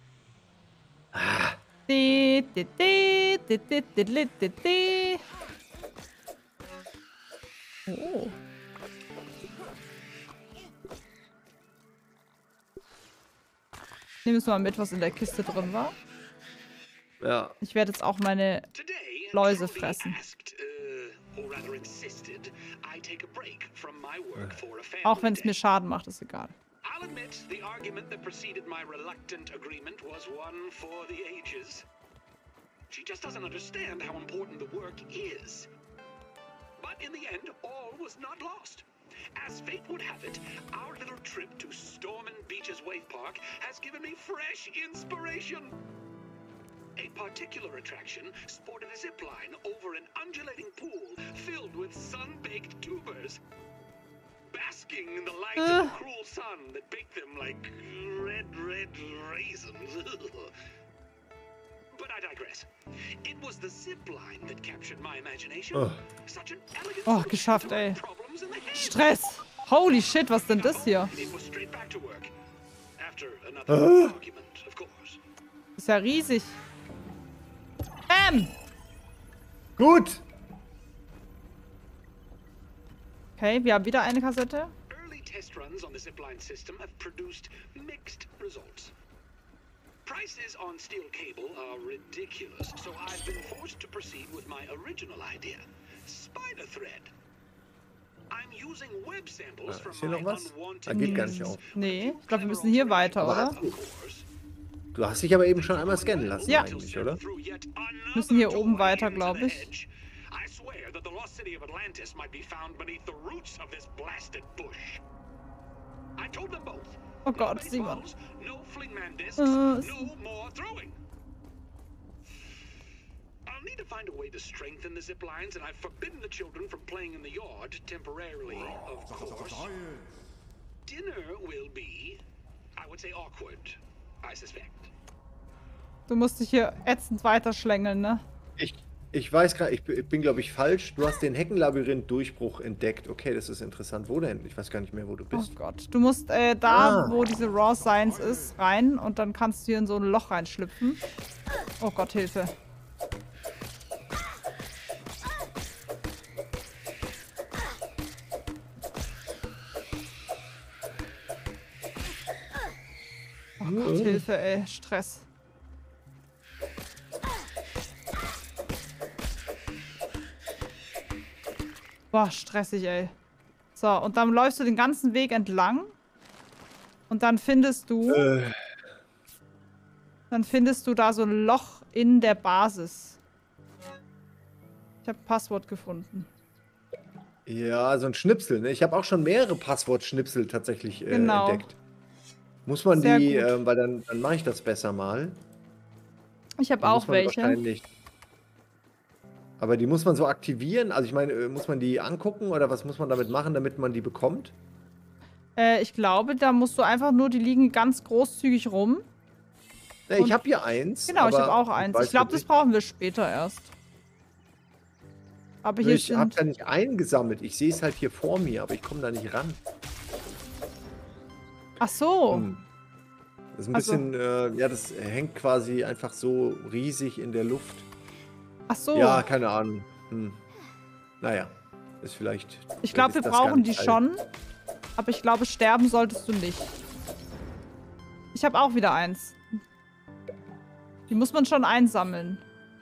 Di, di, di, di, di, di, di, di, di. Oh. Nehmen wir mal mit, was in der Kiste drin war. Ja, Ich werde jetzt auch meine Today, Läuse Trudy fressen. asked, uh, or rather insisted, I take a break from my work for a family Auch wenn es day. mir Schaden macht, ist egal. I'll admit the argument that preceded my reluctant agreement was one for the ages. She just doesn't understand how important the work is. But in the end, all was not lost. As fate would have it, our little trip to Stormin Beach's Wave Park has given me fresh inspiration. A particular attraction sported a zip line over an undulating pool filled with sun-baked tubers. Basking in the light of Uh. the cruel sun that baked them like red, red raisins. But I digress. It was the zip line that captured my imagination. Oh. Such an elegant Oh, solution geschafft, to my ey. problems in the head. Stress! Holy shit, was denn das hier? It was straight back to work. After another argument, of course. Ist ja riesig. Bam! gut. Okay, wir haben wieder eine Kassette. Early test runs on the zipline system have produced mixed results. Prices on steel cable are ridiculous, so I've been forced to proceed with my original idea, spider thread. I'm using web samples Ah, from ist hier my noch was? unwanted Ah, geht gar guests. nicht auf. Nee, ich glaube, wir müssen hier weiter, oder? Of course. Du hast dich aber eben schon einmal scannen lassen Ja. eigentlich, oder? Müssen hier oben weiter, glaube ich. I swear that the lost city of Atlantis might be found beneath the roots of this blasted bush. I told them both. Oh Gott, No Simon. baseballs, no flingman discs, Äh, no more throwing. I'll need to find a way to strengthen the zip lines, and I've forbidden the children from playing in the yard temporarily, of course. Dinner will be, I would say, awkward, I suspect. Du musst dich hier ätzend weiterschlängeln, ne? Ich, ich weiß gerade, ich, bin, glaube ich, falsch. Du hast den Heckenlabyrinth-Durchbruch entdeckt. Okay, das ist interessant. Wo denn? Ich weiß gar nicht mehr, wo du Oh bist. Gott. Du musst äh, da, Ah. wo diese Raw Science ist, rein und dann kannst du hier in so ein Loch reinschlüpfen. Oh Gott, Hilfe. Oh Gott, Hilfe, ey. Stress. Boah, stressig, ey. So, und dann läufst du den ganzen Weg entlang. Und dann findest du... Äh, Dann findest du da so ein Loch in der Basis. Ich habe ein Passwort gefunden. ja, so ein Schnipsel. Ne? Ich habe auch schon mehrere Passwortschnipsel tatsächlich äh, Genau. entdeckt. Muss man Sehr die, gut. ähm, weil dann, dann mache ich das besser mal. Ich habe Die muss auch man welche. wahrscheinlich- Aber die muss man so aktivieren? Also ich meine, äh, muss man die angucken oder was muss man damit machen, damit man die bekommt? Äh, ich glaube, da musst du einfach nur, die liegen ganz großzügig rum. Ja, Und- ich habe hier eins. Genau, ich aber habe auch eins. weiß Ich glaube, halt das nicht- brauchen wir später erst. Aber hier Ich habe sind... da nicht eingesammelt. Ich sehe es halt hier vor mir, aber ich komme da nicht ran. Ach so. Hm. Das ist ein Also- bisschen, äh, ja, das hängt quasi einfach so riesig in der Luft. Ach so. Ja, keine Ahnung. Hm. Naja, ist vielleicht. Ich glaube, ist wir das gar brauchen nicht die Teil. schon. Aber ich glaube, sterben solltest du nicht. Ich habe auch wieder eins. Die muss man schon einsammeln.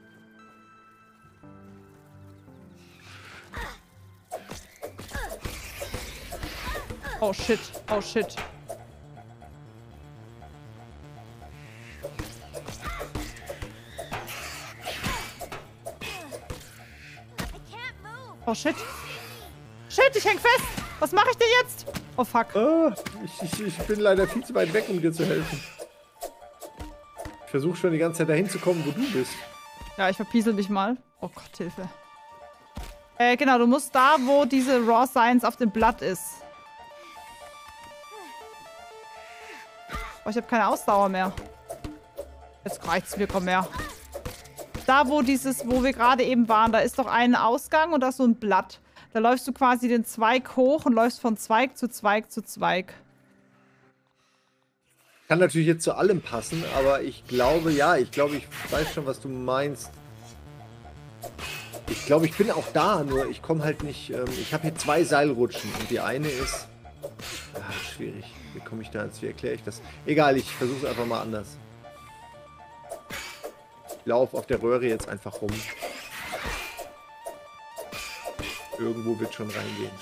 Oh shit, oh shit. Oh shit. Shit, ich häng fest. Was mache ich denn jetzt? Oh fuck. Ah, ich, ich, ich bin leider viel zu weit weg, um dir zu helfen. Ich versuche schon die ganze Zeit dahin zu kommen, wo du bist. Ja, ich verpiesel mich mal. Oh Gott, Hilfe. Äh, genau, du musst da, wo diese Raw Science auf dem Blatt ist. Oh, ich habe keine Ausdauer mehr. Jetzt reicht's mir, komm her. Da, wo dieses, wo wir gerade eben waren, da ist doch ein Ausgang und da ist so ein Blatt. Da läufst du quasi den Zweig hoch und läufst von Zweig zu Zweig zu Zweig. Kann natürlich jetzt zu allem passen, aber ich glaube, ja, ich glaube, ich weiß schon, was du meinst. Ich glaube, ich bin auch da, nur ich komme halt nicht. Ähm, ich habe hier zwei Seilrutschen und die eine ist. Ach, schwierig. Wie komme ich da jetzt? Wie erkläre ich das? Egal, ich versuche es einfach mal anders. Ich laufe auf der Röhre jetzt einfach rum. Irgendwo wird schon reingehen.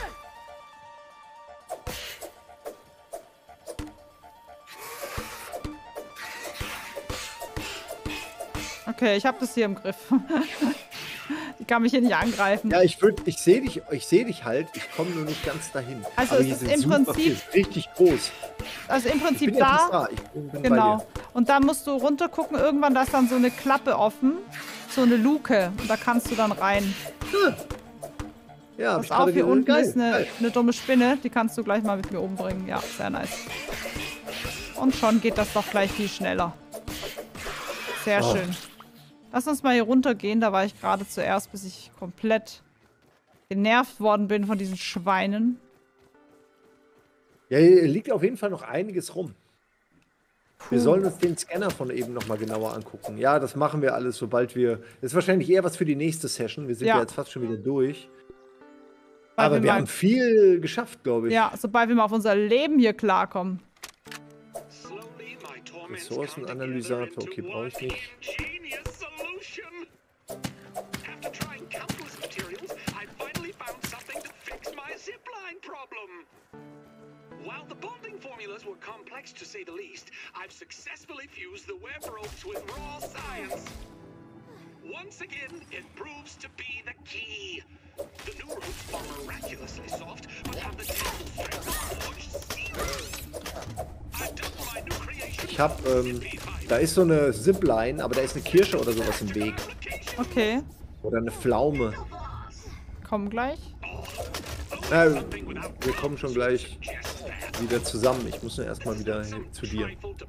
Okay, ich habe das hier im Griff. Die kann mich hier nicht angreifen. Ja, ich würde, ich sehe dich, ich sehe dich halt. Ich komme nur nicht ganz dahin. Also Aber es hier ist sind im super Prinzip- viele, richtig groß. Also im Ich Prinzip bin ja fast da. da. Ich bin, bin bei Genau. dir. Und da musst du runter gucken. Irgendwann, da ist dann so eine Klappe offen. So eine Luke. Und da kannst du dann rein. Ja, hab Was ich auch gerade hier gesehen. unten Geil, ist eine, geil. eine dumme Spinne. Die kannst du gleich mal mit mir umbringen. Ja, sehr nice. Und schon geht das doch gleich viel schneller. Sehr Oh. schön. Lass uns mal hier runtergehen. Da war ich gerade zuerst, bis ich komplett genervt worden bin von diesen Schweinen. Ja, hier liegt auf jeden Fall noch einiges rum. Wir Puh. sollen uns den Scanner von eben nochmal genauer angucken. Ja, das machen wir alles, sobald wir. Das ist wahrscheinlich eher was für die nächste Session. Wir sind ja, Ja. jetzt fast schon wieder durch. Weil Aber wir wir mal- haben viel geschafft, glaube ich. Ja, sobald wir mal auf unser Leben hier klarkommen. Slowly, my torments Ressourcenanalysator, come okay, together brauche ich into nicht. one ingenious solution. After trying countless materials, I finally found something to fix my zipline problem. While the bonding formulas were complex to say the least, I've successfully fused the web ropes with raw science. Once again, it proves to be the key. The new ropes are miraculously soft, but have the terrible strength of forged steel. I've dubbed my new creation Ich habe, ähm, da ist so eine Zipline, aber da ist eine Kirsche oder sowas im Weg. Okay, Oder eine Pflaume. komm gleich. Na, wir kommen schon gleich wieder zusammen. Ich muss nur erstmal wieder hin- zu dir.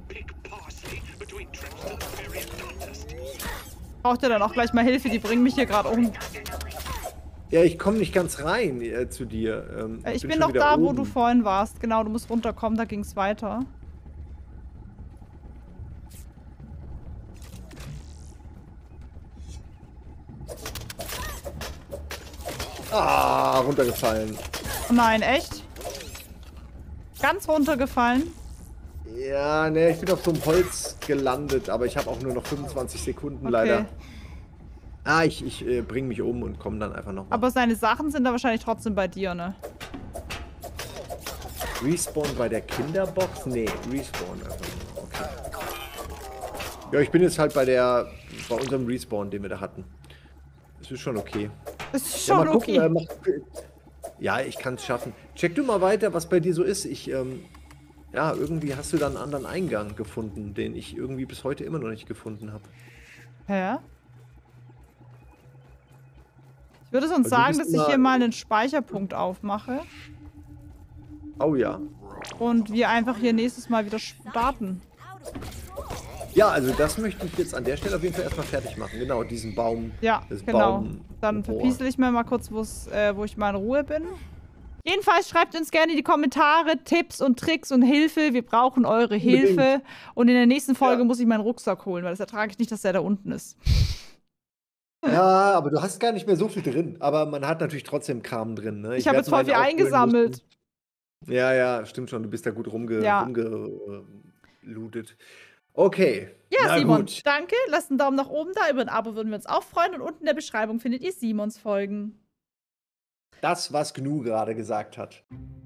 Braucht ihr dann auch gleich mal Hilfe? Die bringen mich hier gerade um. Ja, ich komme nicht ganz rein äh, zu dir. Ähm, Äh, Ich bin schon noch wieder da, wo oben. du vorhin warst. Genau, du musst runterkommen, da ging es weiter. Ah, runtergefallen. Oh nein, echt? Ganz runtergefallen? Ja, ne, ich bin auf so einem Holz gelandet, aber ich habe auch nur noch fünfundzwanzig Sekunden Okay. leider. Ah, ich, ich äh, bringe mich um und komme dann einfach nochmal. Aber seine Sachen sind da wahrscheinlich trotzdem bei dir, ne? Respawn bei der Kinderbox? Nee, Respawn einfach nur. Okay. Ja, ich bin jetzt halt bei der, bei unserem Respawn, den wir da hatten. Das ist schon okay. Das ist Ja, schon mal gucken, okay. äh, mach, ja, ich kann es schaffen. Check du mal weiter, was bei dir so ist. Ich, ähm, ja, irgendwie hast du da einen anderen Eingang gefunden, den ich irgendwie bis heute immer noch nicht gefunden habe. Hä? Ich würde sonst Also du sagen, bist dass ich immer- hier mal einen Speicherpunkt aufmache Oh ja. und wir einfach hier nächstes Mal wieder starten. Ja, also das möchte ich jetzt an der Stelle auf jeden Fall erstmal fertig machen. Genau, diesen Baum. Ja, das genau. Baum Dann Rohr. verpiesel ich mir mal kurz, wo's, äh, wo ich mal in Ruhe bin. Jedenfalls schreibt uns gerne in die Kommentare Tipps und Tricks und Hilfe. Wir brauchen eure Hilfe. Unbedingt. Und in der nächsten Folge Ja. muss ich meinen Rucksack holen, weil das ertrage ich nicht, dass der da unten ist. Ja, aber du hast gar nicht mehr so viel drin. Aber man hat natürlich trotzdem Kram drin. Ne? Ich habe werd jetzt voll meinen viel aufholen eingesammelt. müssen. Ja, ja, stimmt schon. Du bist da gut rumge Ja. rumgelootet. Okay. Ja, Na Simon, gut. danke. Lasst einen Daumen nach oben da. Über ein Abo würden wir uns auch freuen. Und unten in der Beschreibung findet ihr Simons Folgen. Das, was Gnu gerade gesagt hat.